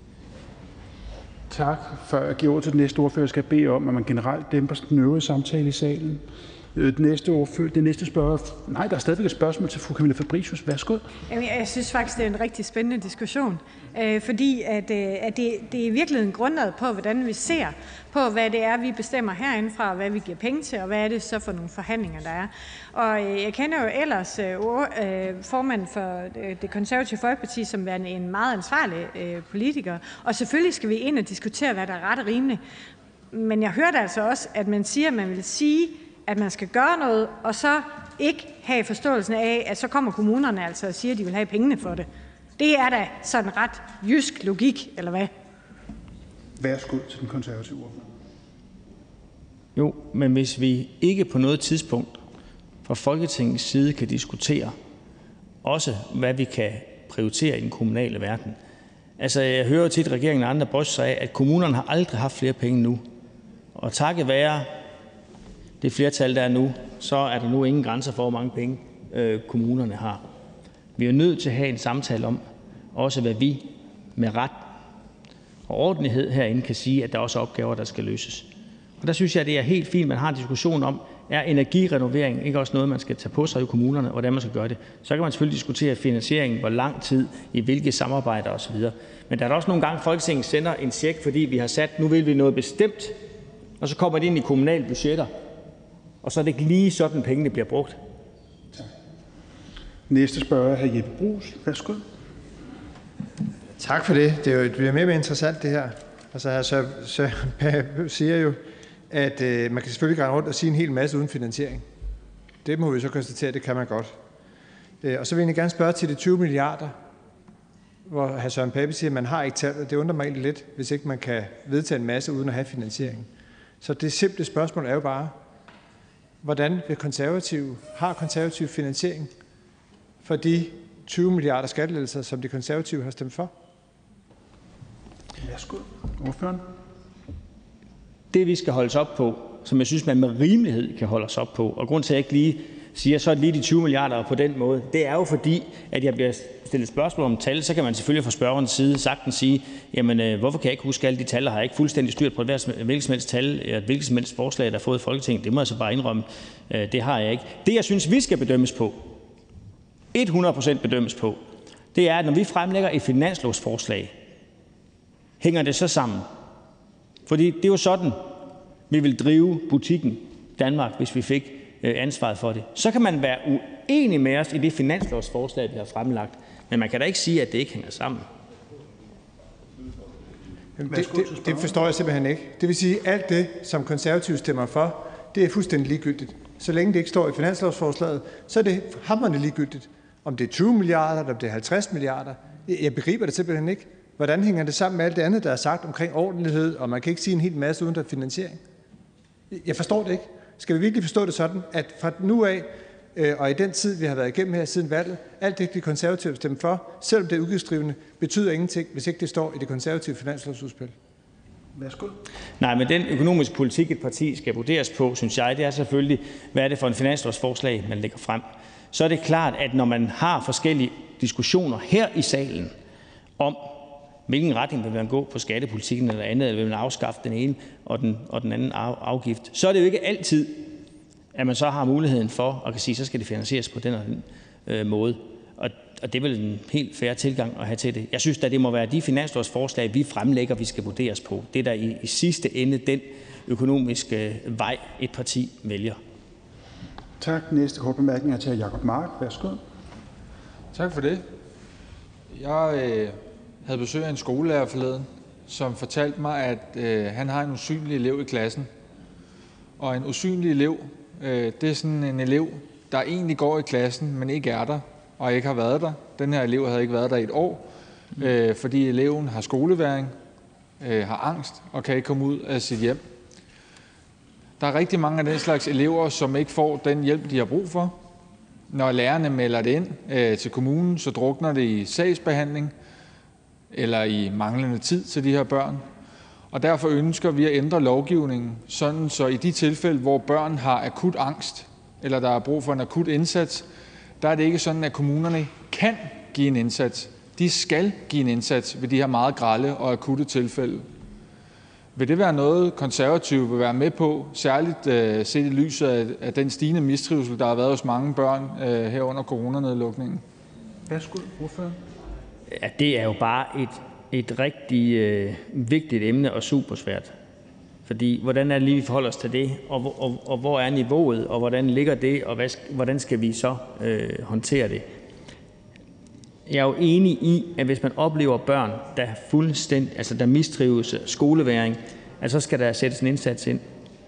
S11: Tak. Før jeg giver over til den næste ordfører, skal jeg bede om, at man generelt dæmper den øvrige samtale i salen. Det næste spørger... Nej, der er stadigvæk et spørgsmål til fru Camilla Fabricius. Værsgo.
S22: Jeg synes faktisk, det er en rigtig spændende diskussion, fordi at det er i virkeligheden grundlaget på, hvordan vi ser på, hvad det er, vi bestemmer herindefra, og hvad vi giver penge til, og hvad er det så for nogle forhandlinger, der er. Og jeg kender jo ellers formanden for det konservative Folkeparti som værende en meget ansvarlig politiker, og selvfølgelig skal vi ind og diskutere, hvad der er ret og rimeligt. Men jeg hørte altså også, at man siger, at man vil sige, at man skal gøre noget, og så ikke have forståelsen af, at så kommer kommunerne altså og siger, at de vil have pengene for det. Det er da sådan ret jysk logik, eller hvad?
S11: Værsgo til den konservative ordfører.
S20: Jo, men hvis vi ikke på noget tidspunkt fra Folketingets side kan diskutere også, hvad vi kan prioritere i den kommunale verden. Altså, jeg hører jo tit, at regeringen og andre bryster sig af, at kommunerne har aldrig haft flere penge nu. Og takket være det flertal, der er nu, så er der nu ingen grænser for, hvor mange penge kommunerne har. Vi er nødt til at have en samtale om, også hvad vi med ret og ordentlighed herinde kan sige, at der også er opgaver, der skal løses. Og der synes jeg, det er helt fint, at man har en diskussion om, er energirenovering ikke også noget, man skal tage på sig i kommunerne, og hvordan man skal gøre det. Så kan man selvfølgelig diskutere finansieringen, hvor lang tid, i hvilke samarbejder osv. Men der er også nogle gange, Folketinget sender en check, fordi vi har sat, nu vil vi noget bestemt, og så kommer det ind i kommunale budgetter, og så er det ikke lige sådan, pengene bliver brugt.
S11: Tak. Næste spørger er hr. Jeppe Bruus. Værsgo.
S1: Tak for det. Det bliver mere og mere interessant, det her. Altså, hr. Søren Pape siger jo, at man kan selvfølgelig gå rundt og sige en hel masse uden finansiering. Det må vi så konstatere, det kan man godt. Og så vil jeg egentlig gerne spørge til de 20 milliarder, hvor hr. Søren Pape siger, at man har ikke tallet. Det undrer mig egentlig lidt, hvis ikke man kan vedtage en masse uden at have finansiering. Så det simple spørgsmål er jo bare, hvordan har konservative finansiering for de 20 milliarder skattelettelser, som de konservative har stemt for?
S11: Værsgo, ordføreren.
S20: Det, vi skal holdes op på, som jeg synes, man med rimelighed kan holde os op på, og grund til, at jeg ikke lige siger, så er det lige de 20 milliarder på den måde, det er jo fordi, at jeg bliver stillet spørgsmål om tal, så kan man selvfølgelig fra spørgerens side sagtens sige, jamen hvorfor kan jeg ikke huske alle de tal, og har jeg ikke fuldstændig styrt på hvilket som helst tal, et hvilket som helst forslag, der er fået i Folketinget, det må jeg så bare indrømme, det har jeg ikke. Det, jeg synes, vi skal bedømmes på, 100% bedømmes på, det er, at når vi fremlægger et finanslovsforslag, hænger det så sammen. Fordi det er jo sådan, vi vil drive butikken Danmark, hvis vi fik ansvaret for det. Så kan man være uenig med os i det finanslovsforslag, vi har fremlagt, men man kan da ikke sige, at det ikke hænger sammen.
S1: Det forstår jeg simpelthen ikke. Det vil sige, at alt det, som konservative stemmer for, det er fuldstændig ligegyldigt. Så længe det ikke står i finanslovsforslaget, så er det hamrende ligegyldigt. Om det er 20 milliarder, eller om det er 50 milliarder. Jeg begriber det simpelthen ikke. Hvordan hænger det sammen med alt det andet, der er sagt omkring ordentlighed, og man kan ikke sige en hel masse uden der finansiering? Jeg forstår det ikke. Skal vi virkelig forstå det sådan, at fra nu af, og i den tid, vi har været igennem her siden valget, alt det, de konservative stemmer for, selvom det er udgiftsdrivende, betyder ingenting, hvis ikke det står i det konservative finanslovsudspil?
S11: Værsgo.
S20: Nej, men den økonomiske politik, et parti skal vurderes på, synes jeg, det er selvfølgelig, hvad er det for en finanslovsforslag, man lægger frem. Så er det klart, at når man har forskellige diskussioner her i salen om, hvilken retning vil man gå på skattepolitikken eller andet, eller vil man afskaffe den ene og den anden afgift, så er det jo ikke altid, at man så har muligheden for at kan sige, så skal det finansieres på den og den måde. Og det er vel en helt fair tilgang at have til det. Jeg synes, at det må være de finanslovsforslag, vi fremlægger, vi skal vurderes på. Det er der i sidste ende den økonomiske vej, et parti vælger.
S11: Tak. Næste kort bemærkning er til Jacob Mark. Værsgo.
S8: Tak for det. Jeg havde besøg af en skolelærer forleden, som fortalte mig, at han har en usynlig elev i klassen. Og en usynlig elev, det er sådan en elev, der egentlig går i klassen, men ikke er der og ikke har været der. Den her elev havde ikke været der i et år, fordi eleven har skolevægring, har angst og kan ikke komme ud af sit hjem. Der er rigtig mange af den slags elever, som ikke får den hjælp, de har brug for. Når lærerne melder det ind til kommunen, så drukner det i sagsbehandling eller i manglende tid til de her børn. Og derfor ønsker vi at ændre lovgivningen, sådan så i de tilfælde, hvor børn har akut angst, eller der er brug for en akut indsats, der er det ikke sådan, at kommunerne kan give en indsats. De skal give en indsats ved de her meget grelle og akutte tilfælde. Vil det være noget, Konservative vil være med på, særligt set i lyset af den stigende mistrivsel, der har været hos mange børn her under coronanedlukningen?
S11: Værsgo, ordfører.
S20: Ja, det er jo bare et rigtig vigtigt emne og super svært. Fordi hvordan er det lige, vi forholder os til det, og hvor er niveauet, og hvordan ligger det, og hvordan skal vi så håndtere det? Jeg er jo enig i, at hvis man oplever børn, der er fuldstændig, altså der mistrives, skolevægring, så skal der sættes en indsats ind.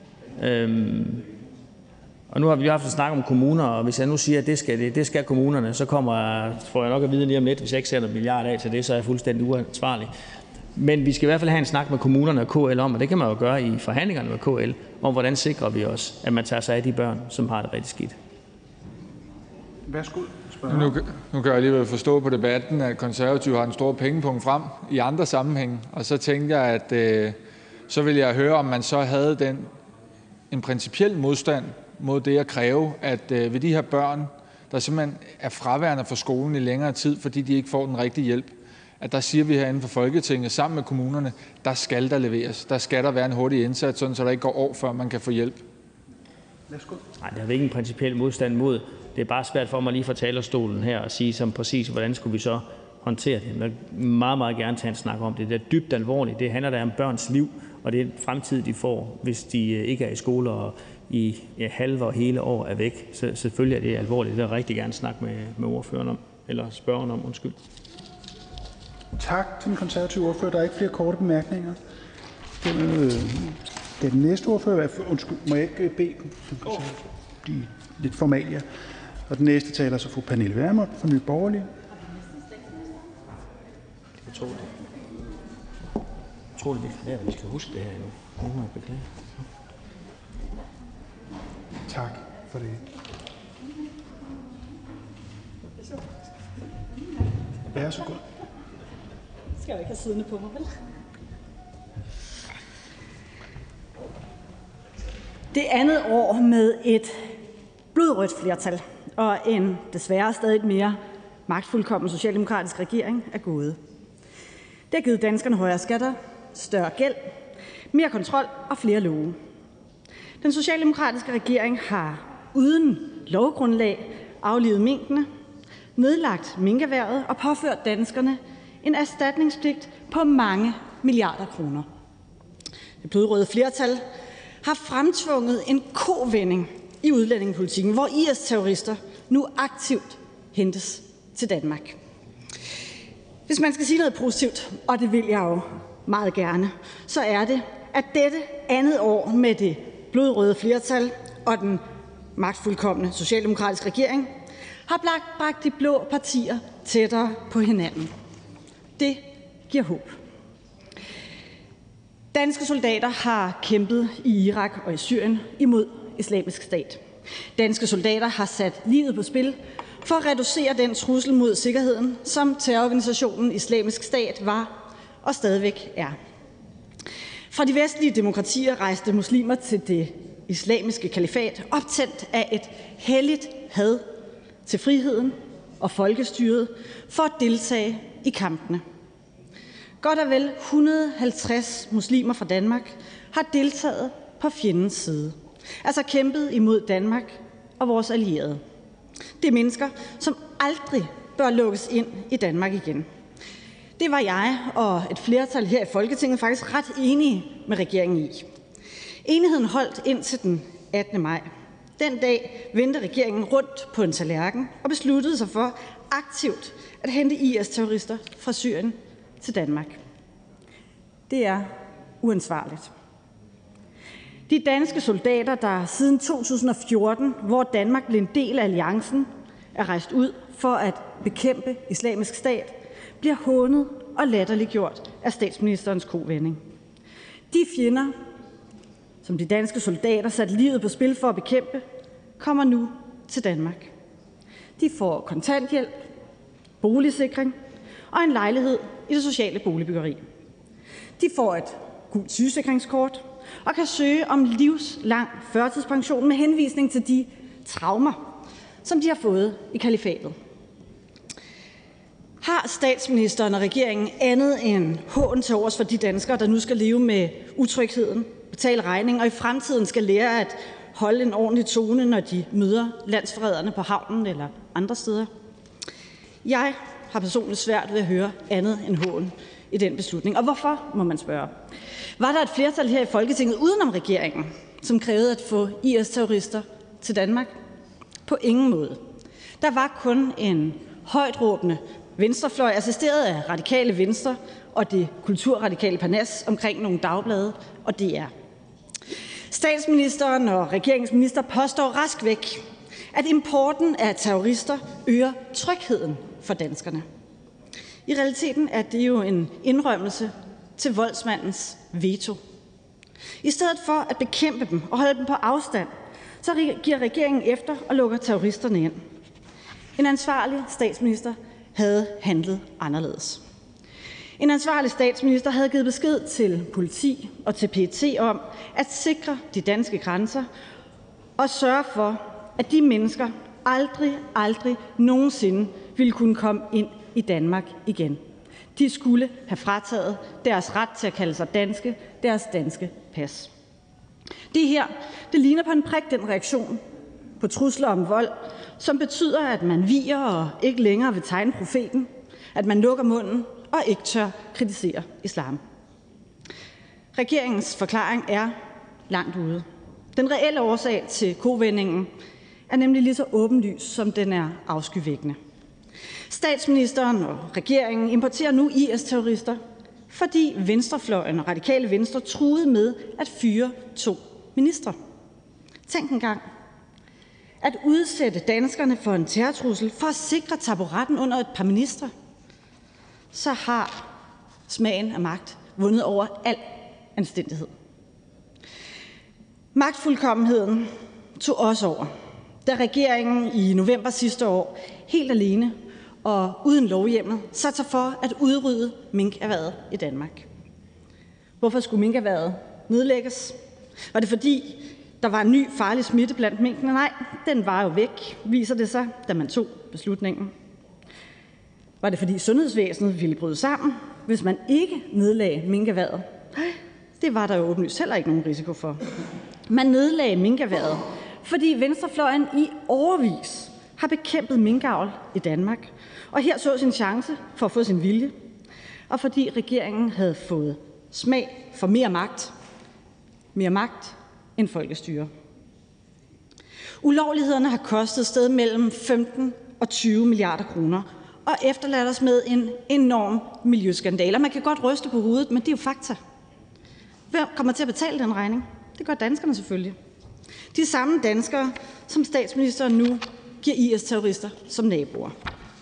S20: Og nu har vi jo haft en snak om kommuner, og hvis jeg nu siger, at det skal kommunerne, så får jeg nok at vide lige om lidt, hvis jeg ikke sætter milliarder af til det, så er jeg fuldstændig uansvarlig. Men vi skal i hvert fald have en snak med kommunerne og KL om, og det kan man jo gøre i forhandlingerne med KL, om hvordan sikrer vi os, at man tager sig af de børn, som har det rigtig skidt.
S11: Værsgo.
S8: Nu kan jeg alligevel forstå på debatten, at Konservative har en stor pengepunkt frem i andre sammenhænge, og så tænkte jeg, at så ville jeg høre, om man så havde en principiel modstand mod det at kræve, at ved de her børn, der simpelthen er fraværende fra skolen i længere tid, fordi de ikke får den rigtige hjælp, at der siger vi herinde fra Folketinget sammen med kommunerne, der skal der leveres. Der skal der være en hurtig indsats, sådan, så der ikke går år, før man kan få hjælp.
S20: Nej, det har vi ikke en principiel modstand mod. Det er bare svært for mig lige fra talerstolen her at sige som præcis, hvordan skulle vi så håndtere det. Jeg vil meget, meget gerne tage en snak om det. Det er dybt alvorligt. Det handler der om børns liv, og det er fremtid, de får, hvis de ikke er i skole og i halve og hele år er væk. Så selvfølgelig er det alvorligt. Det vil jeg rigtig gerne snakke med ordføreren om, eller spørgeren om, undskyld.
S11: Tak til den konservative ordfører. Der er ikke flere korte bemærkninger. Den næste ordfører, undskyld, må jeg ikke bede de lidt formalia. Og den næste taler så fru Pernille Vermund fra Nye Borgerlige.
S20: Jeg tror det er vi skal huske det her nu. Nu må jeg beklage.
S11: Tak for det. Vær så god.
S10: Skal jeg ikke have siddende på mig, vel? Det andet år med et blodrødt flertal og en desværre stadig mere magtfuldkommen socialdemokratisk regering er gået. Det har givet danskerne højere skatter, større gæld, mere kontrol og flere love. Den socialdemokratiske regering har uden lovgrundlag aflivet minkene, nedlagt minkerhvervet og påført danskerne en erstatningspligt på mange milliarder kroner. Det blodrøde flertal har fremtvunget en kovending i udlændingepolitikken, hvor IS-terrorister nu aktivt hentes til Danmark. Hvis man skal sige noget positivt, og det vil jeg jo meget gerne, så er det, at dette andet år med det blodrøde flertal og den magtfuldkomne socialdemokratiske regering har bragt de blå partier tættere på hinanden. Det giver håb. Danske soldater har kæmpet i Irak og i Syrien imod Islamisk Stat. Danske soldater har sat livet på spil for at reducere den trussel mod sikkerheden, som terrororganisationen Islamisk Stat var og stadigvæk er. Fra de vestlige demokratier rejste muslimer til det islamiske kalifat, optændt af et helligt had til friheden og folkestyret for at deltage i kampene. Godt og vel 150 muslimer fra Danmark har deltaget på fjendens side, altså kæmpet imod Danmark og vores allierede. Det er mennesker, som aldrig bør lukkes ind i Danmark igen. Det var jeg og et flertal her i Folketinget faktisk ret enige med regeringen i. Enigheden holdt indtil den 18. maj. Den dag vendte regeringen rundt på en tallerken og besluttede sig for aktivt at hente IS-terrorister fra Syrien til Danmark. Det er uansvarligt. De danske soldater, der siden 2014, hvor Danmark blev en del af alliancen, er rejst ud for at bekæmpe Islamisk Stat, bliver hånet og latterliggjort af statsministerens kovending. De fjender, som de danske soldater satte livet på spil for at bekæmpe, kommer nu til Danmark. De får kontanthjælp, boligsikring og en lejlighed i det sociale boligbyggeri. De får et gult sygesikringskort og kan søge om livslang førtidspension med henvisning til de traumer, som de har fået i kalifatet. Har statsministeren og regeringen andet end hån til overs for de danskere, der nu skal leve med utrygheden, betale regning og i fremtiden skal lære at holde en ordentlig tone, når de møder landsforræderne på havnen eller andre steder? Jeg har personligt svært ved at høre andet end hån i den beslutning. Og hvorfor, må man spørge? Var der et flertal her i Folketinget udenom regeringen, som krævede at få IS-terrorister til Danmark? På ingen måde. Der var kun en højtråbende venstrefløj, assisteret af Radikale Venstre og det kulturradikale parnas omkring nogle dagblade og DR. Statsministeren og regeringsminister påstår rask væk, at importen af terrorister øger trygheden for danskerne. I realiteten er det jo en indrømmelse til voldsmandens veto. I stedet for at bekæmpe dem og holde dem på afstand, så giver regeringen efter og lukker terroristerne ind. En ansvarlig statsminister havde handlet anderledes. En ansvarlig statsminister havde givet besked til politi og til PET om at sikre de danske grænser og sørge for, at de mennesker aldrig nogensinde ville kunne komme ind i Danmark igen. De skulle have frataget deres ret til at kalde sig danske, deres danske pas. Det her, det ligner på en prik den reaktion på trusler om vold, som betyder, at man viger og ikke længere vil tegne profeten, at man lukker munden og ikke tør kritisere islam. Regeringens forklaring er langt ude. Den reelle årsag til kovendingen er nemlig lige så åbenlys, som den er afskyvækkende. Statsministeren og regeringen importerer nu IS-terrorister, fordi venstrefløjen og Radikale Venstre truede med at fyre 2 ministre. Tænk engang. At udsætte danskerne for en terrortrussel for at sikre taburetten under et par ministre, så har smagen af magt vundet over al anstændighed. Magtfuldkommenheden tog også over, da regeringen i november sidste år helt alene og uden lovhjemmel satte sig for at udrydde minkerhvervet i Danmark. Hvorfor skulle minkerhvervet nedlægges? Var det fordi, der var en ny farlig smitte blandt minkene? Nej, den var jo væk, viser det sig, da man tog beslutningen. Var det fordi sundhedsvæsenet ville bryde sammen, hvis man ikke nedlagde minkerhvervet? Nej, det var der jo åbenlyst heller ikke nogen risiko for. Man nedlagde minkerhvervet, fordi venstrefløjen i årevis har bekæmpet minkavl i Danmark, og her så sin chance for at få sin vilje, og fordi regeringen havde fået smag for mere magt end folkestyre. Ulovlighederne har kostet sted mellem 15 og 20 milliarder kroner, og efterladt os med en enorm miljøskandale. Man kan godt ryste på hovedet, men det er jo fakta. Hvem kommer til at betale den regning? Det gør danskerne selvfølgelig. De samme danskere, som statsministeren nu giver IS-terrorister som naboer.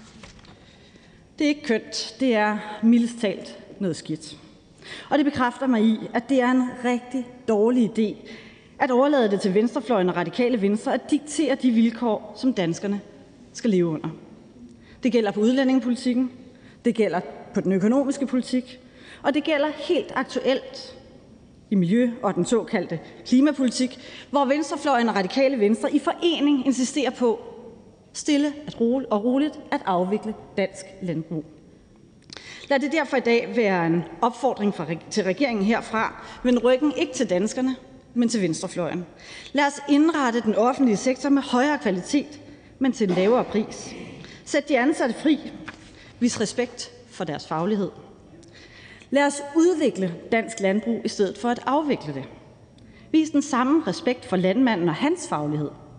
S10: Det er ikke kønt. Det er mildest talt noget skidt. Og det bekræfter mig i, at det er en rigtig dårlig idé at overlade det til venstrefløjen og Radikale Venstre at diktere de vilkår, som danskerne skal leve under. Det gælder på udlændingepolitikken, det gælder på den økonomiske politik, og det gælder helt aktuelt i miljø- og den såkaldte klimapolitik, hvor venstrefløjen og Radikale Venstre i forening insisterer på stille og roligt at afvikle dansk landbrug. Lad det derfor i dag være en opfordring til regeringen herfra, vend ryggen ikke til danskerne, men til venstrefløjen. Lad os indrette den offentlige sektor med højere kvalitet, men til en lavere pris. Sæt de ansatte fri. Vis respekt for deres faglighed. Lad os udvikle dansk landbrug i stedet for at afvikle det. Vis den samme respekt for landmanden og hans faglighed.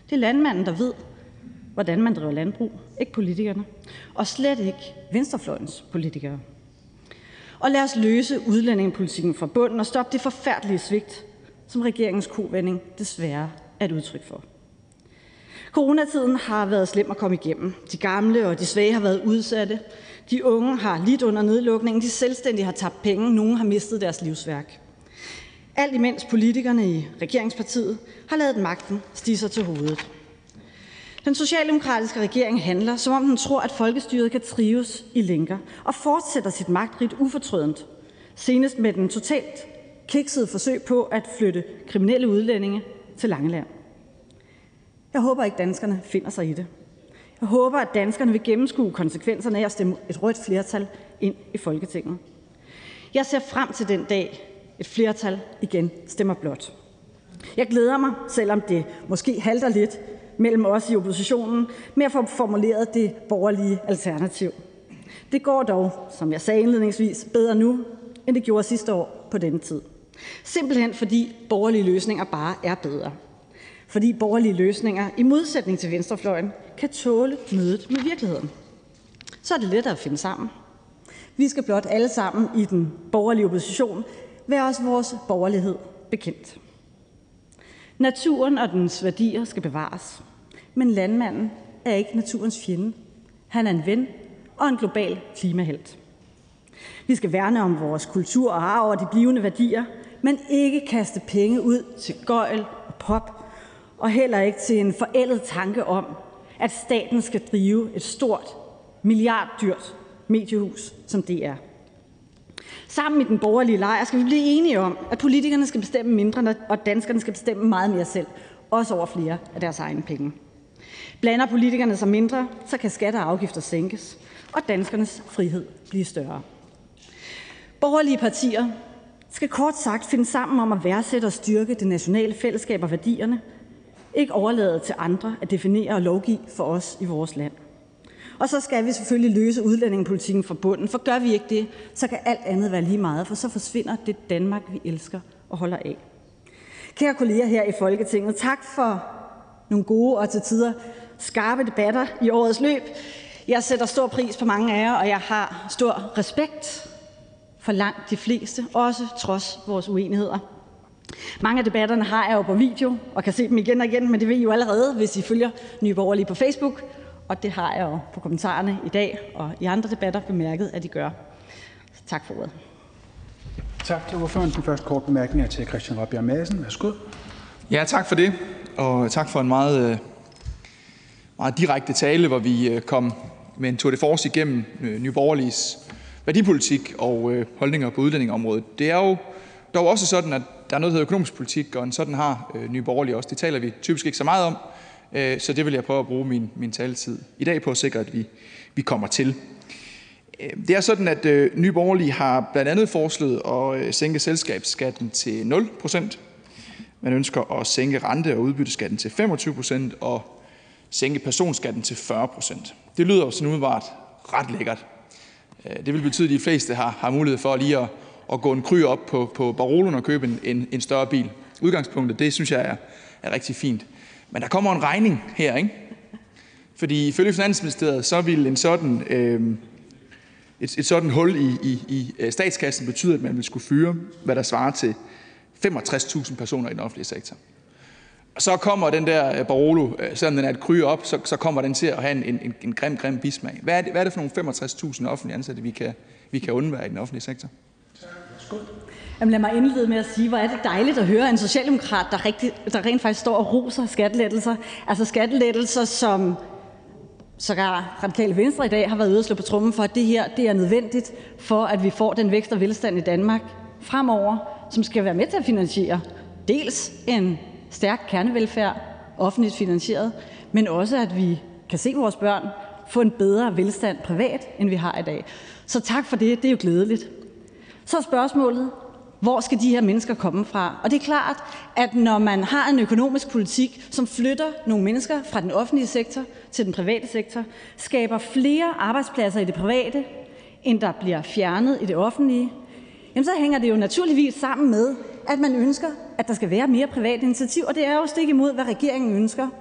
S10: Det er landmanden, der ved, hvordan man driver landbrug, ikke politikerne, og slet ikke venstrefløjens politikere. Og lad os løse udlændingepolitikken fra bunden og stoppe det forfærdelige svigt, som regeringens kovending desværre er et udtryk for. Coronatiden har været slem at komme igennem. De gamle og de svage har været udsatte. De unge har lidt under nedlukningen. De selvstændige har tabt penge. Nogle har mistet deres livsværk. Alt imens politikerne i regeringspartiet har ladet magten stige sig til hovedet. Den socialdemokratiske regering handler, som om den tror, at folkestyret kan trives i lænker, og fortsætter sit magtridt ufortrødent. Senest med den totalt kiksede forsøg på at flytte kriminelle udlændinge til Langeland. Jeg håber ikke, danskerne finder sig i det. Jeg håber, at danskerne vil gennemskue konsekvenserne af at stemme et rødt flertal ind i Folketinget. Jeg ser frem til den dag, et flertal igen stemmer blåt. Jeg glæder mig, selvom det måske halter lidt mellem os i oppositionen, med at få formuleret det borgerlige alternativ. Det går dog, som jeg sagde indledningsvis, bedre nu, end det gjorde sidste år på denne tid. Simpelthen fordi borgerlige løsninger bare er bedre. Fordi borgerlige løsninger, i modsætning til venstrefløjen, kan tåle mødet med virkeligheden. Så er det lettere at finde sammen. Vi skal blot alle sammen i den borgerlige opposition være os vores borgerlighed bekendt. Naturen og dens værdier skal bevares, men landmanden er ikke naturens fjende. Han er en ven og en global klimahelt. Vi skal værne om vores kultur og arv og de blivende værdier, men ikke kaste penge ud til gøgl og pop, og heller ikke til en forældet tanke om, at staten skal drive et stort, milliarddyrt mediehus, som det er. Sammen i den borgerlige lejr skal vi blive enige om, at politikerne skal bestemme mindre, og danskerne skal bestemme meget mere selv, også over flere af deres egne penge. Blander politikerne sig mindre, så kan skatter og afgifter sænkes, og danskernes frihed blive større. Borgerlige partier skal kort sagt finde sammen om at værdsætte og styrke det nationale fællesskab og værdierne, ikke overlade til andre at definere og lovgive for os i vores land. Og så skal vi selvfølgelig løse udlændingepolitikken fra bunden, for gør vi ikke det, så kan alt andet være lige meget, for så forsvinder det Danmark, vi elsker og holder af. Kære kolleger her i Folketinget, tak for nogle gode og til tider skarpe debatter i årets løb. Jeg sætter stor pris på mange af jer, og jeg har stor respekt for langt de fleste, også trods vores uenigheder. Mange af debatterne har jeg jo på video og kan se dem igen og igen, men det ved I jo allerede, hvis I følger Nye Borgerlige på Facebook. Og det har jeg jo på kommentarerne i dag og i andre debatter bemærket, at I gør. Tak for ordet.
S11: Tak til ordføreren. Den første kort bemærkning er til Christian Rabjerg Madsen. Værsgo.
S15: Ja, tak for det, og tak for en meget direkte tale, hvor vi kom med en tour de force igennem Nye Borgerliges værdipolitik og holdninger på udlændingeområdet. Det er jo dog også sådan, at der er noget, der hedder økonomisk politik, og en sådan har Nye Borgerlige også. Det taler vi typisk ikke så meget om, så det vil jeg prøve at bruge min taletid i dag på at sikre, at vi kommer til. Det er sådan, at Nye Borgerlige har blandt andet foreslået at sænke selskabsskatten til 0%. Man ønsker at sænke rente- og udbytteskatten til 25% og sænke personskatten til 40%. Det lyder jo sådan umiddelbart ret lækkert. Det vil betyde, at de fleste har mulighed for lige at gå en kry op på Baroloen og købe en større bil. Udgangspunktet, det synes jeg er rigtig fint. Men der kommer en regning her, ikke? Fordi ifølge Finansministeriet, så vil en sådan, et sådan hul i statskassen betyde, at man vil skulle fyre, hvad der svarer til 65.000 personer i den offentlige sektor. Og så kommer den der Barolo, selvom den er et kryge op, så kommer den til at have en grim bismag. Hvad er det for nogle 65.000 offentlige ansatte, vi kan undvære i den offentlige sektor?
S10: Jamen lad mig indlede med at sige, hvor er det dejligt at høre en socialdemokrat, der rent faktisk står og roser skattelettelser. Altså skattelettelser, som sågar Radikale Venstre i dag har været ude at slå på trommen for, at det her det er nødvendigt for, at vi får den vækst og velstand i Danmark fremover, som skal være med til at finansiere dels en stærk kernevelfærd, offentligt finansieret, men også at vi kan se vores børn få en bedre velstand privat, end vi har i dag. Så tak for det, det er jo glædeligt. Så er spørgsmålet, hvor skal de her mennesker komme fra? Og det er klart, at når man har en økonomisk politik, som flytter nogle mennesker fra den offentlige sektor til den private sektor, skaber flere arbejdspladser i det private, end der bliver fjernet i det offentlige, jamen så hænger det jo naturligvis sammen med, at man ønsker, at der skal være mere privat initiativ, og det er jo stik imod, hvad regeringen ønsker.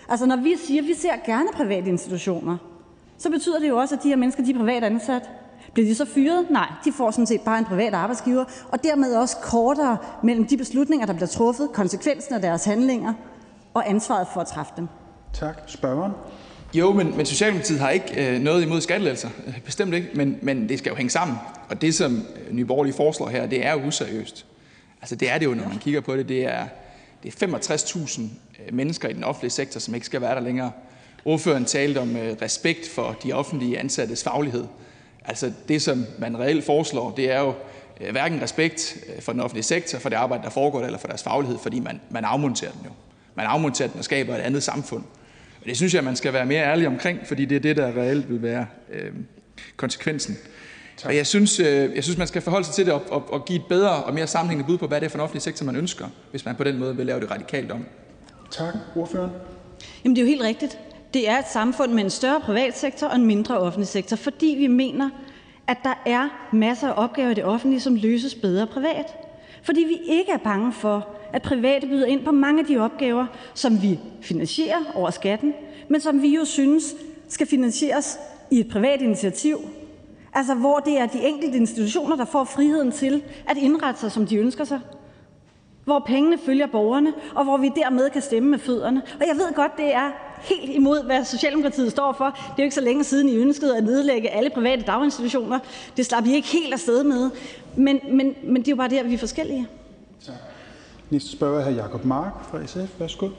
S10: Altså når vi siger, at vi ser gerne private institutioner, så betyder det jo også, at de her mennesker, de er privat ansat. Bliver de så fyret? Nej, de får sådan set bare en privat arbejdsgiver, og dermed også kortere mellem de beslutninger, der bliver truffet, konsekvensen af deres handlinger og ansvaret for at træffe dem.
S11: Tak. Spørgeren?
S15: Jo, men Socialdemokratiet har ikke noget imod skattelettelser. Bestemt ikke, men det skal jo hænge sammen. Og det, som Nye Borgerlige foreslår her, det er jo useriøst. Altså det er det jo, når man kigger på det. Det er 65.000 mennesker i den offentlige sektor, som ikke skal være der længere. Ordføreren talte om respekt for de offentlige ansattes faglighed. Altså det, som man reelt foreslår, det er jo hverken respekt for den offentlige sektor, for det arbejde, der foregår, eller for deres faglighed, fordi man afmonterer den jo. Man afmonterer den og skaber et andet samfund. Og det synes jeg, man skal være mere ærlig omkring, fordi det er det, der reelt vil være konsekvensen. Og jeg synes, man skal forholde sig til det og give et bedre og mere sammenhængende bud på, hvad det er for en offentlig sektor, man ønsker, hvis man på den måde vil lave det radikalt om.
S11: Tak. Ordføreren?
S10: Jamen det er jo helt rigtigt. Det er et samfund med en større privat sektor og en mindre offentlig sektor, fordi vi mener, at der er masser af opgaver i det offentlige, som løses bedre privat. Fordi vi ikke er bange for, at private byder ind på mange af de opgaver, som vi finansierer over skatten, men som vi jo synes skal finansieres i et privat initiativ. Altså hvor det er de enkelte institutioner, der får friheden til at indrette sig, som de ønsker sig. Hvor pengene følger borgerne, og hvor vi dermed kan stemme med fødderne. Og jeg ved godt, det er helt imod, hvad Socialdemokratiet står for. Det er jo ikke så længe siden, I ønskede at nedlægge alle private daginstitutioner. Det slap I ikke helt afsted med. Men det er jo bare der, vi er forskellige.
S11: Tak. Næste spørger er hr. Jacob Mark fra SF. Værsgo.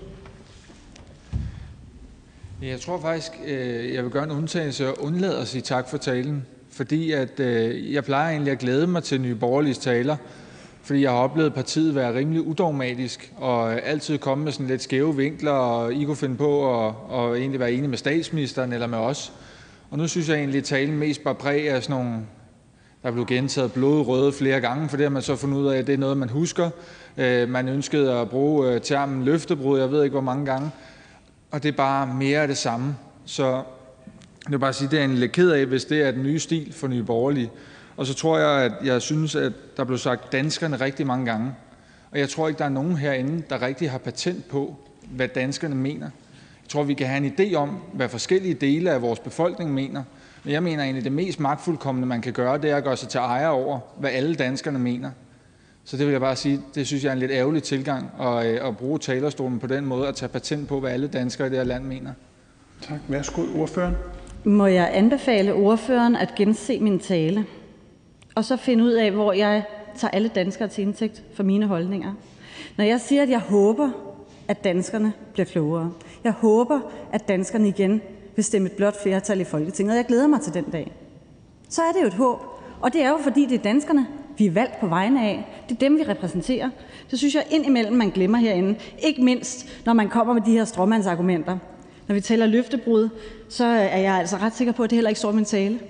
S8: Jeg tror faktisk, jeg vil gøre en undtagelse og undlade at sige tak for talen. Fordi at, jeg plejer egentlig at glæde mig til Nye Borgerliges taler, fordi jeg har oplevet partiet være rimelig udogmatisk og altid komme med sådan lidt skæve vinkler, og I kunne finde på at egentlig være enige med statsministeren eller med os. Og nu synes jeg egentlig, at talen mest bare præg af sådan nogle, der blev gentaget blodrøde flere gange, for det har man så fundet ud af, at det er noget, man husker. Man ønskede at bruge termen løftebrud, jeg ved ikke hvor mange gange, og det er bare mere af det samme. Så jeg vil bare sige, det er en lidt ked af, hvis det er den nye stil for Nye Borgerlige. Og så tror jeg, at jeg synes, at der blev sagt danskerne rigtig mange gange. Og jeg tror ikke, der er nogen herinde, der rigtig har patent på, hvad danskerne mener. Jeg tror, vi kan have en idé om, hvad forskellige dele af vores befolkning mener. Men jeg mener egentlig, at det mest magtfuldkomne, man kan gøre, det er at gøre sig til ejer over, hvad alle danskerne mener. Så det vil jeg bare sige, det synes jeg er en lidt ærgerlig tilgang at bruge talerstolen på den måde, at tage patent på, hvad alle danskere i det her land mener.
S11: Tak. Værsgo, ordføreren.
S10: Må jeg anbefale ordføreren at gense min tale, og så finde ud af, hvor jeg tager alle danskere til indtægt for mine holdninger. Når jeg siger, at jeg håber, at danskerne bliver klogere. Jeg håber, at danskerne igen vil stemme et blot flertal i Folketinget, og jeg glæder mig til den dag. Så er det jo et håb, og det er jo fordi, det er danskerne, vi er valgt på vegne af. Det er dem, vi repræsenterer. Det synes jeg indimellem, man glemmer herinde. Ikke mindst, når man kommer med de her stråmandsargumenter. Når vi taler løftebrud, så er jeg altså ret sikker på, at det heller ikke står i min tale.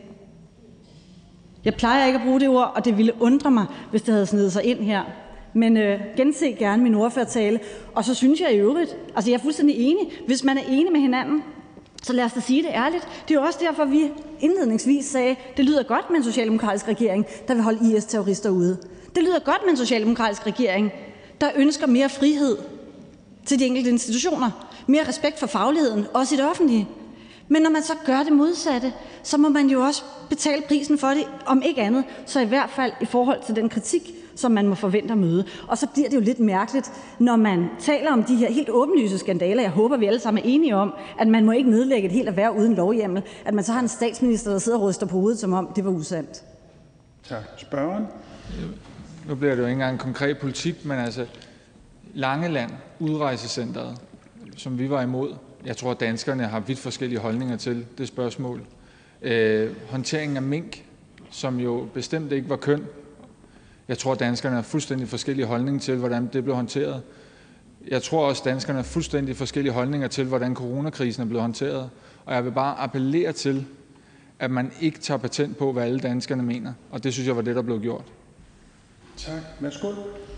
S10: Jeg plejer ikke at bruge det ord, og det ville undre mig, hvis det havde snedet sig ind her. Men gense gerne min ordførertale. Og så synes jeg i øvrigt, altså jeg er fuldstændig enig. Hvis man er enig med hinanden, så lad os da sige det ærligt. Det er jo også derfor, vi indledningsvis sagde, det lyder godt med en socialdemokratisk regering, der vil holde IS-terrorister ude. Det lyder godt med en socialdemokratisk regering, der ønsker mere frihed til de enkelte institutioner. Mere respekt for fagligheden, også i det offentlige. Men når man så gør det modsatte, så må man jo også betale prisen for det, om ikke andet, så i hvert fald i forhold til den kritik, som man må forvente at møde. Og så bliver det jo lidt mærkeligt, når man taler om de her helt åbenlyse skandaler. Jeg håber, vi alle sammen er enige om, at man må ikke nedlægge et helt erhverv uden lovhjemmel. At man så har en statsminister, der sidder og ryster på hovedet, som om det var usandt.
S11: Tak. Spørgeren?
S8: Nu bliver det jo ikke engang en konkret politik, men altså Langeland, udrejsecentret, som vi var imod. Jeg tror, at danskerne har vidt forskellige holdninger til det spørgsmål. Håndteringen af mink, som jo bestemt ikke var køn. Jeg tror, at danskerne har fuldstændig forskellige holdninger til, hvordan det blev håndteret. Jeg tror også, at danskerne har fuldstændig forskellige holdninger til, hvordan coronakrisen er blevet håndteret. Og jeg vil bare appellere til, at man ikke tager patent på, hvad alle danskerne mener. Og det synes jeg var det, der blev gjort.
S11: Tak. Værsgo.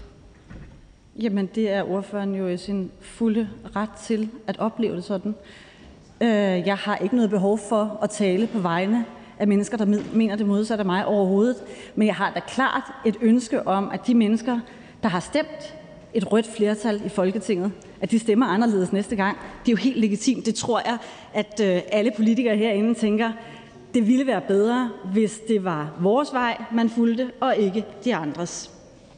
S10: Jamen, det er ordføreren jo i sin fulde ret til at opleve det sådan. Jeg har ikke noget behov for at tale på vegne af mennesker, der mener det modsatte af mig overhovedet. Men jeg har da klart et ønske om, at de mennesker, der har stemt et rødt flertal i Folketinget, at de stemmer anderledes næste gang. Det er jo helt legitimt. Det tror jeg, at alle politikere herinde tænker, det ville være bedre, hvis det var vores vej, man fulgte, og ikke de andres.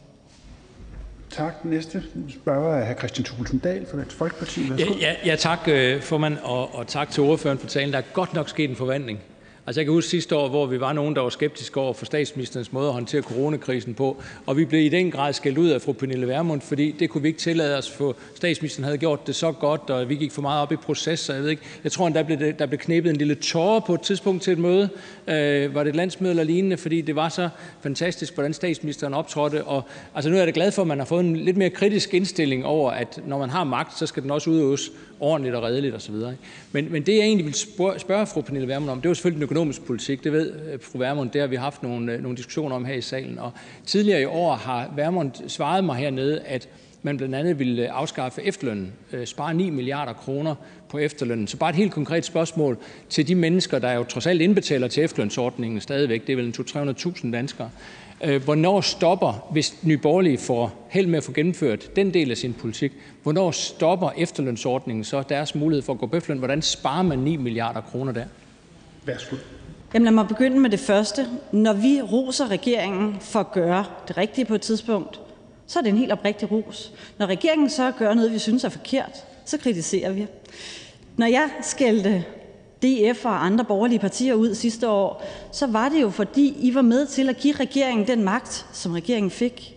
S11: Tak. Næste spørger er hr. Kristian Thulesen Dahl fra Dansk Folkeparti.
S9: Ja, tak, formand, og tak til ordføreren for talen. Der er godt nok sket en forvandling. Altså jeg kan huske sidste år, hvor vi var nogen, der var skeptiske over for statsministerens måde at håndtere coronakrisen på, og vi blev i den grad skældt ud af fru Pernille Vermund, fordi det kunne vi ikke tillade os, for statsministeren havde gjort det så godt, og vi gik for meget op i processer. Jeg ved ikke, jeg tror endda, der blev knæppet en lille tåre på et tidspunkt til et møde. Var det et landsmøde eller lignende, fordi det var så fantastisk, hvordan statsministeren optrådte. Og altså nu er jeg glad for, at man har fået en lidt mere kritisk indstilling over, at når man har magt, så skal den også udøves ordentligt og redeligt osv. Men det jeg egentlig vil spørge fru Pernille Vermund om, det var selvfølgelig den økonomiske politik. Det ved fru Vermund, det har vi haft nogle diskussioner om her i salen. Og tidligere i år har Vermund svaret mig hernede, at man blandt andet ville afskaffe efterlønnen, spare 9 milliarder kroner på efterlønnen. Så bare et helt konkret spørgsmål til de mennesker, der jo trods alt indbetaler til efterlønsordningen stadigvæk. Det er vel 200-300.000 danskere. Hvornår stopper, hvis Nye Borgerlige får held med at få gennemført den del af sin politik, hvornår stopper efterlønsordningen så deres mulighed for at gå på efterløn? Hvordan sparer man 9 milliarder kroner der?
S11: Værsgo.
S10: Jamen lad mig begynde med det første. Når vi roser regeringen for at gøre det rigtige på et tidspunkt, så er det en helt oprigtig ros. Når regeringen så gør noget, vi synes er forkert, så kritiserer vi. Når jeg skældte DF og andre borgerlige partier ud sidste år, så var det jo fordi, I var med til at give regeringen den magt, som regeringen fik.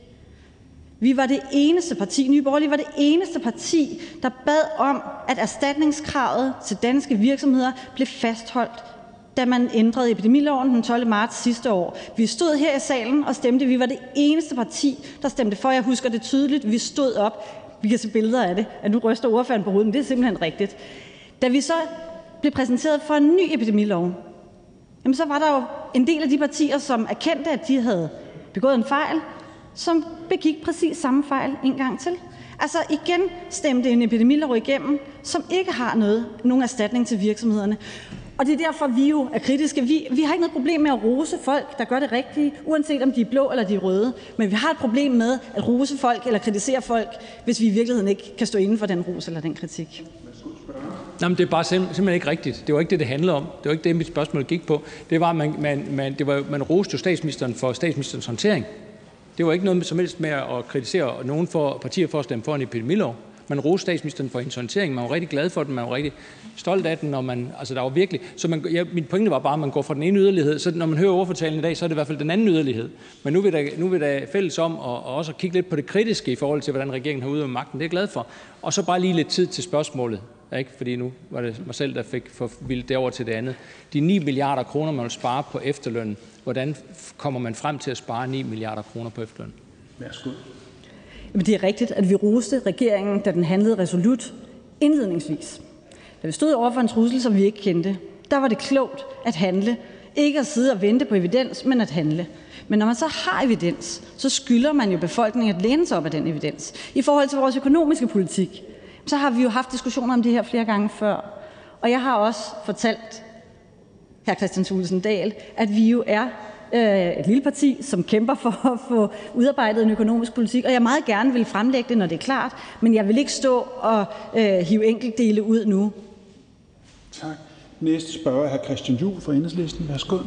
S10: Vi var det eneste parti, Nye Borgerlige var det eneste parti, der bad om, at erstatningskravet til danske virksomheder blev fastholdt, da man ændrede epidemiloven den 12. marts sidste år. Vi stod her i salen og stemte. Vi var det eneste parti, der stemte for. Jeg husker det tydeligt. Vi stod op. Vi kan se billeder af det. At nu ryster ordføreren på hovedet, men det er simpelthen rigtigt. Da vi så blev præsenteret for en ny epidemilov, jamen så var der jo en del af de partier, som erkendte, at de havde begået en fejl, som begik præcis samme fejl en gang til. Altså igen stemte en epidemilov igennem, som ikke har nogen erstatning til virksomhederne. Og det er derfor, vi jo er kritiske. Vi har ikke noget problem med at rose folk, der gør det rigtige, uanset om de er blå eller de er røde. Men vi har et problem med at rose folk eller kritisere folk, hvis vi i virkeligheden ikke kan stå inden for den ros eller den kritik.
S9: Nå, men det er bare simpelthen ikke rigtigt. Det var ikke det, det handlede om. Det var ikke det, mit spørgsmål gik på. Det var, man roste jo statsministeren for statsministerens håndtering. Det var ikke noget som helst med at kritisere nogen partier for at stemme for en epidemilov. Man roste statsministeren for hendes håndtering. Man var rigtig glad for den. Man var rigtig stolt af den. Der var virkelig. Så min pointe var bare, at man går fra den ene yderlighed. Så når man hører ordførertalen i dag, så er det i hvert fald den anden yderlighed. Men nu er vi da fælles om at også kigge lidt på det kritiske i forhold til, hvordan regeringen har udøvet magten. Det er jeg glad for. Og så bare lige lidt tid til spørgsmålet. Ikke? Fordi nu var det mig selv, der fik vildt det over til det andet. De 9 milliarder kroner, man vil spare på efterløn. Hvordan kommer man frem til at spare 9 milliarder kroner på efterløn?
S11: Værsgo.
S10: Jamen, det er rigtigt, at vi roste regeringen, da den handlede resolut indledningsvis. Da vi stod over for en trussel, som vi ikke kendte, der var det klogt at handle. Ikke at sidde og vente på evidens, men at handle. Men når man så har evidens, så skylder man jo befolkningen at læne sig op af den evidens. I forhold til vores økonomiske politik, så har vi jo haft diskussioner om det her flere gange før. Og jeg har også fortalt hr. Kristian Thulesen Dahl, at vi jo er et lille parti, som kæmper for at få udarbejdet en økonomisk politik, og jeg meget gerne vil fremlægge det, når det er klart, men jeg vil ikke stå og hive enkeltdele ud nu.
S11: Tak. Næste spørger er hr. Christian Juhl fra Enhedslisten. Værsgo.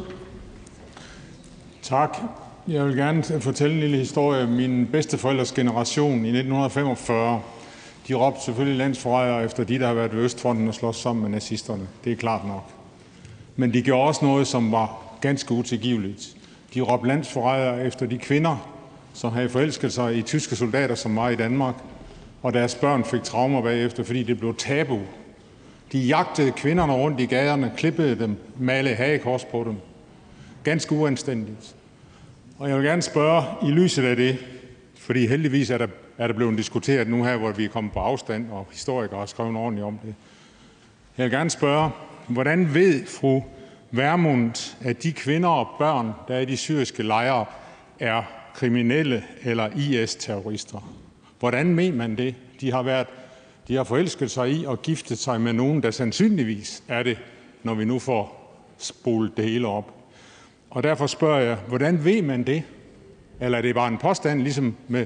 S7: Tak. Jeg vil gerne fortælle en lille historie. Min bedsteforældres generation i 1945, de råbte selvfølgelig landsforrædere efter de, der har været ved Østfronten og slås sammen med nazisterne. Det er klart nok. Men de gjorde også noget, som var ganske utilgiveligt. De råbte landsforrædere efter de kvinder, som havde forelsket sig i tyske soldater, som var i Danmark, og deres børn fik traumer bagefter, fordi det blev tabu. De jagtede kvinderne rundt i gaderne, klippede dem, malede hagekors på dem. Ganske uanstændigt. Og jeg vil gerne spørge, i lyset af det, fordi heldigvis er der blevet diskuteret nu her, hvor vi er kommet på afstand, og historikere har skrevet ordentligt om det. Jeg vil gerne spørge, hvordan ved fru Vermund, at de kvinder og børn, der er i de syriske lejre, er kriminelle eller IS-terrorister? Hvordan mener man det? De har forelsket sig i og giftet sig med nogen, der sandsynligvis er det, når vi nu får spolet det hele op. Og derfor spørger jeg, hvordan ved man det? Eller er det bare en påstand, ligesom med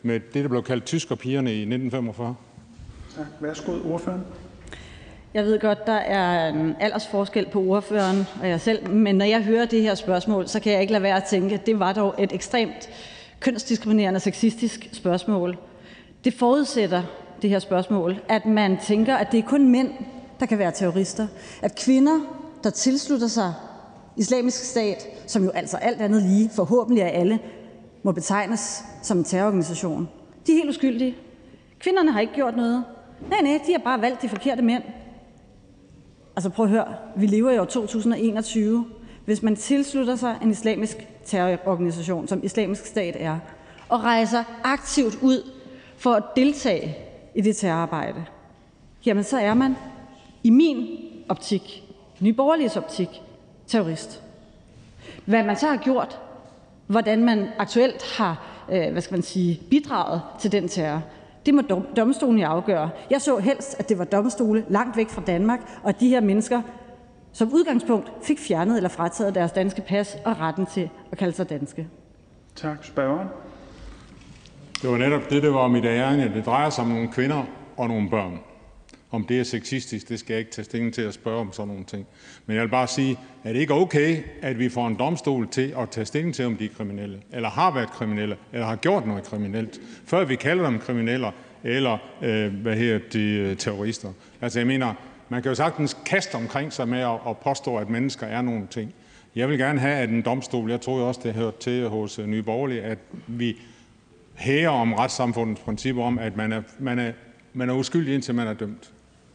S7: med det, der blev kaldt tyskerpigerne i 1945?
S11: Tak. Værsgo, ordføreren.
S10: Jeg ved godt, der er en aldersforskel på ordføreren og jeg selv, men når jeg hører det her spørgsmål, så kan jeg ikke lade være at tænke, at det var dog et ekstremt kønsdiskriminerende og sexistisk spørgsmål. Det forudsætter, det her spørgsmål, at man tænker, at det er kun mænd, der kan være terrorister. At kvinder, der tilslutter sig Islamisk Stat, som jo altså alt andet lige forhåbentlig af alle må betegnes som en terrororganisation, de er helt uskyldige. Kvinderne har ikke gjort noget. Nej, de har bare valgt de forkerte mænd. Altså prøv at høre, vi lever i år 2021. Hvis man tilslutter sig en islamisk terrororganisation, som Islamisk Stat er, og rejser aktivt ud for at deltage i det terrorarbejde, jamen så er man i min optik, Nye Borgerliges optik, terrorist. Hvad man så har gjort, hvordan man aktuelt har bidraget til den terror, det må domstolen afgøre. Jeg så helst, at det var domstole langt væk fra Danmark, og at de her mennesker som udgangspunkt fik fjernet eller frataget deres danske pas og retten til at kalde sig danske.
S11: Tak. Spørgeren.
S7: Det var netop det, der var mit ærinde. Det drejer sig om nogle kvinder og nogle børn. Om det er sexistisk, det skal jeg ikke tage stilling til at spørge om sådan nogle ting. Men jeg vil bare sige, er det ikke okay, at vi får en domstol til at tage stilling til, om de er kriminelle, eller har været kriminelle, eller har gjort noget kriminelt, før vi kalder dem kriminelle, eller terrorister. Altså jeg mener, man kan jo sagtens kaste omkring sig med at påstå, at mennesker er nogle ting. Jeg vil gerne have, at en domstol, jeg tror også, det hørte til hos Nye Borgerlige, at vi hæger om retssamfundets principper om, at man er uskyldig, indtil man er dømt.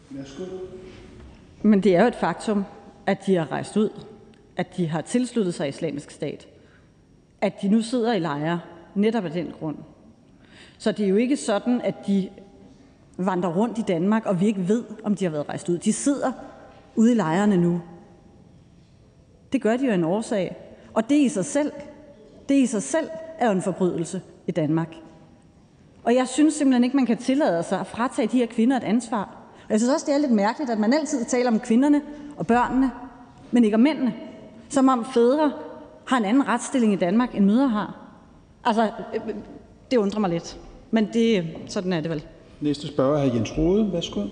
S10: Men det er jo et faktum, at de har rejst ud, at de har tilsluttet sig Islamisk Stat, at de nu sidder i lejre netop af den grund. Så det er jo ikke sådan, at de vandrer rundt i Danmark, og vi ikke ved, om de har været rejst ud. De sidder ude i lejrene nu. Det gør de jo af en årsag. Og det i sig selv er jo en forbrydelse i Danmark. Og jeg synes simpelthen ikke, man kan tillade sig at fratage de her kvinder et ansvar. Og jeg synes også, det er lidt mærkeligt, at man altid taler om kvinderne og børnene, men ikke om mændene. Som om fædre har en anden retsstilling i Danmark, end mødre har. Altså, det undrer mig lidt. Men sådan er det vel.
S11: Næste spørger er Jens Rohde. Værsgo.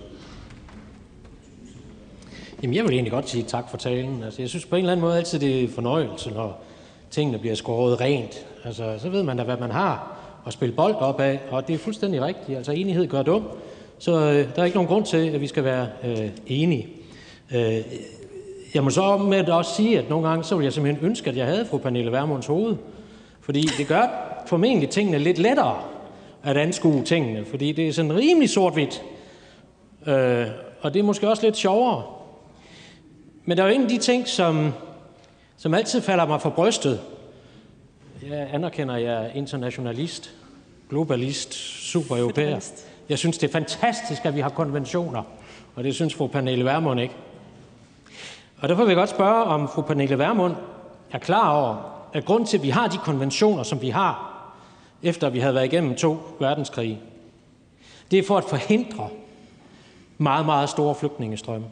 S9: Jamen, jeg vil egentlig godt sige tak for talen. Altså, jeg synes på en eller anden måde altid, det er fornøjelse, når tingene bliver skåret rent. Altså, så ved man da, hvad man har at spille bold op af, og det er fuldstændig rigtigt. Altså, enighed gør dum, så der er ikke nogen grund til, at vi skal være enige. Jeg må så med også sige, at nogle gange, så vil jeg simpelthen ønske, at jeg havde fru Pernille Vermunds hoved. Fordi det gør formentlig tingene lidt lettere at anskue tingene, fordi det er sådan rimelig sort-hvidt. Og det er måske også lidt sjovere. Men der er jo en af de ting, som altid falder mig for brystet. Jeg anerkender, at jeg er internationalist, globalist, supereuropæer. Jeg synes, det er fantastisk, at vi har konventioner, og det synes fru Pernille Vermund ikke. Og derfor vil jeg godt spørge, om fru Pernille Vermund er klar over, at grunden til, at vi har de konventioner, som vi har, efter vi havde været igennem 2 verdenskrige, det er for at forhindre meget, meget store flygtningestrømme.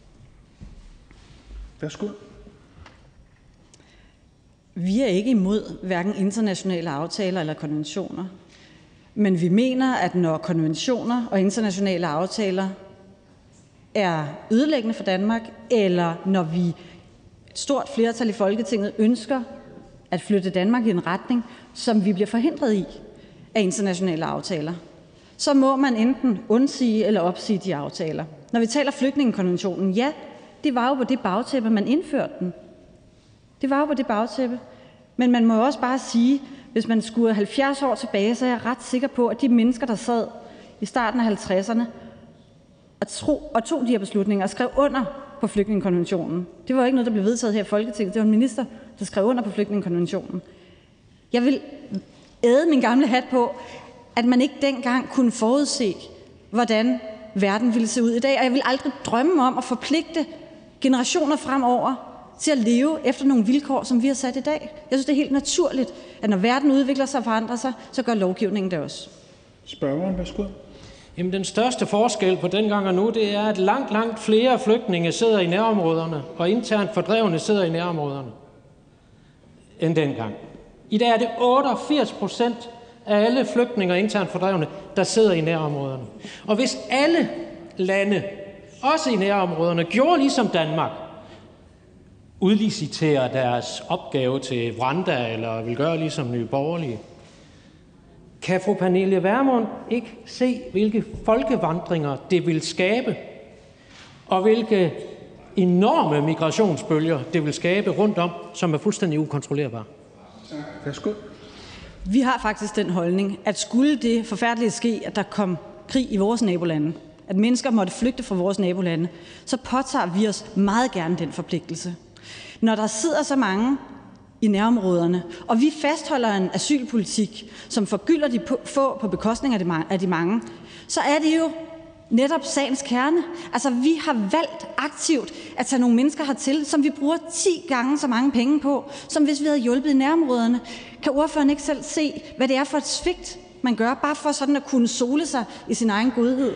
S11: Værsgo.
S10: Vi er ikke imod hverken internationale aftaler eller konventioner. Men vi mener, at når konventioner og internationale aftaler er ødelæggende for Danmark, eller når vi et stort flertal i Folketinget ønsker at flytte Danmark i en retning, som vi bliver forhindret i af internationale aftaler, så må man enten undsige eller opsige de aftaler. Når vi taler flygtningekonventionen, ja, det var jo på det bagtæppe, man indførte den. Det var jo på det bagtæppe. Men man må jo også bare sige, hvis man skulle 70 år tilbage, så er jeg ret sikker på, at de mennesker, der sad i starten af 50'erne og tog de her beslutninger og skrev under på flygtningekonventionen. Det var ikke noget, der blev vedtaget her i Folketinget. Det var en minister, der skrev under på flygtningekonventionen. Jeg vil æde min gamle hat på, at man ikke dengang kunne forudse, hvordan verden ville se ud i dag. Og jeg vil aldrig drømme om at forpligte generationer fremover til at leve efter nogle vilkår, som vi har sat i dag. Jeg synes, det er helt naturligt, at når verden udvikler sig og forandrer sig, så gør lovgivningen det også.
S11: Spørgeren, værsgo.
S9: Jamen, den største forskel på dengang og nu, det er, at langt, langt flere flygtninge sidder i nærområderne, og internt fordrevne sidder i nærområderne, end dengang. I dag er det 88% alle flygtninge og internt fordrevne, der sidder i nærområderne. Og hvis alle lande, også i nærområderne, gjorde ligesom Danmark, udliciterer deres opgave til Rwanda, eller vil gøre ligesom Nye Borgerlige, kan fru Pernille Vermund ikke se, hvilke folkevandringer det vil skabe, og hvilke enorme migrationsbølger det vil skabe rundt om, som er fuldstændig ukontrollerbare?
S11: Værsgo.
S10: Vi har faktisk den holdning, at skulle det forfærdelige ske, at der kom krig i vores nabolande, at mennesker måtte flygte fra vores nabolande, så påtager vi os meget gerne den forpligtelse. Når der sidder så mange i nærområderne, og vi fastholder en asylpolitik, som forgylder de få på bekostning af de mange, så er det jo netop sagens kerne. Altså, vi har valgt aktivt at tage nogle mennesker hertil, som vi bruger 10 gange så mange penge på, som hvis vi havde hjulpet i nærområderne. Kan ordføreren ikke selv se, hvad det er for et svigt, man gør, bare for sådan at kunne sole sig i sin egen godhed?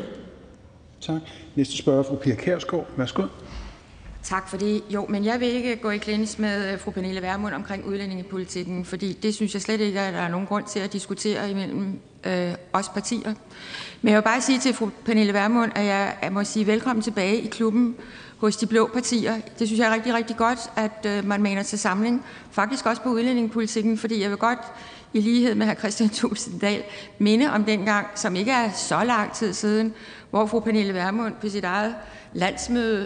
S11: Tak. Næste spørger, fru Pia Kjærsgaard. Værsgo.
S16: Tak for det. Jo, men jeg vil ikke gå i clinch med fru Pernille Vermund omkring udlændingepolitikken, fordi det synes jeg slet ikke, at der er nogen grund til at diskutere imellem os partier. Men jeg vil bare sige til fru Pernille Vermund, at jeg må sige velkommen tilbage i klubben hos de blå partier. Det synes jeg er rigtig, rigtig godt, at man maner til samling, faktisk også på udlændingepolitikken, fordi jeg vil godt i lighed med hr. Kristian Thulesen Dahl minde om dengang, som ikke er så lang tid siden, hvor fru Pernille Vermund på sit eget landsmøde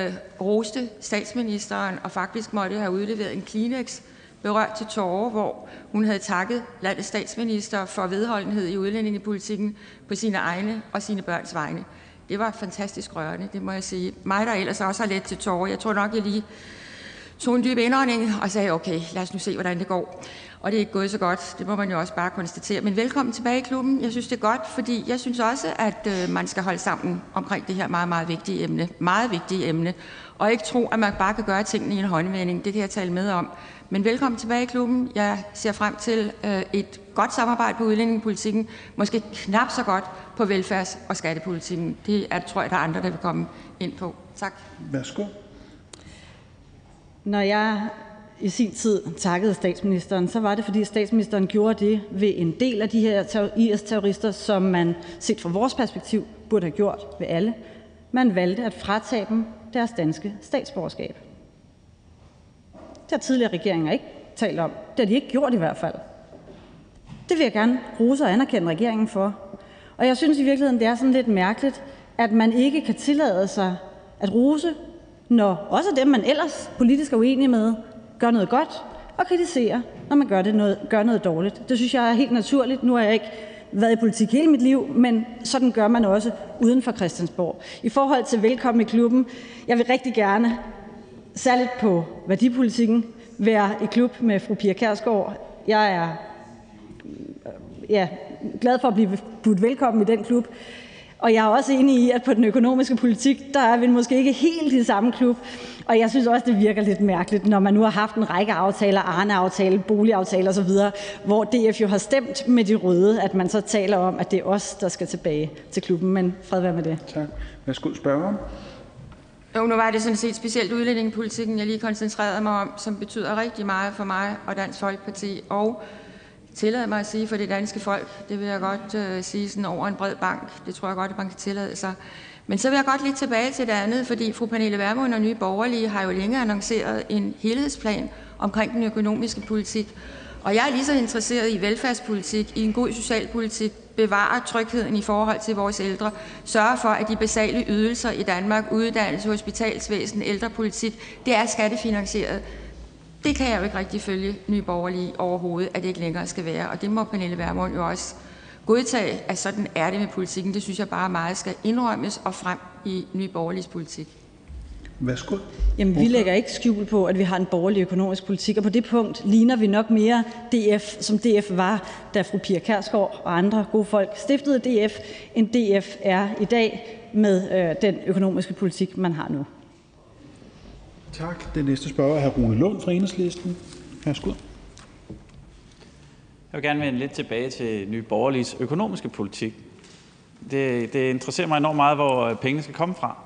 S16: roste statsministeren og faktisk måtte have udleveret en Kleenex berørt til tårer, hvor hun havde takket landets statsminister for vedholdenhed i udlændingepolitikken på sine egne og sine børns vegne. Det var fantastisk rørende, det må jeg sige. Mig, der ellers også har let til tårer. Jeg tror nok, jeg lige tog en dyb indånding og sagde, okay, lad os nu se, hvordan det går. Og det er ikke gået så godt, det må man jo også bare konstatere. Men velkommen tilbage i klubben. Jeg synes, det er godt, fordi jeg synes også, at man skal holde sammen omkring det her meget, meget vigtige emne. Meget vigtige emne. Og ikke tro, at man bare kan gøre tingene i en håndvending. Det kan jeg tale med om. Men velkommen tilbage i klubben. Jeg ser frem til et godt samarbejde på udlændingepolitikken. Måske knap så godt på velfærds- og skattepolitikken. Det tror jeg, der er andre, der vil komme ind på. Tak.
S11: Værsgo.
S10: Når jeg i sin tid takkede statsministeren, så var det, fordi statsministeren gjorde det ved en del af de her IS-terrorister, som man set fra vores perspektiv burde have gjort ved alle. Man valgte at fratage dem deres danske statsborgerskab. Det har tidligere regeringer ikke talt om. Det har de ikke gjort i hvert fald. Det vil jeg gerne rose og anerkende regeringen for. Og jeg synes i virkeligheden, det er sådan lidt mærkeligt, at man ikke kan tillade sig at rose, når også dem, man ellers politisk er uenig med, gør noget godt, og kritisere, når man gør noget dårligt. Det synes jeg er helt naturligt. Nu har jeg ikke været i politik hele mit liv, men sådan gør man også uden for Christiansborg. I forhold til velkommen i klubben, jeg vil rigtig gerne, særligt på værdipolitikken, være i klub med fru Pia Kjærsgaard. Jeg er glad for at blive budt velkommen i den klub. Og jeg er også enig i, at på den økonomiske politik, der er vi måske ikke helt i samme klub. Og jeg synes også, det virker lidt mærkeligt, når man nu har haft en række aftaler, Arne-aftale, boligaftale osv., hvor DF jo har stemt med de røde, at man så taler om, at det er os, der skal tilbage til klubben. Men fred være med det.
S11: Tak. Værsgo, spørgeren.
S16: Jo, nu var det sådan set specielt udlændingepolitikken, jeg lige koncentrerede mig om, som betyder rigtig meget for mig og Dansk Folkeparti, og tillade mig at sige for det danske folk. Det vil jeg godt sige sådan over en bred bank. Det tror jeg godt, at man kan tillade sig. Men så vil jeg godt lidt tilbage til det andet, fordi fru Pernille Vermund og Nye Borgerlige har jo længe annonceret en helhedsplan omkring den økonomiske politik. Og jeg er lige så interesseret i velfærdspolitik, i en god socialpolitik, bevare trygheden i forhold til vores ældre, sørge for, at de basale ydelser i Danmark, uddannelse, hospitalsvæsen, ældrepolitik, det er skattefinansieret. Det kan jeg jo ikke rigtig følge Nye Borgerlige overhovedet, at det ikke længere skal være. Og det må Pernille Vermund jo også godtage, at sådan er det med politikken. Det synes jeg bare meget skal indrømmes og frem i Nye Borgerliges politik.
S11: Værsgo.
S10: Jamen, vi lægger ikke skjul på, at vi har en borgerlig økonomisk politik, og på det punkt ligner vi nok mere DF, som DF var, da fru Pia Kjærsgaard og andre gode folk stiftede DF, end DF er i dag med den økonomiske politik, man har nu.
S11: Tak. Den næste spørger er hr. Rune Lund fra Enhedslisten. Værsgo.
S17: Jeg vil gerne vende lidt tilbage til Nye Borgerliges økonomiske politik. Det interesserer mig enormt meget, hvor pengene skal komme fra.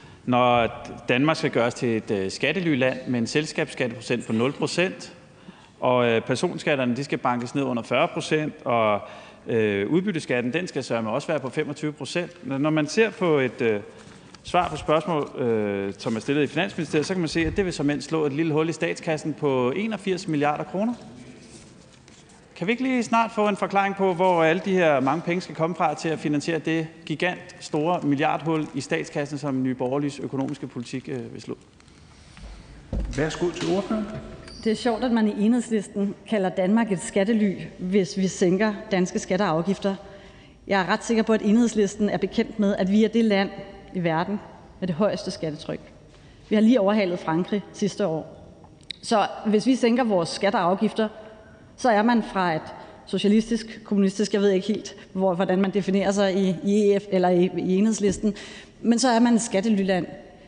S17: Når Danmark skal gøres til et skattelyland med en selskabsskatteprocent på 0%, Og personskatterne de skal bankes ned under 40%, og udbytteskatten den skal sørme også være på 25%. Når man ser på et svar på spørgsmål, som er stillet i Finansministeriet, så kan man se, at det vil såmænd slå et lille hul i statskassen på 81 milliarder kroner. Kan vi ikke lige snart få en forklaring på, hvor alle de her mange penge skal komme fra til at finansiere det gigant store milliardhul i statskassen, som Nye Borgerliges økonomiske politik vil slå?
S11: Værsgo til ordføreren.
S10: Det er sjovt, at man i Enhedslisten kalder Danmark et skattely, hvis vi sænker danske skatter og afgifter. Jeg er ret sikker på, at Enhedslisten er bekendt med, at vi er det land i verden med det højeste skattetryk. Vi har lige overhalet Frankrig sidste år. Så hvis vi sænker vores skatter og afgifter, så er man fra et socialistisk, kommunistisk, jeg ved ikke helt, hvordan man definerer sig i EF eller i Enhedslisten, men så er man et skattelyland.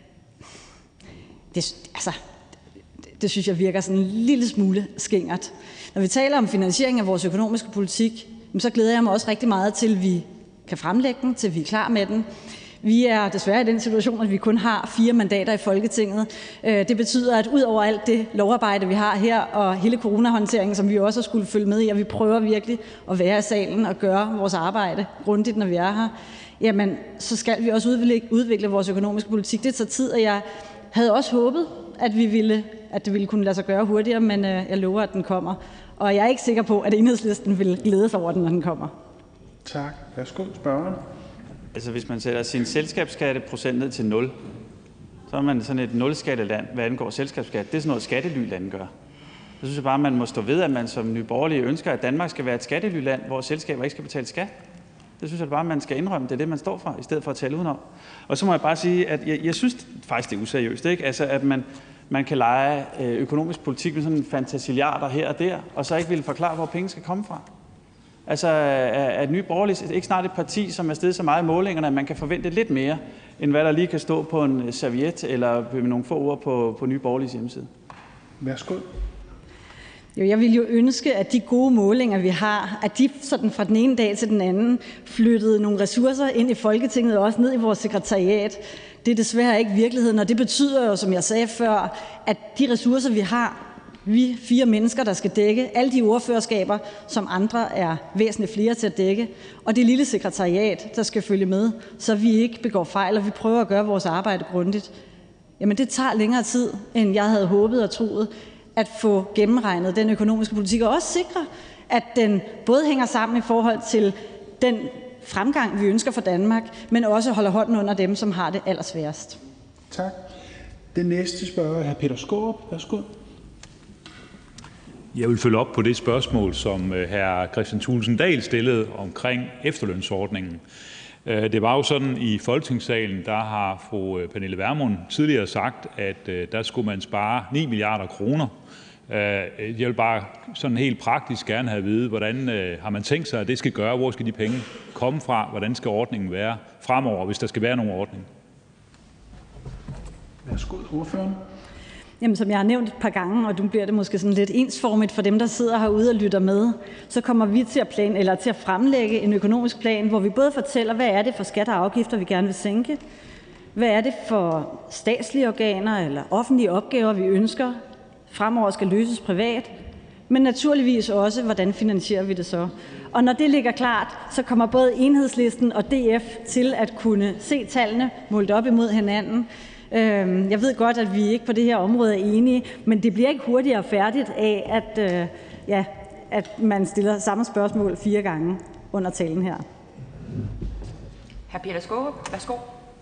S10: Det synes jeg virker sådan en lille smule skingert. Når vi taler om finansiering af vores økonomiske politik, så glæder jeg mig også rigtig meget til, vi kan fremlægge den, til vi er klar med den. Vi er desværre i den situation, at vi kun har 4 mandater i Folketinget. Det betyder, at ud over alt det lovarbejde, vi har her, og hele coronahåndteringen, som vi også har skulle følge med i, og vi prøver virkelig at være i salen og gøre vores arbejde grundigt, når vi er her, jamen, så skal vi også udvikle vores økonomiske politik. Det tager tid, og jeg havde også håbet, at det ville kunne lade sig gøre hurtigere, men jeg lover, at den kommer. Og jeg er ikke sikker på, at Enhedslisten vil glæde sig over den, når den kommer.
S11: Tak. Værsgo, spørgeren.
S17: Altså hvis man sætter sin selskabsskatteprocent ned til 0, så er man sådan et nulskatteland, hvad angår selskabsskat. Det er sådan noget skattelyland gør. Så synes jeg bare, man må stå ved, at man som Nye Borgerlige ønsker, at Danmark skal være et skattelyland, hvor selskaber ikke skal betale skat. Det synes jeg bare, man skal indrømme. Det er det, man står for, i stedet for at tale udenom. Og så må jeg bare sige, at jeg synes faktisk, det er useriøst, ikke? Altså, at man kan lege økonomisk politik med sådan en fantasiliarder her og der, og så ikke ville forklare, hvor penge skal komme fra. Altså, at Nye Borgerlige ikke snart et parti, som er steget så meget i målingerne, at man kan forvente lidt mere, end hvad der lige kan stå på en serviet eller med nogle få ord på Nye Borgerliges hjemmeside.
S11: Værsgo.
S10: Jo, jeg vil jo ønske, at de gode målinger, vi har, at de sådan fra den ene dag til den anden flyttede nogle ressourcer ind i Folketinget og også ned i vores sekretariat. Det er desværre ikke virkeligheden, og det betyder jo, som jeg sagde før, at de ressourcer, vi har, vi 4 mennesker, der skal dække alle de ordførerskaber, som andre er væsentligt flere til at dække, og det lille sekretariat, der skal følge med, så vi ikke begår fejl, og vi prøver at gøre vores arbejde grundigt. Jamen det tager længere tid, end jeg havde håbet og troet, at få gennemregnet den økonomiske politik, og også sikre, at den både hænger sammen i forhold til den fremgang, vi ønsker for Danmark, men også holder hånden under dem, som har det allersværest.
S11: Tak. Den næste spørger er hr. Peter Skaarup. Værsgo.
S18: Jeg vil følge op på det spørgsmål, som hr. Kristian Thulesen Dahl stillede omkring efterlønsordningen. Det var jo sådan i Folketingssalen, der har fru Pernille Vermund tidligere sagt, at der skulle man spare 9 milliarder kroner. Jeg vil bare sådan helt praktisk gerne have at vide, hvordan har man tænkt sig, at det skal gøre? Hvor skal de penge komme fra? Hvordan skal ordningen være fremover, hvis der skal være nogen ordning?
S11: Værsgo, ordføreren.
S10: Jamen, som jeg har nævnt et par gange, og nu bliver det måske sådan lidt ensformigt for dem, der sidder herude og lytter med, så kommer vi til at fremlægge en økonomisk plan, hvor vi både fortæller, hvad er det for skatter og afgifter, vi gerne vil sænke, hvad er det for statslige organer eller offentlige opgaver, vi ønsker fremover skal løses privat, men naturligvis også, hvordan finansierer vi det så. Og når det ligger klart, så kommer både Enhedslisten og DF til at kunne se tallene målt op imod hinanden. Jeg ved godt, at vi ikke på det her område er enige, men det bliver ikke hurtigere færdigt af, at man stiller samme spørgsmål 4 gange under talen her.
S16: Hr. Peter Skaarup, værsgo.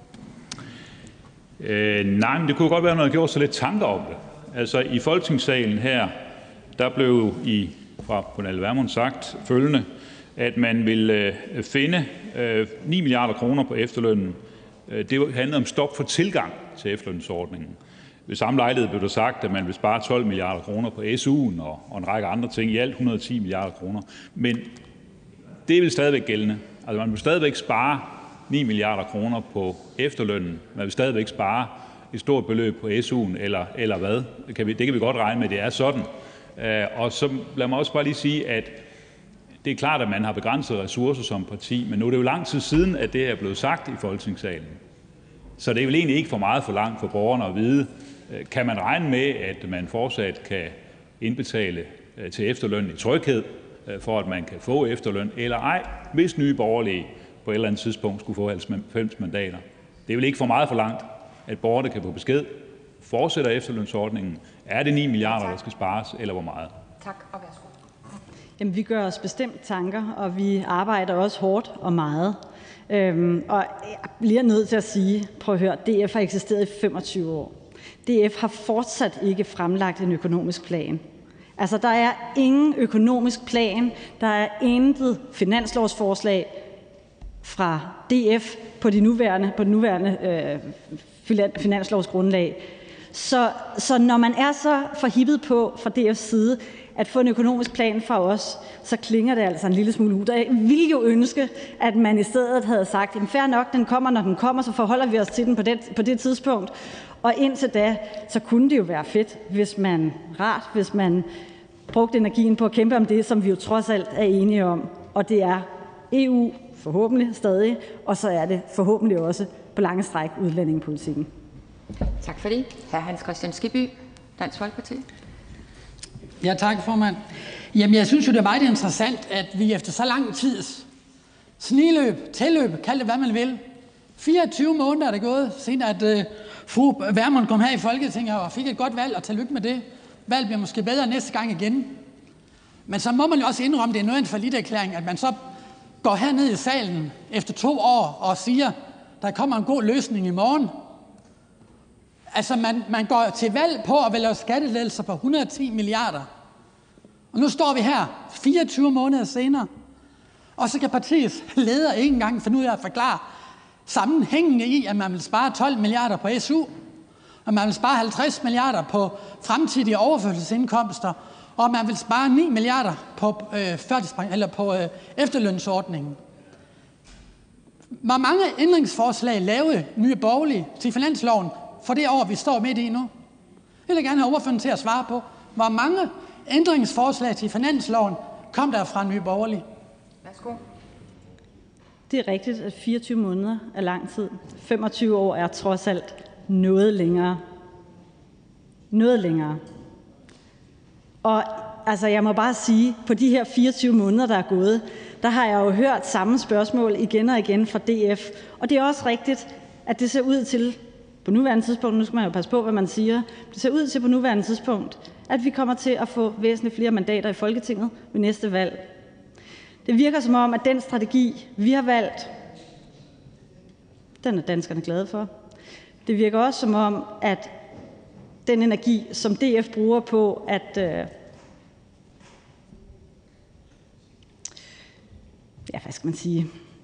S18: Nej, men det kunne godt være, at man havde gjort sig lidt tanker om det. Altså i Folketingssalen her, der blev fra Pernille Vermund sagt følgende, at man ville finde 9 milliarder kroner på efterlønnen. Det handlede om stop for tilgang til efterlønsordningen. Ved samme lejlighed blev der sagt, at man vil spare 12 milliarder kroner på SU'en og en række andre ting, i alt 110 milliarder kroner. Men det er vel stadigvæk gældende. Altså man vil stadigvæk spare 9 milliarder kroner på efterlønnen. Man vil stadigvæk spare et stort beløb på SU'en, eller hvad? Det kan vi godt regne med, det er sådan. Og så lad mig også bare lige sige, at det er klart, at man har begrænsede ressourcer som parti, men nu er det jo lang tid siden, at det er blevet sagt i Folketingssalen. Så det er vel egentlig ikke for meget for langt for borgerne at vide. Kan man regne med, at man fortsat kan indbetale til efterløn i tryghed, for at man kan få efterløn, eller ej, hvis Nye Borgerlige på et eller andet tidspunkt skulle få 90 mandater. Det er vel ikke for meget forlangt, at borgerne kan få besked, fortsætter efterlønsordningen, er det 9 milliarder, der skal spares, eller hvor meget?
S16: Tak, og værsgo.
S10: Jamen, vi gør os bestemt tanker, og vi arbejder også hårdt og meget. Og jeg bliver nødt til at sige, prøv at høre, DF har eksisteret i 25 år. DF har fortsat ikke fremlagt en økonomisk plan. Altså, der er ingen økonomisk plan, der er intet finanslovsforslag fra DF på det nuværende finanslovsgrundlag. Så når man er så forhippet på fra DF's side at få en økonomisk plan fra os, så klinger det altså en lille smule ud. Jeg ville jo ønske, at man i stedet havde sagt, jamen fair nok, den kommer, når den kommer, så forholder vi os til den på det tidspunkt. Og indtil da, så kunne det jo være fedt, hvis man brugte energien på at kæmpe om det, som vi jo trods alt er enige om. Og det er EU forhåbentlig stadig, og så er det forhåbentlig også på lange stræk udlændingepolitikken.
S16: Tak for det. Hr. Hans Kristian Skibby, Dansk Folkeparti.
S19: Ja, tak, formand. Jamen, jeg synes jo, det er meget interessant, at vi efter så lang tids sniløb, tilløb, kald det hvad man vil, 24 måneder er det gået, siden at fru Vermund kom her i Folketinget og fik et godt valg, og tillykke med det. Valg bliver måske bedre næste gang igen. Men så må man jo også indrømme, det er noget af en falliterklæring, at man så går herned i salen efter 2 år og siger, der kommer en god løsning i morgen. Altså, man går til valg på at lave skattelettelser på 110 milliarder. Og nu står vi her 24 måneder senere, og så kan partiets leder ikke engang finde ud af at forklare sammenhængende i, at man vil spare 12 milliarder på SU, og man vil spare 50 milliarder på fremtidige overførselsindkomster, og man vil spare 9 milliarder på efterlønsordningen. Hvor mange ændringsforslag lavede Nye Borgerlige til finansloven for det år, vi står midt i nu? Jeg vil gerne have ordføreren til at svare på, hvor mange ændringsforslag til finansloven kom der fra Nye Borgerlige?
S16: Værsgo.
S10: Det er rigtigt, at 24 måneder er lang tid. 25 år er trods alt noget længere. Noget længere. Og altså, jeg må bare sige, på de her 24 måneder, der er gået, der har jeg jo hørt samme spørgsmål igen og igen fra DF. Og det er også rigtigt, at det ser ud til, på nuværende tidspunkt, nu skal man jo passe på, hvad man siger, det ser ud til på nuværende tidspunkt, at vi kommer til at få væsentligt flere mandater i Folketinget ved næste valg. Det virker som om, at den strategi, vi har valgt, den er danskerne glade for. Det virker også som om, at den energi, som DF bruger på at hvad skal man sige?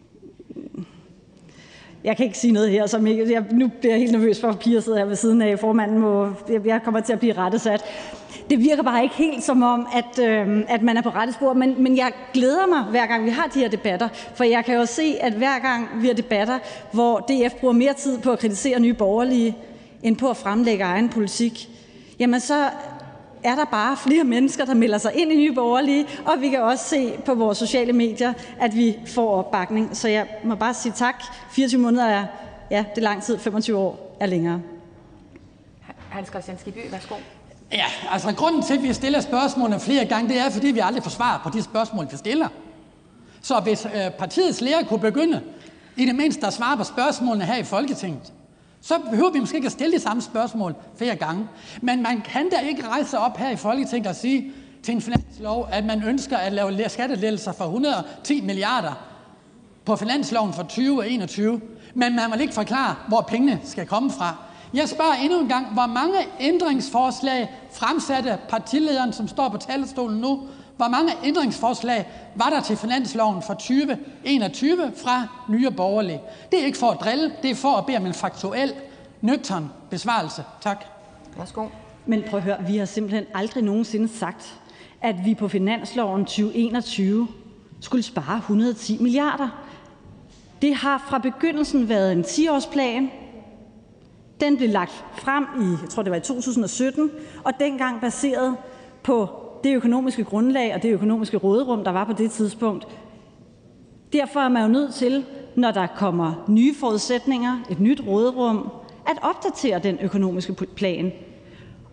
S10: Jeg kan ikke sige noget her, som ikke, nu bliver jeg helt nervøs for, at Pia sidder her ved siden af. Formanden jeg kommer til at blive rettesat. Det virker bare ikke helt som om, at man er på rette spor, men jeg glæder mig, hver gang vi har de her debatter, for jeg kan jo se, at hver gang vi har debatter, hvor DF bruger mere tid på at kritisere Nye Borgerlige, end på at fremlægge egen politik, jamen så er der bare flere mennesker, der melder sig ind i Nye Borgerlige, og vi kan også se på vores sociale medier, at vi får opbakning. Så jeg må bare sige tak. 24 måneder er, ja, det er lang tid, 25 år er længere.
S16: Hans Kristian Skibby, værsgo.
S19: Ja, altså grunden til, at vi stiller spørgsmålene flere gange, det er, fordi vi aldrig får svar på de spørgsmål, vi stiller. Så hvis partiets leder kunne begynde, i det mindste at svare på spørgsmålene her i Folketinget, så behøver vi måske ikke at stille de samme spørgsmål flere gange. Men man kan da ikke rejse op her i Folketinget og sige til en finanslov, at man ønsker at lave skattelettelser for 110 milliarder på finansloven for 2021, men man vil ikke forklare, hvor pengene skal komme fra. Jeg spørger endnu en gang, hvor mange ændringsforslag fremsatte partilederen, som står på talerstolen nu, hvor mange ændringsforslag var der til finansloven for 2021 fra Nye Borgerlige? Det er ikke for at drille, det er for at bede om en faktuel, nøgtern besvarelse. Tak.
S16: Værsgo.
S10: Men prøv at høre, vi har simpelthen aldrig nogensinde sagt, at vi på finansloven 2021 skulle spare 110 milliarder. Det har fra begyndelsen været en 10-årsplan. Den blev lagt frem i, jeg tror det var i 2017, og dengang baseret på det økonomiske grundlag og det økonomiske råderum, der var på det tidspunkt. Derfor er man jo nødt til, når der kommer nye forudsætninger, et nyt råderum, at opdatere den økonomiske plan.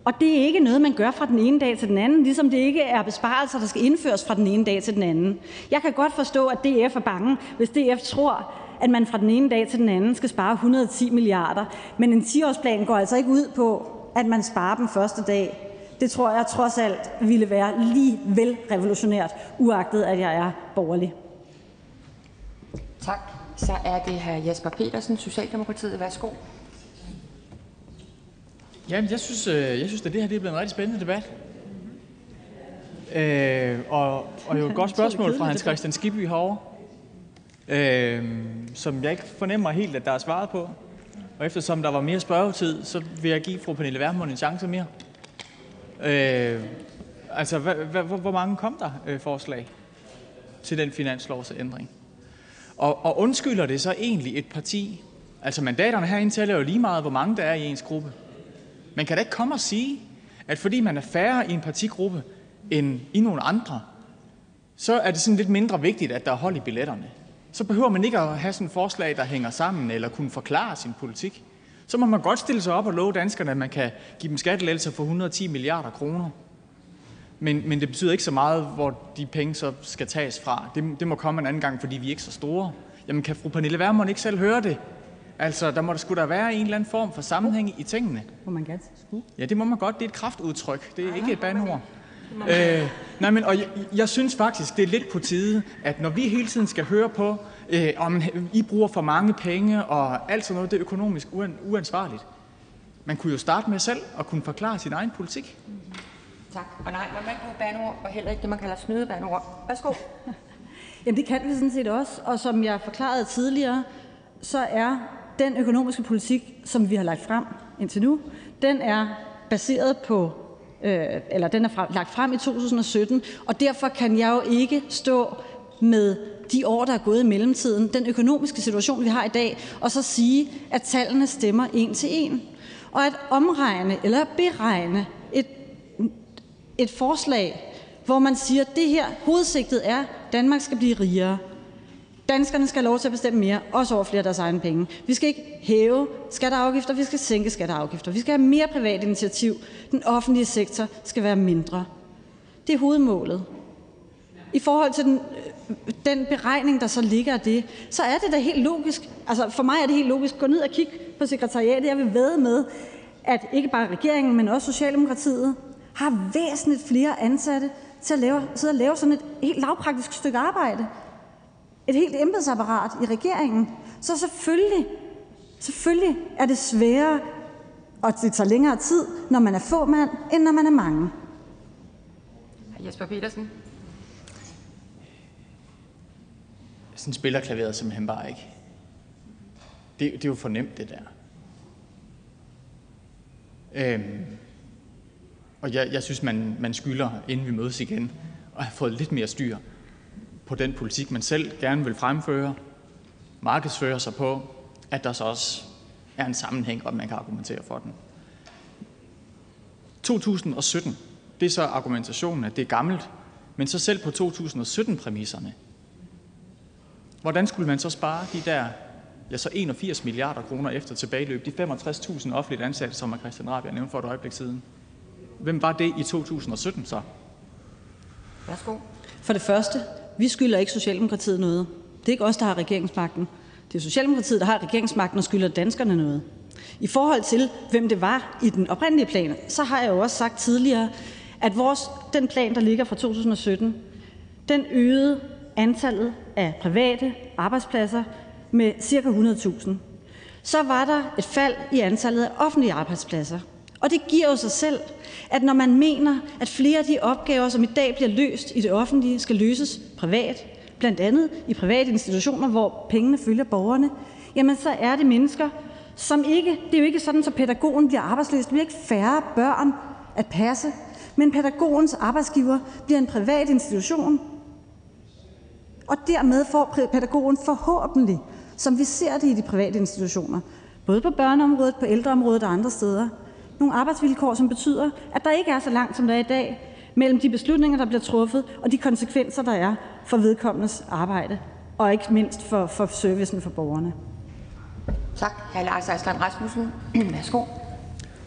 S10: Og det er ikke noget, man gør fra den ene dag til den anden, ligesom det ikke er besparelser, der skal indføres fra den ene dag til den anden. Jeg kan godt forstå, at DF er bange, hvis DF tror, at man fra den ene dag til den anden skal spare 110 milliarder. Men en 10-årsplan går altså ikke ud på, at man sparer den første dag. Det tror jeg trods alt ville være lige vel revolutionært, uagtet at jeg er borgerlig.
S16: Tak. Så er det hr. Jesper Petersen, Socialdemokratiet. Værsgo.
S4: Jamen, jeg synes, at det her er blevet en rigtig spændende debat. Og jo et godt spørgsmål fra Hans Kristian Skibby herovre, som jeg ikke fornemmer helt, at der er svaret på. Og eftersom der var mere spørgetid, så vil jeg give fru Pernille Vermund en chance mere. Altså, hvor mange kom der forslag til den finanslovsændring? Og undskylder det så egentlig et parti? Altså, mandaterne herinde tæller jo lige meget, hvor mange der er i ens gruppe. Man kan da ikke komme og sige, at fordi man er færre i en partigruppe end i nogle andre, så er det sådan lidt mindre vigtigt, at der er hold i billetterne. Så behøver man ikke at have sådan et forslag, der hænger sammen, eller kunne forklare sin politik. Så må man godt stille sig op og love danskerne, at man kan give dem skattelettelser for 110 milliarder kroner. Men det betyder ikke så meget, hvor de penge så skal tages fra. Det må komme en anden gang, fordi vi er ikke så store. Jamen, kan fru Pernille Vermund ikke selv høre det? Altså, der må skulle der være en eller anden form for sammenhæng i tingene.
S10: Må man gerne sige? Ja,
S4: det må man godt. Det er et kraftudtryk. Det er ikke et bandord. Og jeg synes faktisk, det er lidt på tide, at når vi hele tiden skal høre på, om I bruger for mange penge, og alt sådan noget, det er økonomisk uansvarligt. Man kunne jo starte med selv at kunne forklare sin egen politik.
S16: Tak. Og nej, man må ikke bruge bandord, og heller ikke det, man kalder snydebandord. Værsgo.
S10: Jamen, det kan vi sådan set også. Og som jeg forklarede tidligere, så er den økonomiske politik, som vi har lagt frem indtil nu, den er baseret på, den er lagt frem i 2017, og derfor kan jeg jo ikke stå med de år, der er gået i mellemtiden, den økonomiske situation, vi har i dag, og så sige, at tallene stemmer en til en. Og at omregne eller beregne et forslag, hvor man siger, at det her hovedsigtet er, at Danmark skal blive rigere. Danskerne skal have lov til at bestemme mere, også over flere af deres egne penge. Vi skal ikke hæve skatter og afgifter, vi skal sænke skatter og afgifter. Vi skal have mere privat initiativ. Den offentlige sektor skal være mindre. Det er hovedmålet. I forhold til den beregning, der så ligger af det, så er det da helt logisk. Altså for mig er det helt logisk. Gå ned og kig på sekretariatet. Jeg vil vædde med, at ikke bare regeringen, men også Socialdemokratiet har væsentligt flere ansatte til at sidde og lave sådan et helt lavpraktisk stykke arbejde. Et helt embedsapparat i regeringen. Så selvfølgelig er det sværere, og det tager længere tid, når man er få mand, end når man er mange.
S16: Jesper Petersen.
S4: Sådan spiller klaveret simpelthen bare ikke. Det er jo for nemt, det der. Og jeg synes, man skylder, inden vi mødes igen, at have fået lidt mere styr på den politik, man selv gerne vil fremføre, markedsføre sig på, at der så også er en sammenhæng, og man kan argumentere for den. 2017, det er så argumentationen, at det er gammelt, men så selv på 2017-præmisserne, hvordan skulle man så spare de der, så 81 milliarder kroner efter tilbageløb, de 65.000 offentligt ansatte, som Christian Rabjerg nævnte for et øjeblik siden? Hvem var det i 2017 så?
S16: Værsgo.
S10: For det første, vi skylder ikke Socialdemokratiet noget. Det er ikke os, der har regeringsmagten. Det er Socialdemokratiet, der har regeringsmagten og skylder danskerne noget. I forhold til, hvem det var i den oprindelige plan, så har jeg jo også sagt tidligere, at den plan, der ligger fra 2017, den øgede antallet af private arbejdspladser med ca. 100.000. Så var der et fald i antallet af offentlige arbejdspladser. Og det giver jo sig selv, at når man mener, at flere af de opgaver, som i dag bliver løst i det offentlige, skal løses privat, blandt andet i private institutioner, hvor pengene følger borgerne, jamen så er det mennesker, som ikke, det er jo ikke sådan, så pædagogen bliver arbejdsløs, det bliver ikke færre børn at passe, men pædagogens arbejdsgiver bliver en privat institution, og dermed får pædagogen forhåbentlig, som vi ser det i de private institutioner, både på børneområdet, på ældreområdet og andre steder, nogle arbejdsvilkår, som betyder, at der ikke er så langt, som der er i dag, mellem de beslutninger, der bliver truffet, og de konsekvenser, der er for vedkommendes arbejde, og ikke mindst for servicen for borgerne.
S16: Tak. Hr. Lars Aslan Rasmussen. Værsgo.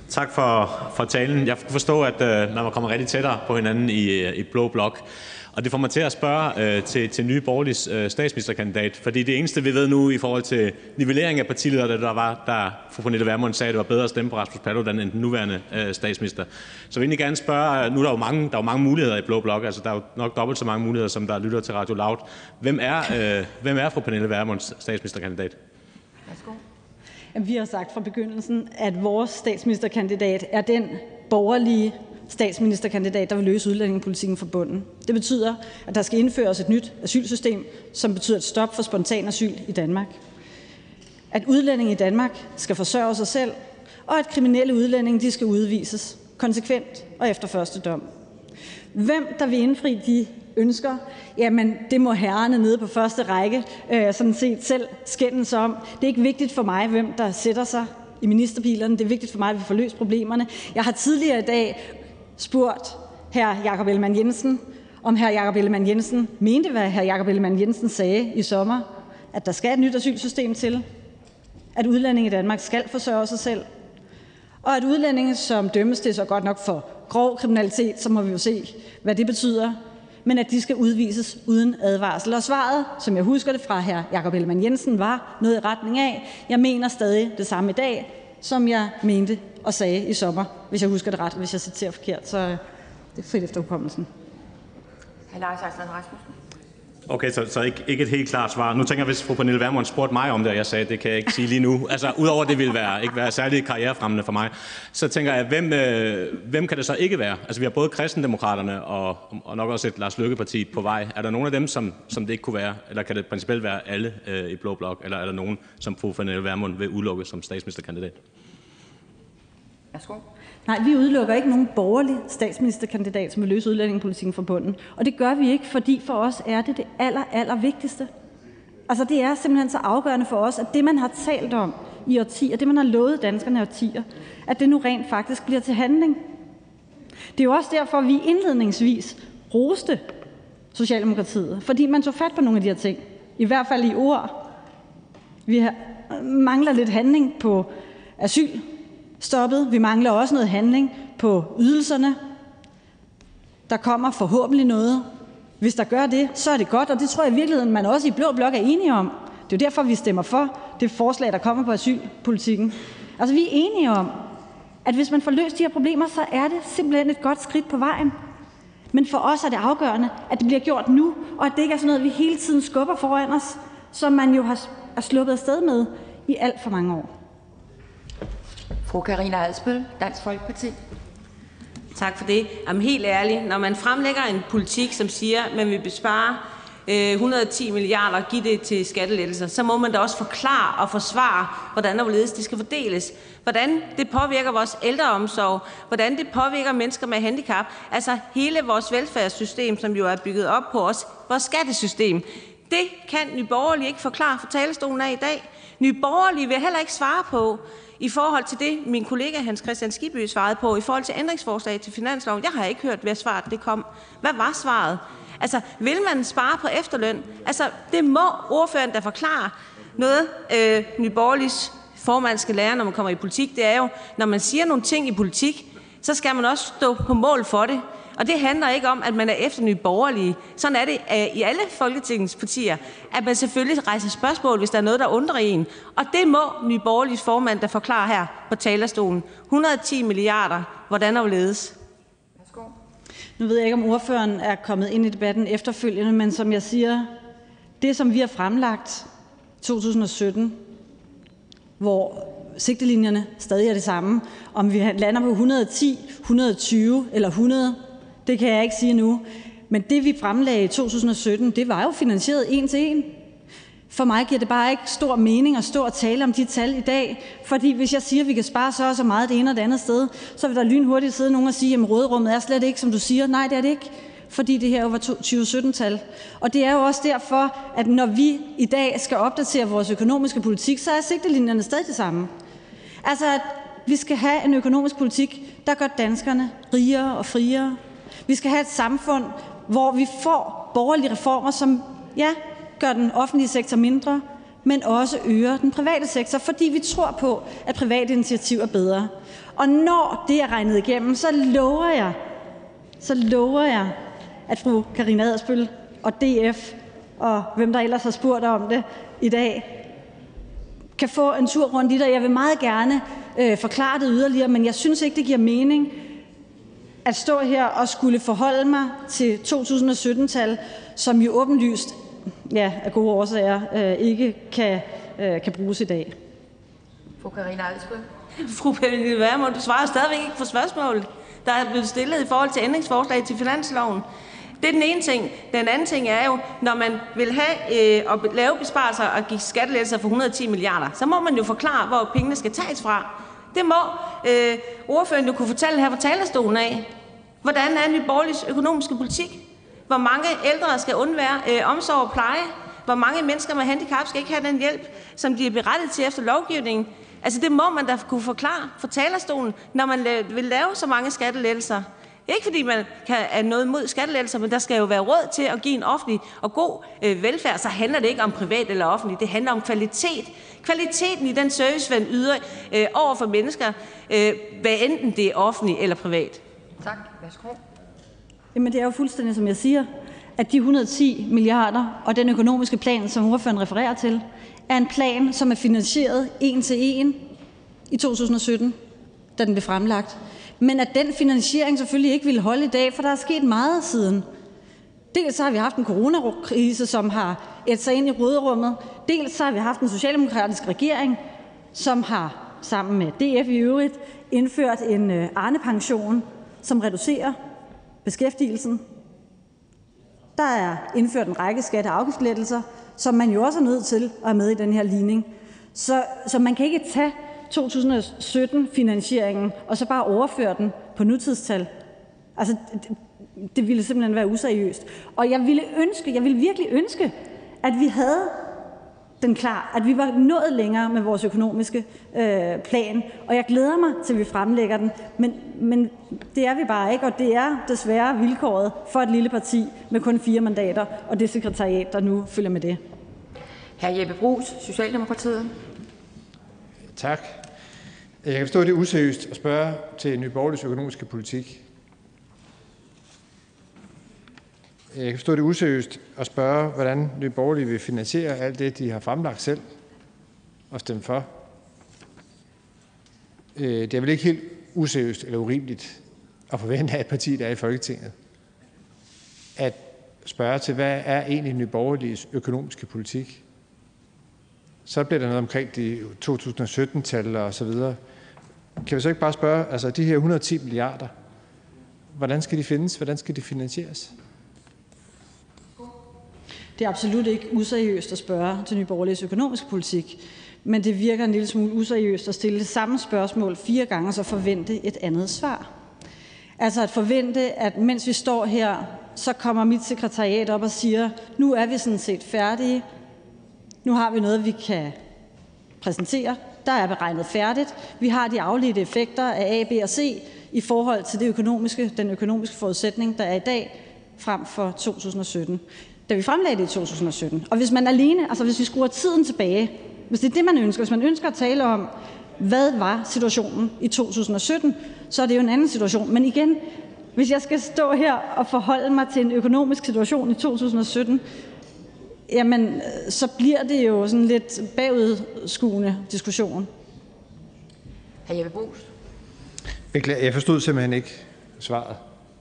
S12: Tak for talen. Jeg kan forstå, at man kommer rigtig tættere på hinanden i Blå Blok. Og det får mig til at spørge til Nye Borgerliges statsministerkandidat. Fordi det eneste, vi ved nu i forhold til nivellering af partiledere, der var, da fru Pernille Vermund sagde, at det var bedre at stemme på Rasmus Paludan end den nuværende statsminister. Så jeg vil egentlig gerne spørge, nu er der jo mange muligheder i Blå Blok, altså der er jo nok dobbelt så mange muligheder, som der lytter til Radio Loud. Hvem er fru Pernille Vermunds statsministerkandidat?
S10: Værsgo. Vi har sagt fra begyndelsen, at vores statsministerkandidat er den borgerlige statsministerkandidat, der vil løse udlændingepolitikken fra bunden. Det betyder, at der skal indføres et nyt asylsystem, som betyder et stop for spontan asyl i Danmark. At udlændinge i Danmark skal forsørge sig selv, og at kriminelle udlændinge de skal udvises konsekvent og efter første dom. Hvem der vil indfri de ønsker, jamen det må herrerne nede på første række sådan set selv skændes om. Det er ikke vigtigt for mig, hvem der sætter sig i ministerbilerne. Det er vigtigt for mig, at vi får løst problemerne. Jeg har tidligere i dag spurgt hr. Jakob Ellemann-Jensen, om hr. Jakob Ellemann-Jensen mente, hvad hr. Jakob Ellemann-Jensen sagde i sommer, at der skal et nyt asylsystem til, at udlændinge i Danmark skal forsørge sig selv, og at udlændinge, som dømmes til så godt nok for grov kriminalitet, så må vi jo se, hvad det betyder, men at de skal udvises uden advarsel. Og svaret, som jeg husker det fra hr. Jakob Ellemann-Jensen, var noget i retning af, jeg mener stadig det samme i dag, som jeg mente og sagde i sommer, hvis jeg husker det ret. Hvis jeg citerer forkert, så det er frit efter hukommelsen.
S16: Hr. Lars Aslan Rasmussen.
S12: Okay, så ikke et helt klart svar. Nu tænker jeg, hvis fru Pernille Vermund spurgte mig om det, og jeg sagde, det kan jeg ikke sige lige nu. Altså, udover det ville ikke være særlig karrierefremmende for mig, så tænker jeg, hvem kan det så ikke være? Altså, vi har både Kristendemokraterne og nok også et Lars Løkke-parti på vej. Er der nogen af dem, som det ikke kunne være? Eller kan det principielt være alle i Blå Blok? Eller er der nogen, som fru Pernille Vermund vil udelukke som statsministerkandidat?
S16: Værsgo.
S10: Nej, vi udelukker ikke nogen borgerlig statsministerkandidat, som vil løse udlændingepolitikken fra bunden. Og det gør vi ikke, fordi for os er det aller vigtigste. Altså det er simpelthen så afgørende for os, at det man har talt om i årtier, det man har lovet danskerne i årtier, at det nu rent faktisk bliver til handling. Det er jo også derfor, vi indledningsvis roste Socialdemokratiet, fordi man tog fat på nogle af de her ting. I hvert fald i ord. Vi mangler lidt handling på asylstoppet. Vi mangler også noget handling på ydelserne. Der kommer forhåbentlig noget. Hvis der gør det, så er det godt, og det tror jeg i virkeligheden, man også i Blå Blok er enige om. Det er jo derfor, vi stemmer for det forslag, der kommer på asylpolitikken. Altså, vi er enige om, at hvis man får løst de her problemer, så er det simpelthen et godt skridt på vejen. Men for os er det afgørende, at det bliver gjort nu, og at det ikke er sådan noget, vi hele tiden skubber foran os, som man jo har sluppet afsted med i alt for mange år.
S16: Fru Karina Adsbøl, Dansk Folkeparti.
S21: Tak for det. Jamen helt ærligt, når man fremlægger en politik, som siger, at man vil bespare 110 milliarder og give det til skattelettelser, så må man da også forklare og forsvare, hvordan og hvorledes det skal fordeles. Hvordan det påvirker vores ældreomsorg, hvordan det påvirker mennesker med handicap, altså hele vores velfærdssystem, som jo er bygget op på os, vores skattesystem. Det kan Nye Borgerlige ikke forklare fra talerstolen af i dag. Nye Borgerlige vil heller ikke svare på, i forhold til det, min kollega Hans Kristian Skibby svarede på, i forhold til ændringsforslag til finansloven. Jeg har ikke hørt, hvad svaret det kom. Hvad var svaret? Altså, vil man spare på efterløn? Altså, det må ordføreren da forklare. Noget, Nye Borgerliges formand skal lære, når man kommer i politik, det er jo, når man siger nogle ting i politik, så skal man også stå på mål for det. Og det handler ikke om, at man er efter Nye Borgerlige. Sådan er det i alle Folketingets partier, at man selvfølgelig rejser spørgsmål, hvis der er noget, der undrer en. Og det må Nye Borgerliges formand, der forklarer her på talerstolen. 110 milliarder. Hvordan overledes?
S10: Nu ved jeg ikke, om ordføreren er kommet ind i debatten efterfølgende, men som jeg siger, det som vi har fremlagt 2017, hvor sigtelinjerne stadig er det samme, om vi lander på 110, 120 eller 100, det kan jeg ikke sige nu. Men det vi fremlagde i 2017, det var jo finansieret en til en. For mig giver det bare ikke stor mening at stå og tale om de tal i dag, fordi hvis jeg siger, at vi kan spare så og så meget det ene og det andet sted, så vil der lynhurtigt sidde nogen og sige, at råderummet er slet ikke, som du siger. Nej, det er det ikke, fordi det her jo var 2017-tal. Og det er jo også derfor, at når vi i dag skal opdatere vores økonomiske politik, så er sigtelinjerne stadig det samme. Altså, at vi skal have en økonomisk politik, der gør danskerne rigere og friere. Vi skal have et samfund, hvor vi får borgerlige reformer, som gør den offentlige sektor mindre, men også øger den private sektor, fordi vi tror på, at privat initiativ er bedre. Og når det er regnet igennem, så lover jeg, at fru Karina Adsbøl og DF og hvem der ellers har spurgt om det i dag, kan få en tur rundt i det. Jeg vil meget gerne forklare det yderligere, men jeg synes ikke, det giver mening at stå her og skulle forholde mig til 2017-tal, som jo åbenlyst, ja, af gode årsager, ikke kan bruges i dag.
S16: Fru Karina Adsbøl.
S21: Fru Pernille Vermund, du svarer stadigvæk ikke på spørgsmålet, der er blevet stillet i forhold til ændringsforslag til finansloven. Det er den ene ting. Den anden ting er jo, når man vil have og lave besparelser og give skattelettelser for 110 milliarder, så må man jo forklare, hvor pengene skal tages fra. Det må ordføreren jo kunne fortælle her fra talerstolen af. Hvordan er Nye Borgerliges økonomiske politik? Hvor mange ældre skal undvære omsorg og pleje? Hvor mange mennesker med handicap skal ikke have den hjælp, som de er berettiget til efter lovgivningen? Altså det må man da kunne forklare fra talerstolen, når man vil lave så mange skattelettelser. Ikke fordi man er noget mod skattelettelser, men der skal jo være råd til at give en offentlig og god velfærd. Så handler det ikke om privat eller offentlig, det handler om kvalitet. Kvaliteten i den service, man yder over for mennesker, hvad enten det er offentligt eller privat.
S16: Tak. Værsgo.
S10: Jamen det er jo fuldstændig, som jeg siger, at de 110 milliarder og den økonomiske plan, som ordføreren refererer til, er en plan, som er finansieret 1 til 1 i 2017, da den blev fremlagt. Men at den finansiering selvfølgelig ikke ville holde i dag, for der er sket meget siden. Dels så har vi haft en coronakrise, som har ædt sig ind i råderummet. Dels så har vi haft en socialdemokratisk regering, som har sammen med DF i øvrigt indført en Arnepension, som reducerer beskæftigelsen. Der er indført en række skatte- og afgiftslettelser, som man jo også er nødt til at have med i den her ligning. Så man kan ikke tage 2017-finansieringen og så bare overføre den på nutidstal. Altså, det ville simpelthen være useriøst. Og jeg ville virkelig ønske, at vi havde den klar, at vi var nået længere med vores økonomiske plan, og jeg glæder mig til, at vi fremlægger den, men det er vi bare ikke, og det er desværre vilkåret for et lille parti med kun 4 mandater, og det sekretariat, der nu følger med det.
S16: Hr. Jeppe Bruus, Socialdemokratiet.
S1: Tak. Jeg kan forstå, at det er useriøst at spørge til Nye Borgerliges økonomiske politik. Jeg kan forstå, at det er useriøst at spørge, hvordan Nye Borgerlige vil finansiere alt det, de har fremlagt selv og stemt for. Det er vel ikke helt useriøst eller urimeligt at forvente af et parti, der er i Folketinget, at spørge til, hvad er egentlig Nye Borgerliges økonomiske politik? Så bliver der noget omkring de 2017-tal og så videre. Kan vi så ikke bare spørge, altså de her 110 milliarder, hvordan skal de findes? Hvordan skal de finansieres?
S10: Det er absolut ikke useriøst at spørge til Nye Borgerliges økonomiske politik, men det virker en lille smule useriøst at stille det samme spørgsmål 4 gange og så forvente et andet svar. Altså at forvente, at mens vi står her, så kommer mit sekretariat op og siger, nu er vi sådan set færdige, nu har vi noget, vi kan præsentere, der er beregnet færdigt, vi har de afledte effekter af A, B og C i forhold til den økonomiske forudsætning, der er i dag frem for 2017. Da vi fremlagde det i 2017. Og hvis man alene, altså hvis vi skruer tiden tilbage, hvis det er det, man ønsker, hvis man ønsker at tale om, hvad var situationen i 2017, så er det jo en anden situation. Men igen, hvis jeg skal stå her og forholde mig til en økonomisk situation i 2017, jamen, så bliver det jo sådan lidt bagudskuende diskussion.
S16: Hr. Jeppe Bruus.
S1: Jeg forstod simpelthen ikke svaret.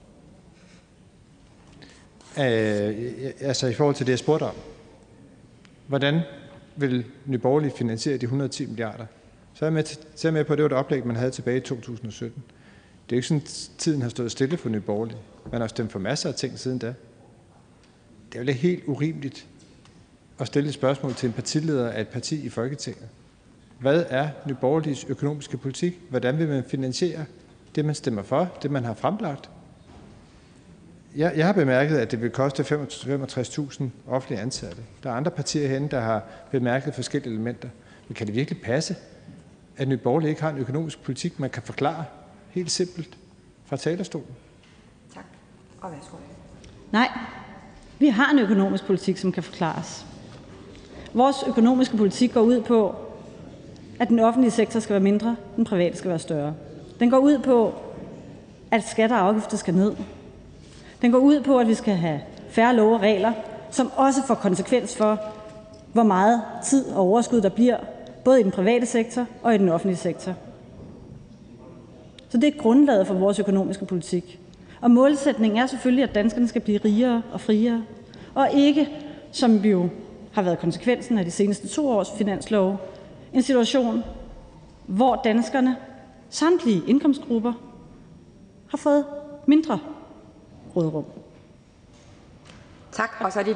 S1: Altså i forhold til det, jeg spurgte om. Hvordan vil Nye Borgerlige finansiere de 110 milliarder? Så er jeg med på, at det var et oplæg, man havde tilbage i 2017. Det er jo ikke sådan, at tiden har stået stille for Nye Borgerlige. Man har stemt for masser af ting siden da. Det er jo helt urimeligt at stille et spørgsmål til en partileder af et parti i Folketinget. Hvad er Nye Borgerliges økonomiske politik? Hvordan vil man finansiere det, man stemmer for, det, man har fremlagt? Jeg har bemærket, at det vil koste 65.000 offentlige ansatte. Der er andre partier herinde, der har bemærket forskellige elementer. Men kan det virkelig passe, at Nye Borgerlige ikke har en økonomisk politik, man kan forklare helt simpelt fra talerstolen?
S16: Tak. Og værsgo.
S10: Nej, vi har en økonomisk politik, som kan forklares. Vores økonomiske politik går ud på, at den offentlige sektor skal være mindre, den private skal være større. Den går ud på, at skatter og afgifter skal ned. Den går ud på, at vi skal have færre love og regler, som også får konsekvens for, hvor meget tid og overskud der bliver, både i den private sektor og i den offentlige sektor. Så det er grundlaget for vores økonomiske politik. Og målsætningen er selvfølgelig, at danskerne skal blive rigere og friere, og ikke, som vi jo har været konsekvensen af de seneste 2 års finanslove, en situation, hvor danskerne, samtlige indkomstgrupper, har fået mindre råderum.
S16: Tak, og så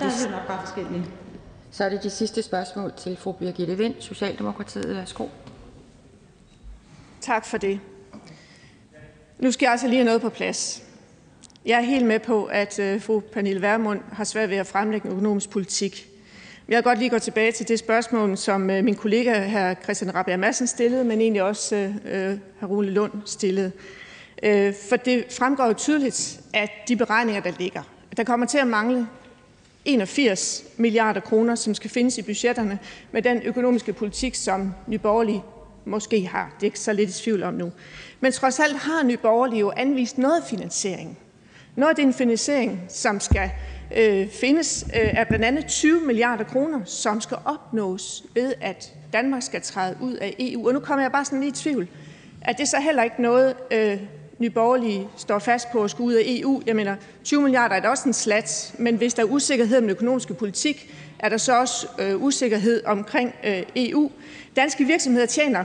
S16: er det de sidste spørgsmål til fru Birgitte Vind, Socialdemokratiet. Værsgo.
S13: Tak for det. Nu skal jeg altså lige have noget på plads. Jeg er helt med på, at fru Pernille Vermund har svært ved at fremlægge en økonomisk politik. Jeg vil godt lige gå tilbage til det spørgsmål, som min kollega hr. Christian Rabjerg Madsen stillede, men egentlig også hr. Rune Lund stillede. For det fremgår jo tydeligt, at de beregninger, der ligger, der kommer til at mangle 81 milliarder kroner, som skal findes i budgetterne med den økonomiske politik, som Nye Borgerlige måske har. Det er ikke så lidt i tvivl om nu. Men trods alt har Nye Borgerlige jo anvist noget finansiering. Noget af den finansiering, som skal findes, er blandt andet 20 milliarder kroner, som skal opnås ved, at Danmark skal træde ud af EU. Og nu kommer jeg bare sådan lige i tvivl. Er det så heller ikke noget, Nye Borgerlige står fast på at skulle ud af EU? Jeg mener, 20 milliarder er da også en slat, men hvis der er usikkerhed om den økonomiske politik, er der så også usikkerhed omkring EU. Danske virksomheder tjener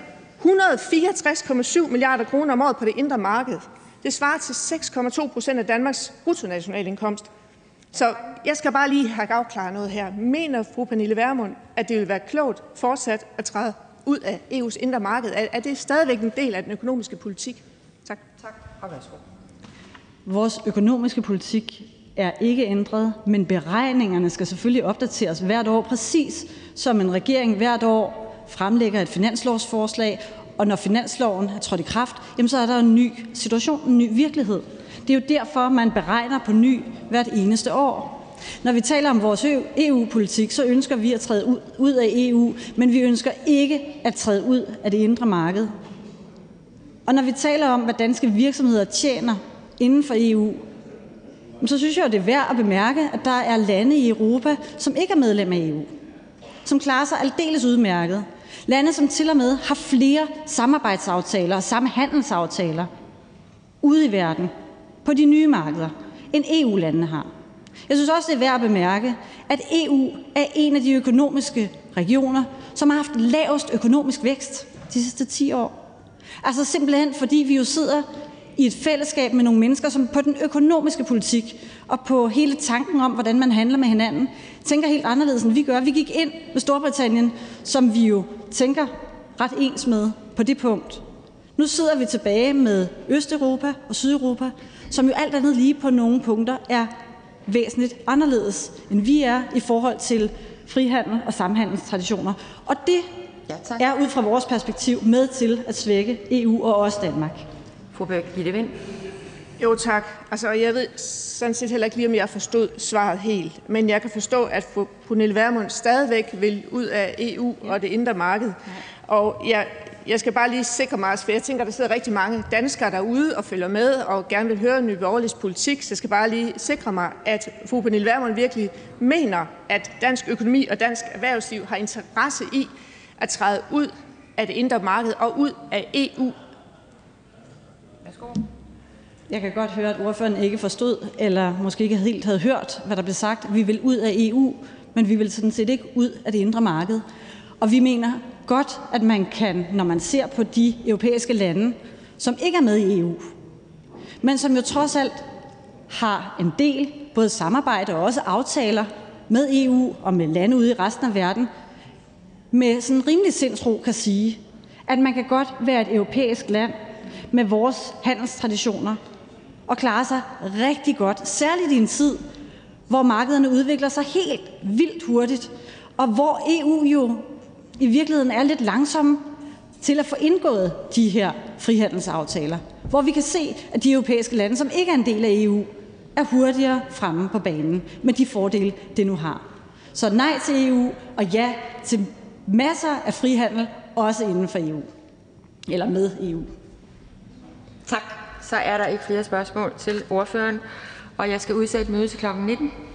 S13: 164,7 milliarder kroner om året på det indre marked. Det svarer til 6,2% af Danmarks bruttonationalindkomst. Så jeg skal bare lige have afklaret noget her. Mener fru Pernille Vermund, at det vil være klogt fortsat at træde ud af EU's indre marked? Er det stadigvæk en del af den økonomiske politik? Tak.
S16: Tak, og værsgo.
S10: Vores økonomiske politik er ikke ændret, men beregningerne skal selvfølgelig opdateres hvert år, præcis som en regering hvert år fremlægger et finanslovsforslag, og når finansloven er trådt i kraft, jamen så er der en ny situation, en ny virkelighed. Det er jo derfor, man beregner på ny hvert eneste år. Når vi taler om vores EU-politik, så ønsker vi at træde ud af EU, men vi ønsker ikke at træde ud af det indre marked. Og når vi taler om, hvad danske virksomheder tjener inden for EU, så synes jeg, det er værd at bemærke, at der er lande i Europa, som ikke er medlem af EU, som klarer sig aldeles udmærket. Lande, som til og med har flere samarbejdsaftaler og samhandelsaftaler ude i verden på de nye markeder, end EU-landene har. Jeg synes også, det er værd at bemærke, at EU er en af de økonomiske regioner, som har haft lavest økonomisk vækst de sidste 10 år. Altså simpelthen fordi vi jo sidder i et fællesskab med nogle mennesker, som på den økonomiske politik og på hele tanken om, hvordan man handler med hinanden, tænker helt anderledes, end vi gør. Vi gik ind med Storbritannien, som vi jo tænker ret ens med på det punkt. Nu sidder vi tilbage med Østeuropa og Sydeuropa, som jo alt andet lige på nogle punkter er væsentligt anderledes, end vi er i forhold til frihandel og samhandelstraditioner. Og det er ud fra vores perspektiv med til at svække EU og også Danmark.
S16: Fru Birgitte Vind.
S13: Jo, tak. Altså, jeg ved sådan set heller ikke lige, om jeg forstod svaret helt. Men jeg kan forstå, at fru Pernille Vermund stadigvæk vil ud af EU og det indre marked. Og jeg skal bare lige sikre mig, for jeg tænker, der sidder rigtig mange danskere derude og følger med og gerne vil høre Nye Borgerliges politik. Så jeg skal bare lige sikre mig, at fru Pernille Vermund virkelig mener, at dansk økonomi og dansk erhvervsliv har interesse i at træde ud af det indre marked og ud af EU.
S16: Værsgo.
S10: Jeg kan godt høre, at ordføreren ikke forstod, eller måske ikke helt havde hørt, hvad der blev sagt. Vi vil ud af EU, men vi vil sådan set ikke ud af det indre marked. Og vi mener godt, at man kan, når man ser på de europæiske lande, som ikke er med i EU, men som jo trods alt har en del både samarbejde og også aftaler med EU og med lande ude i resten af verden, med sådan rimelig sindsro kan sige, at man kan godt være et europæisk land med vores handelstraditioner og klare sig rigtig godt, særligt i en tid, hvor markederne udvikler sig helt vildt hurtigt, og hvor EU jo i virkeligheden er lidt langsomme til at få indgået de her frihandelsaftaler, hvor vi kan se, at de europæiske lande, som ikke er en del af EU, er hurtigere fremme på banen med de fordele, det nu har. Så nej til EU og ja til masser af frihandel, også inden for EU. Eller med EU.
S16: Tak. Så er der ikke flere spørgsmål til ordføreren, og jeg skal udsætte mødet til kl. 19.